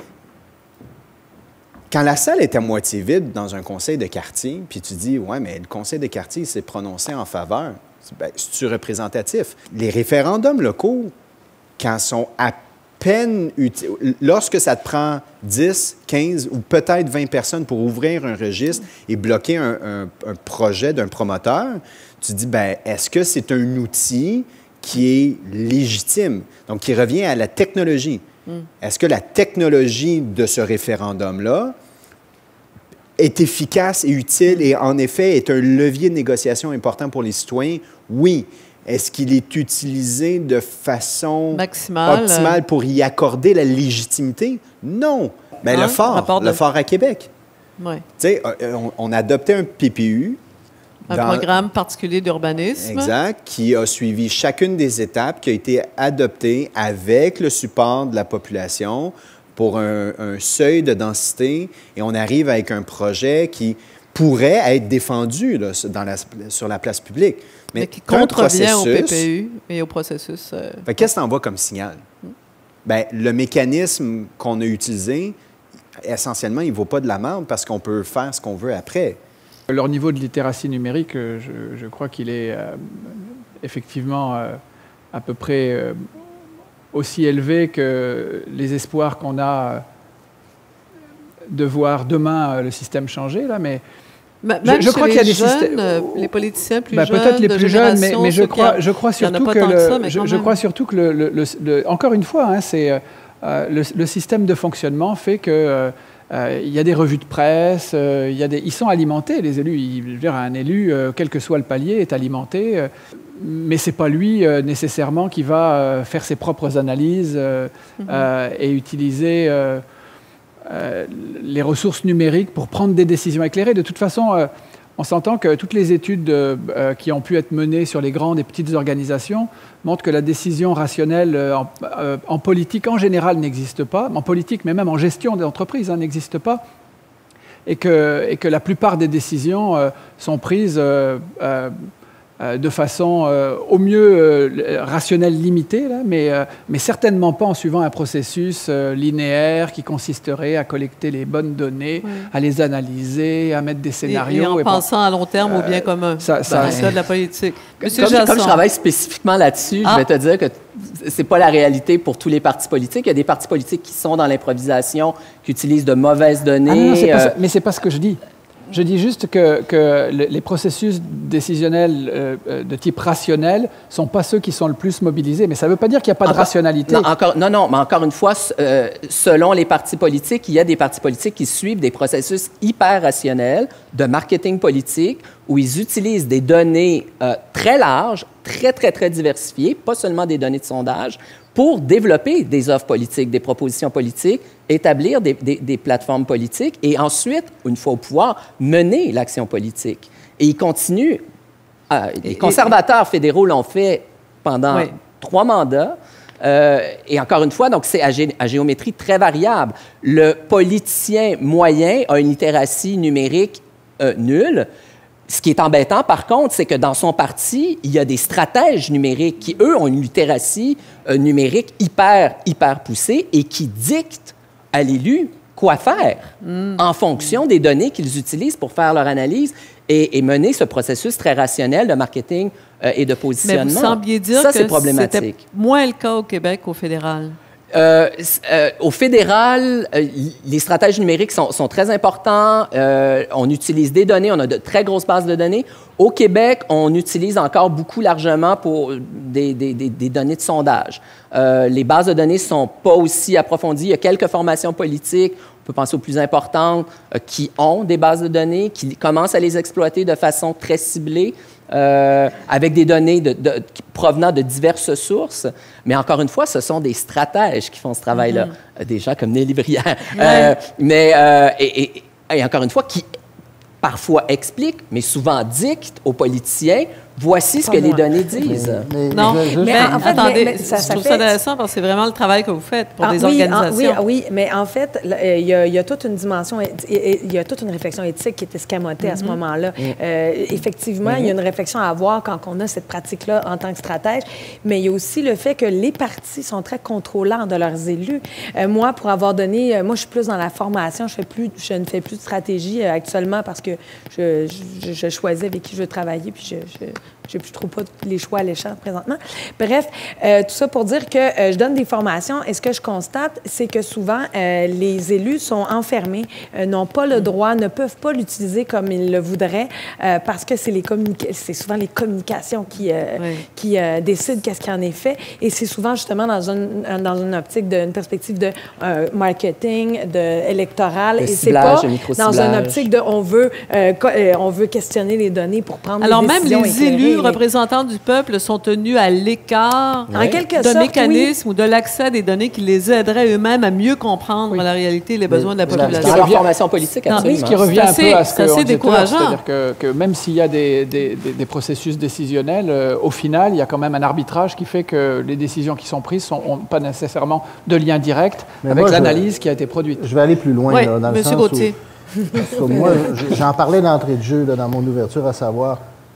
Quand la salle est à moitié vide dans un conseil de quartier, puis tu dis, ouais, mais le conseil de quartier s'est prononcé en faveur, ben, c'est-tu représentatif? Les référendums locaux, quand sont à peine utiles, lorsque ça te prend dix, quinze ou peut-être vingt personnes pour ouvrir un registre et bloquer un, un, un projet d'un promoteur, tu dis, ben, est-ce que c'est un outil qui est légitime? Donc, qui revient à la technologie. Mm. Est-ce que la technologie de ce référendum-là est efficace et utile et, en effet, est un levier de négociation important pour les citoyens? Oui. Est-ce qu'il est utilisé de façon
maximale
optimale pour y accorder la légitimité? Non. Mais hein? le fort, de... le fort à Québec.
Oui.
Tu sais, on, on a adopté un P P U.
Un dans... programme particulier d'urbanisme.
Exact, qui a suivi chacune des étapes, qui a été adopté avec le support de la population pour un, un seuil de densité. Et on arrive avec un projet qui pourrait être défendu là, dans la, sur la place publique. Mais,
Mais qui contrevient au P P U et au processus. Euh...
Qu'est-ce que tu envoies comme signal? Hmm. Bien, le mécanisme qu'on a utilisé, essentiellement, il ne vaut pas de la merde parce qu'on peut faire ce qu'on veut après.
Leur niveau de littératie numérique, je, je crois qu'il est euh, effectivement euh, à peu près euh, aussi élevé que les espoirs qu'on a de voir demain le système changer. Là, mais
Même
je, je crois qu'il y a des
jeunes,
systèmes.
euh, les politiciens plus
ben,
jeunes,
peut-être les
de
plus jeunes, mais,
génération,
mais je
ceux
crois,
qui a-
je crois
il y en a
surtout
pas
que
tant
le,
que ça, mais
je,
quand
je
même.
crois surtout que le, le- le- le- encore une fois, hein, c'est euh, le, le système de fonctionnement fait que euh, euh, il y a des revues de presse, euh, il y a des, ils sont alimentés, les élus. Il, je veux dire, un élu, euh, quel que soit le palier, est alimenté. Euh, mais c'est pas lui euh, nécessairement qui va euh, faire ses propres analyses euh, mm-hmm. euh, et utiliser euh, euh, les ressources numériques pour prendre des décisions éclairées. De toute façon, euh, on s'entend que toutes les études euh, euh, qui ont pu être menées sur les grandes et petites organisations montrent que la décision rationnelle euh, en, euh, en politique en général n'existe pas, en politique mais même en gestion des entreprises hein, n'existe pas, et que, et que la plupart des décisions euh, sont prises euh, euh, de façon euh, au mieux euh, rationnelle limitée, là, mais, euh, mais certainement pas en suivant un processus euh, linéaire qui consisterait à collecter les bonnes données, oui. à les analyser, à mettre des scénarios.
Et, et en
et
pensant bon, à long terme euh, au bien commun.
Ça, ça,
ben, c'est ça de la politique.
Monsieur comme, comme je travaille spécifiquement là-dessus, ah. je vais te dire que c'est pas la réalité pour tous les partis politiques. Il y a des partis politiques qui sont dans l'improvisation, qui utilisent de mauvaises données.
Ah non, c'est euh... pas, mais c'est pas ce que je dis. Je dis juste que, que les processus décisionnels euh, de type rationnel ne sont pas ceux qui sont le plus mobilisés. Mais ça ne veut pas dire qu'il n'y a pas
encore,
de rationalité.
Non, encore, non, non, mais encore une fois, euh, selon les partis politiques, il y a des partis politiques qui suivent des processus hyper rationnels de marketing politique où ils utilisent des données euh, très larges, très, très, très diversifiées, pas seulement des données de sondage, pour développer des offres politiques, des propositions politiques, établir des, des, des plateformes politiques et ensuite, une fois au pouvoir, mener l'action politique. Et ils continuent. Euh, les conservateurs fédéraux l'ont fait pendant oui. trois mandats. Euh, et encore une fois, donc c'est à, gé à géométrie très variable. Le politicien moyen a une littératie numérique euh, nulle. Ce qui est embêtant, par contre, c'est que dans son parti, il y a des stratèges numériques qui, eux, ont une littératie euh, numérique hyper, hyper poussée et qui dictent à l'élu quoi faire mmh. en fonction des données qu'ils utilisent pour faire leur analyse et, et mener ce processus très rationnel de marketing euh, et de positionnement.
Mais vous sembliez dire
Ça,
que
c'est problématique.
C'était moins le cas au Québec qu'au fédéral.
Euh, euh, au fédéral, euh, les stratèges numériques sont, sont très importants. Euh, on utilise des données, on a de très grosses bases de données. Au Québec, on utilise encore beaucoup largement pour des, des, des, des données de sondage. Euh, les bases de données ne sont pas aussi approfondies. Il y a quelques formations politiques, on peut penser aux plus importantes, euh, qui ont des bases de données, qui commencent à les exploiter de façon très ciblée. Euh, avec des données de, de, provenant de diverses sources. Mais encore une fois, ce sont des stratèges qui font ce travail-là. Mm-hmm. Des gens comme Nelly Brière. Ouais. Euh, mais, euh, et, et, et encore une fois, qui parfois expliquent, mais souvent dictent aux politiciens, voici ce que les données disent.
Mais, mais, non, je, je, mais en fait, attendez, mais, mais ça, je ça trouve fait... ça intéressant parce que c'est vraiment le travail que vous faites pour ah, des
oui,
organisations.
Ah, oui, oui, mais en fait, il y, a, il y a toute une dimension, il y a toute une réflexion éthique qui est escamotée mm-hmm. à ce moment-là. Mm-hmm. euh, effectivement, mm-hmm. il y a une réflexion à avoir quand on a cette pratique-là en tant que stratège, mais il y a aussi le fait que les partis sont très contrôlants de leurs élus. Euh, moi, pour avoir donné, euh, moi, je suis plus dans la formation, je, fais plus, je ne fais plus de stratégie euh, actuellement parce que je, je, je choisis avec qui je veux travailler, puis je... je Je ne trouve pas les choix alléchants présentement. Bref, euh, tout ça pour dire que euh, je donne des formations et ce que je constate, c'est que souvent, euh, les élus sont enfermés, euh, n'ont pas le droit, ne peuvent pas l'utiliser comme ils le voudraient euh, parce que c'est les c'est souvent les communications qui, euh, oui. qui euh, décident qu'est-ce qui en est fait. Et c'est souvent justement dans une, dans une optique, de, une perspective de euh, marketing, de électoral.
Le
et c'est
pas
dans une optique de on veut, euh, on veut questionner les données pour prendre
Alors,
des décisions.
Alors même les élus représentants du peuple sont tenus à l'écart
oui.
de mécanismes oui. ou de l'accès à des données qui les aideraient eux-mêmes à mieux comprendre oui. la réalité et les besoins oui. de la population.
Dans leur formation politique, absolument.
Ce qui revient un
assez,
peu à ce que
c'est décourageant.
C'est-à-dire que, que même s'il y a des, des, des, des processus décisionnels, euh, au final, il y a quand même un arbitrage qui fait que les décisions qui sont prises n'ont pas nécessairement de lien direct Mais avec l'analyse qui a été produite.
Je vais aller plus loin
oui,
là, dans
Monsieur
le sens
Gauthier.
où... moi, j'en parlais d'entrée de jeu là, dans mon ouverture, à savoir...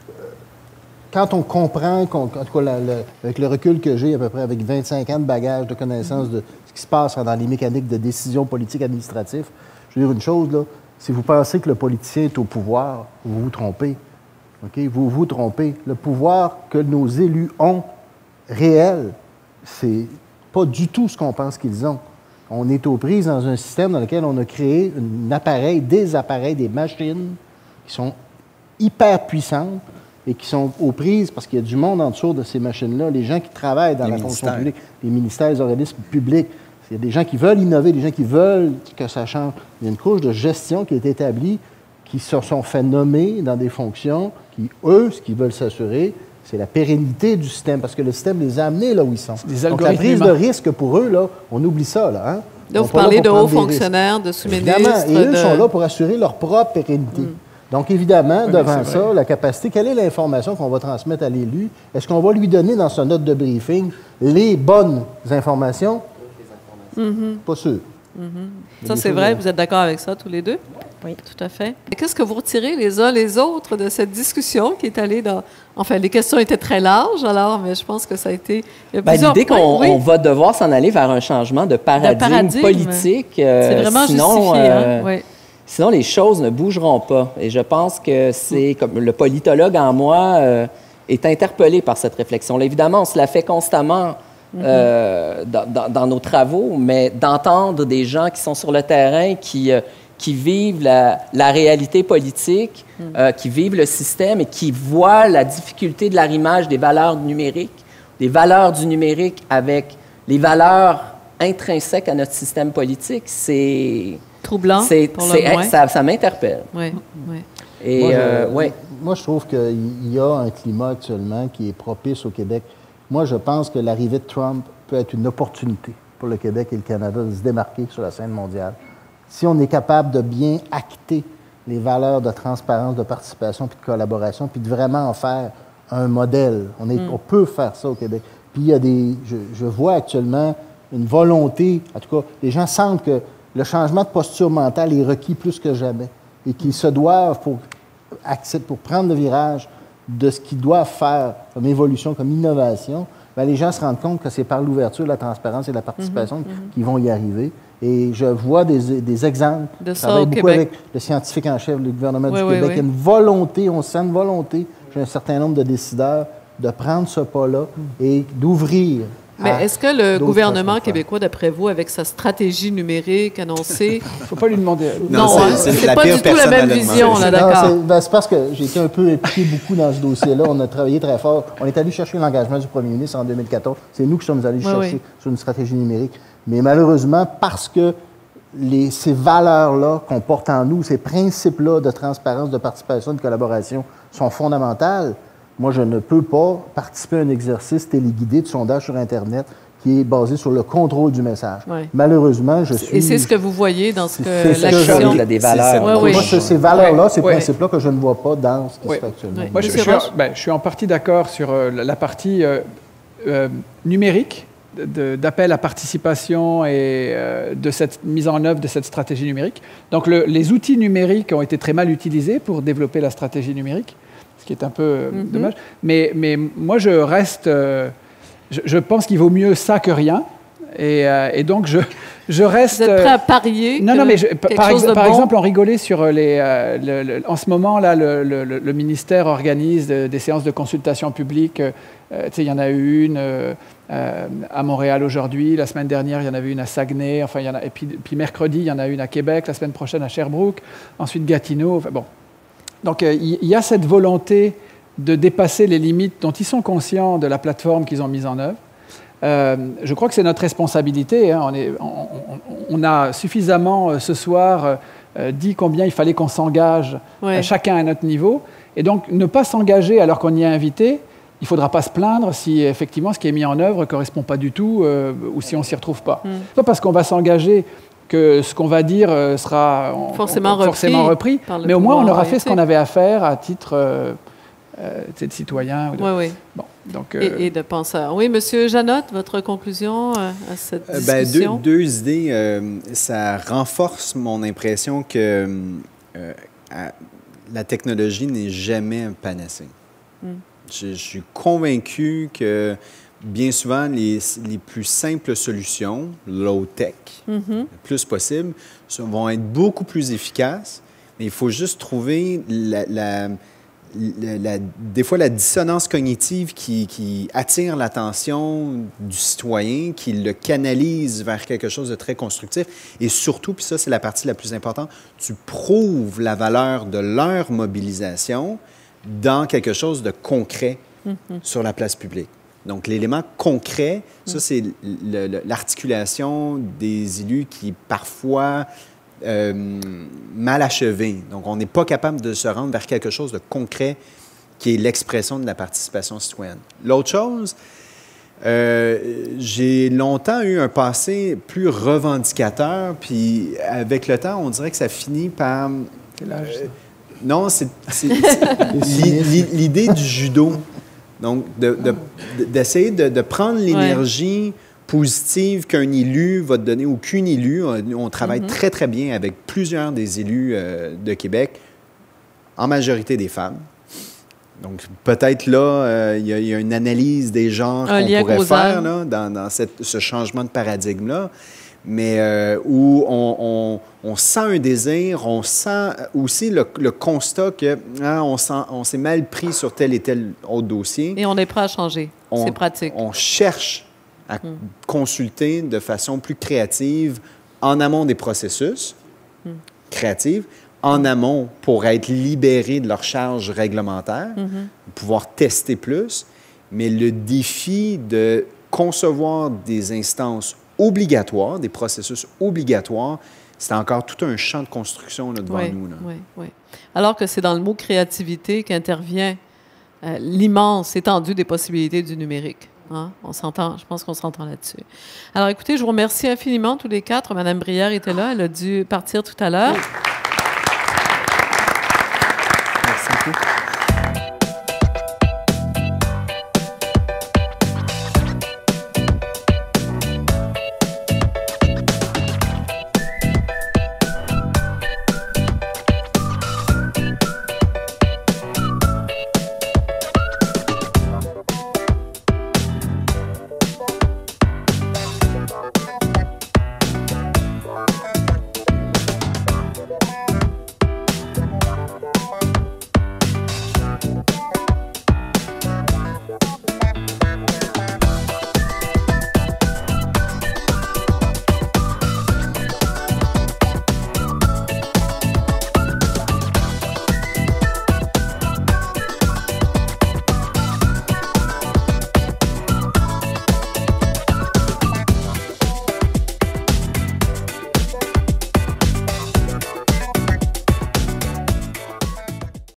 Quand on comprend, qu'on, en tout cas, la, la, avec le recul que j'ai, à peu près avec vingt-cinq ans de bagage, de connaissance de ce qui se passe dans les mécaniques de décision politique administrative, je veux dire une chose, là, si vous pensez que le politicien est au pouvoir, vous vous trompez. Okay? Vous vous trompez. Le pouvoir que nos élus ont, réel, c'est pas du tout ce qu'on pense qu'ils ont. On est aux prises dans un système dans lequel on a créé un appareil, des appareils, des machines qui sont hyper puissantes et qui sont aux prises, parce qu'il y a du monde en dessous de ces machines-là, les gens qui travaillent dans
les
la
ministères.
fonction publique, les ministères, les organismes publics. Il y a des gens qui veulent innover, des gens qui veulent que ça change. Il y a une couche de gestion qui est établie, qui se sont fait nommer dans des fonctions, qui, eux, ce qu'ils veulent s'assurer, c'est la pérennité du système, parce que le système les a amenés là où ils sont.
Des
Donc, la prise
algorithmes
de risque pour eux, là, on oublie ça, là. Hein?
Là, vous parlez de hauts fonctionnaires, de sous-ministres.
Évidemment, et eux
de...
sont là pour assurer leur propre pérennité. Mm. Donc, évidemment,
oui,
devant ça, la capacité, quelle est l'information qu'on va transmettre à l'élu? Est-ce qu'on va lui donner dans sa note de briefing les bonnes informations? Mm-hmm. Pas sûr.
Mm-hmm. Ça, c'est vrai, vous êtes d'accord avec ça, tous les deux? Oui, tout à fait. Et qu'est-ce que vous retirez les uns les autres de cette discussion qui est allée dans... Enfin, les questions étaient très larges, alors, mais je pense que ça a été...
Ben, l'idée qu'on oui. on va devoir s'en aller vers un changement de paradigme, de paradigme. politique. Euh,
c'est vraiment
sinon,
justifié,
euh,
hein? Oui.
Sinon, les choses ne bougeront pas. Et je pense que c'est, comme le politologue en moi, euh, est interpellé par cette réflexion-là. Évidemment, on se la fait constamment mm-hmm. euh, dans, dans, dans nos travaux, mais d'entendre des gens qui sont sur le terrain, qui... Euh, qui vivent la, la réalité politique, mm. euh, qui vivent le système et qui voient la difficulté de l'arrimage des valeurs numériques, des valeurs du numérique avec les valeurs intrinsèques à notre système politique, c'est...
Troublant,
c'est,
pour
c'est,
le moins.
Ça, ça m'interpelle.
Oui, oui.
Et, moi, je,
euh, ouais.
moi, je trouve qu'il y a un climat actuellement qui est propice au Québec. Moi, je pense que l'arrivée de Trump peut être une opportunité pour le Québec et le Canada de se démarquer sur la scène mondiale. Si on est capable de bien acter les valeurs de transparence, de participation puis de collaboration, puis de vraiment en faire un modèle, on, est, mm. on peut faire ça au Québec. Puis il y a des... Je, je vois actuellement une volonté, en tout cas, les gens sentent que le changement de posture mentale est requis plus que jamais et qu'ils se doivent, pour, pour prendre le virage de ce qu'ils doivent faire comme évolution, comme innovation, bien, les gens se rendent compte que c'est par l'ouverture, la transparence et la participation mm-hmm. qu'ils vont y arriver. Et je vois des, des exemples.
De
je
ça
travaille
au
beaucoup
Québec.
avec le scientifique en chef du gouvernement
oui,
du
oui,
Québec.
Oui.
Il y a une volonté, on sent une volonté chez un certain nombre de décideurs de prendre ce pas-là et d'ouvrir.
Mais est-ce que le gouvernement québécois, d'après vous, avec sa stratégie numérique annoncée...
Il ne faut pas lui demander.
Non, non c'est, c'est, c'est pas du tout la même vision, là, d'accord.
Non, c'est, ben, c'est parce que j'ai été un peu impliqué beaucoup dans ce dossier-là. On a travaillé très fort. On est allé chercher l'engagement du premier ministre en deux mille quatorze. C'est nous qui sommes allés oui, chercher oui. sur une stratégie numérique. Mais malheureusement, parce que les, ces valeurs-là qu'on porte en nous, ces principes-là de transparence, de participation, de collaboration sont fondamentales. Moi, je ne peux pas participer à un exercice téléguidé de sondage sur Internet qui est basé sur le contrôle du message. Oui. Malheureusement, je suis...
Et c'est ce que vous voyez dans ce
c'est,
que
c'est
l'action...
Il y a des valeurs.
Oui, oui.
Moi, c'est ces valeurs-là,
oui.
ces
oui.
principes-là que je ne vois pas dans ce qui
oui.
se fait actuellement.
Oui. Moi, je, je, suis en, ben, je suis en partie d'accord sur euh, la partie euh, euh, numérique, de, d'appel à participation et euh, de cette mise en œuvre de cette stratégie numérique. Donc, le, les outils numériques ont été très mal utilisés pour développer la stratégie numérique, ce qui est un peu euh, mm-hmm. dommage. Mais, mais moi, je reste... Euh, je, je pense qu'il vaut mieux ça que rien. Et, euh, et donc, je, je reste...
Vous êtes prêt à parier
Non, non, mais je, par, ex, par
bon.
exemple, on rigolait sur les... Euh, le, le, en ce moment, là, le, le, le ministère organise de, des séances de consultation publique. Euh, tu sais, il y en a eu une euh, à Montréal aujourd'hui. La semaine dernière, il y en avait une à Saguenay. Enfin, il y en a, et puis, puis mercredi, il y en a une à Québec. La semaine prochaine, à Sherbrooke. Ensuite, Gatineau. Enfin, bon. Donc, euh, il y a cette volonté de dépasser les limites dont ils sont conscients de la plateforme qu'ils ont mise en œuvre. Euh, je crois que c'est notre responsabilité. Hein. On, est, on, on a suffisamment euh, ce soir euh, dit combien il fallait qu'on s'engage, ouais. euh, chacun à notre niveau. Et donc, ne pas s'engager alors qu'on y est invité, il ne faudra pas se plaindre si effectivement ce qui est mis en œuvre ne correspond pas du tout euh, ou si on ne s'y retrouve pas. Mm. Pas parce qu'on va s'engager que ce qu'on va dire euh, sera on,
forcément,
on, forcément repris,
repris
mais au moins on aura fait ce qu'on avait à faire à titre euh, euh, de citoyen. Ou de...
Oui, oui.
Bon. Donc,
euh... et, et de penseur. Oui, M. Janotte, votre conclusion euh, à cette discussion?
Ben, deux, deux idées. Euh, ça renforce mon impression que euh, à, la technologie n'est jamais un panacée. Mm. Je, je suis convaincu que bien souvent, les, les plus simples solutions, low-tech, mm-hmm. le plus possible, vont être beaucoup plus efficaces, mais il faut juste trouver la... la la, la, des fois, la dissonance cognitive qui, qui attire l'attention du citoyen, qui le canalise vers quelque chose de très constructif. Et surtout, puis ça, c'est la partie la plus importante, tu prouves la valeur de leur mobilisation dans quelque chose de concret mm-hmm. sur la place publique. Donc, l'élément concret, mm. ça, c'est l'articulation des élus qui, parfois, Euh, mal achevé. Donc, on n'est pas capable de se rendre vers quelque chose de concret qui est l'expression de la participation citoyenne. L'autre chose, euh, j'ai longtemps eu un passé plus revendicateur, puis avec le temps, on dirait que ça finit par...
Quel âge, ça?
Euh, non, c'est l'idée du judo. Donc, d'essayer de, de, de, de prendre l'énergie... Ouais. positive qu'un élu va te donner, ou qu'une élue. On travaille mm-hmm. très, très bien avec plusieurs des élus euh, de Québec, en majorité des femmes. Donc, peut-être là, il euh, y, y a une analyse des genres qu'on pourrait faire là, dans, dans cette, ce changement de paradigme-là, mais euh, où on, on, on sent un désir, on sent aussi le, le constat que hein, on, on s'est mal pris sur tel et tel autre dossier.
Et on est prêt à changer. C'est pratique.
On cherche à mm. consulter de façon plus créative en amont des processus mm. créatifs, en amont pour être libérés de leur charge réglementaire, mm-hmm. pouvoir tester plus, mais le défi de concevoir des instances obligatoires, des processus obligatoires, c'est encore tout un champ de construction là, devant
oui,
nous. Là.
Oui, oui. Alors que c'est dans le mot créativité qu'intervient euh, l'immense étendue des possibilités du numérique. Hein? On s'entend, je pense qu'on s'entend là-dessus. Alors, écoutez, je vous remercie infiniment tous les quatre. Madame Brière était là, elle a dû partir tout à l'heure.
Merci beaucoup.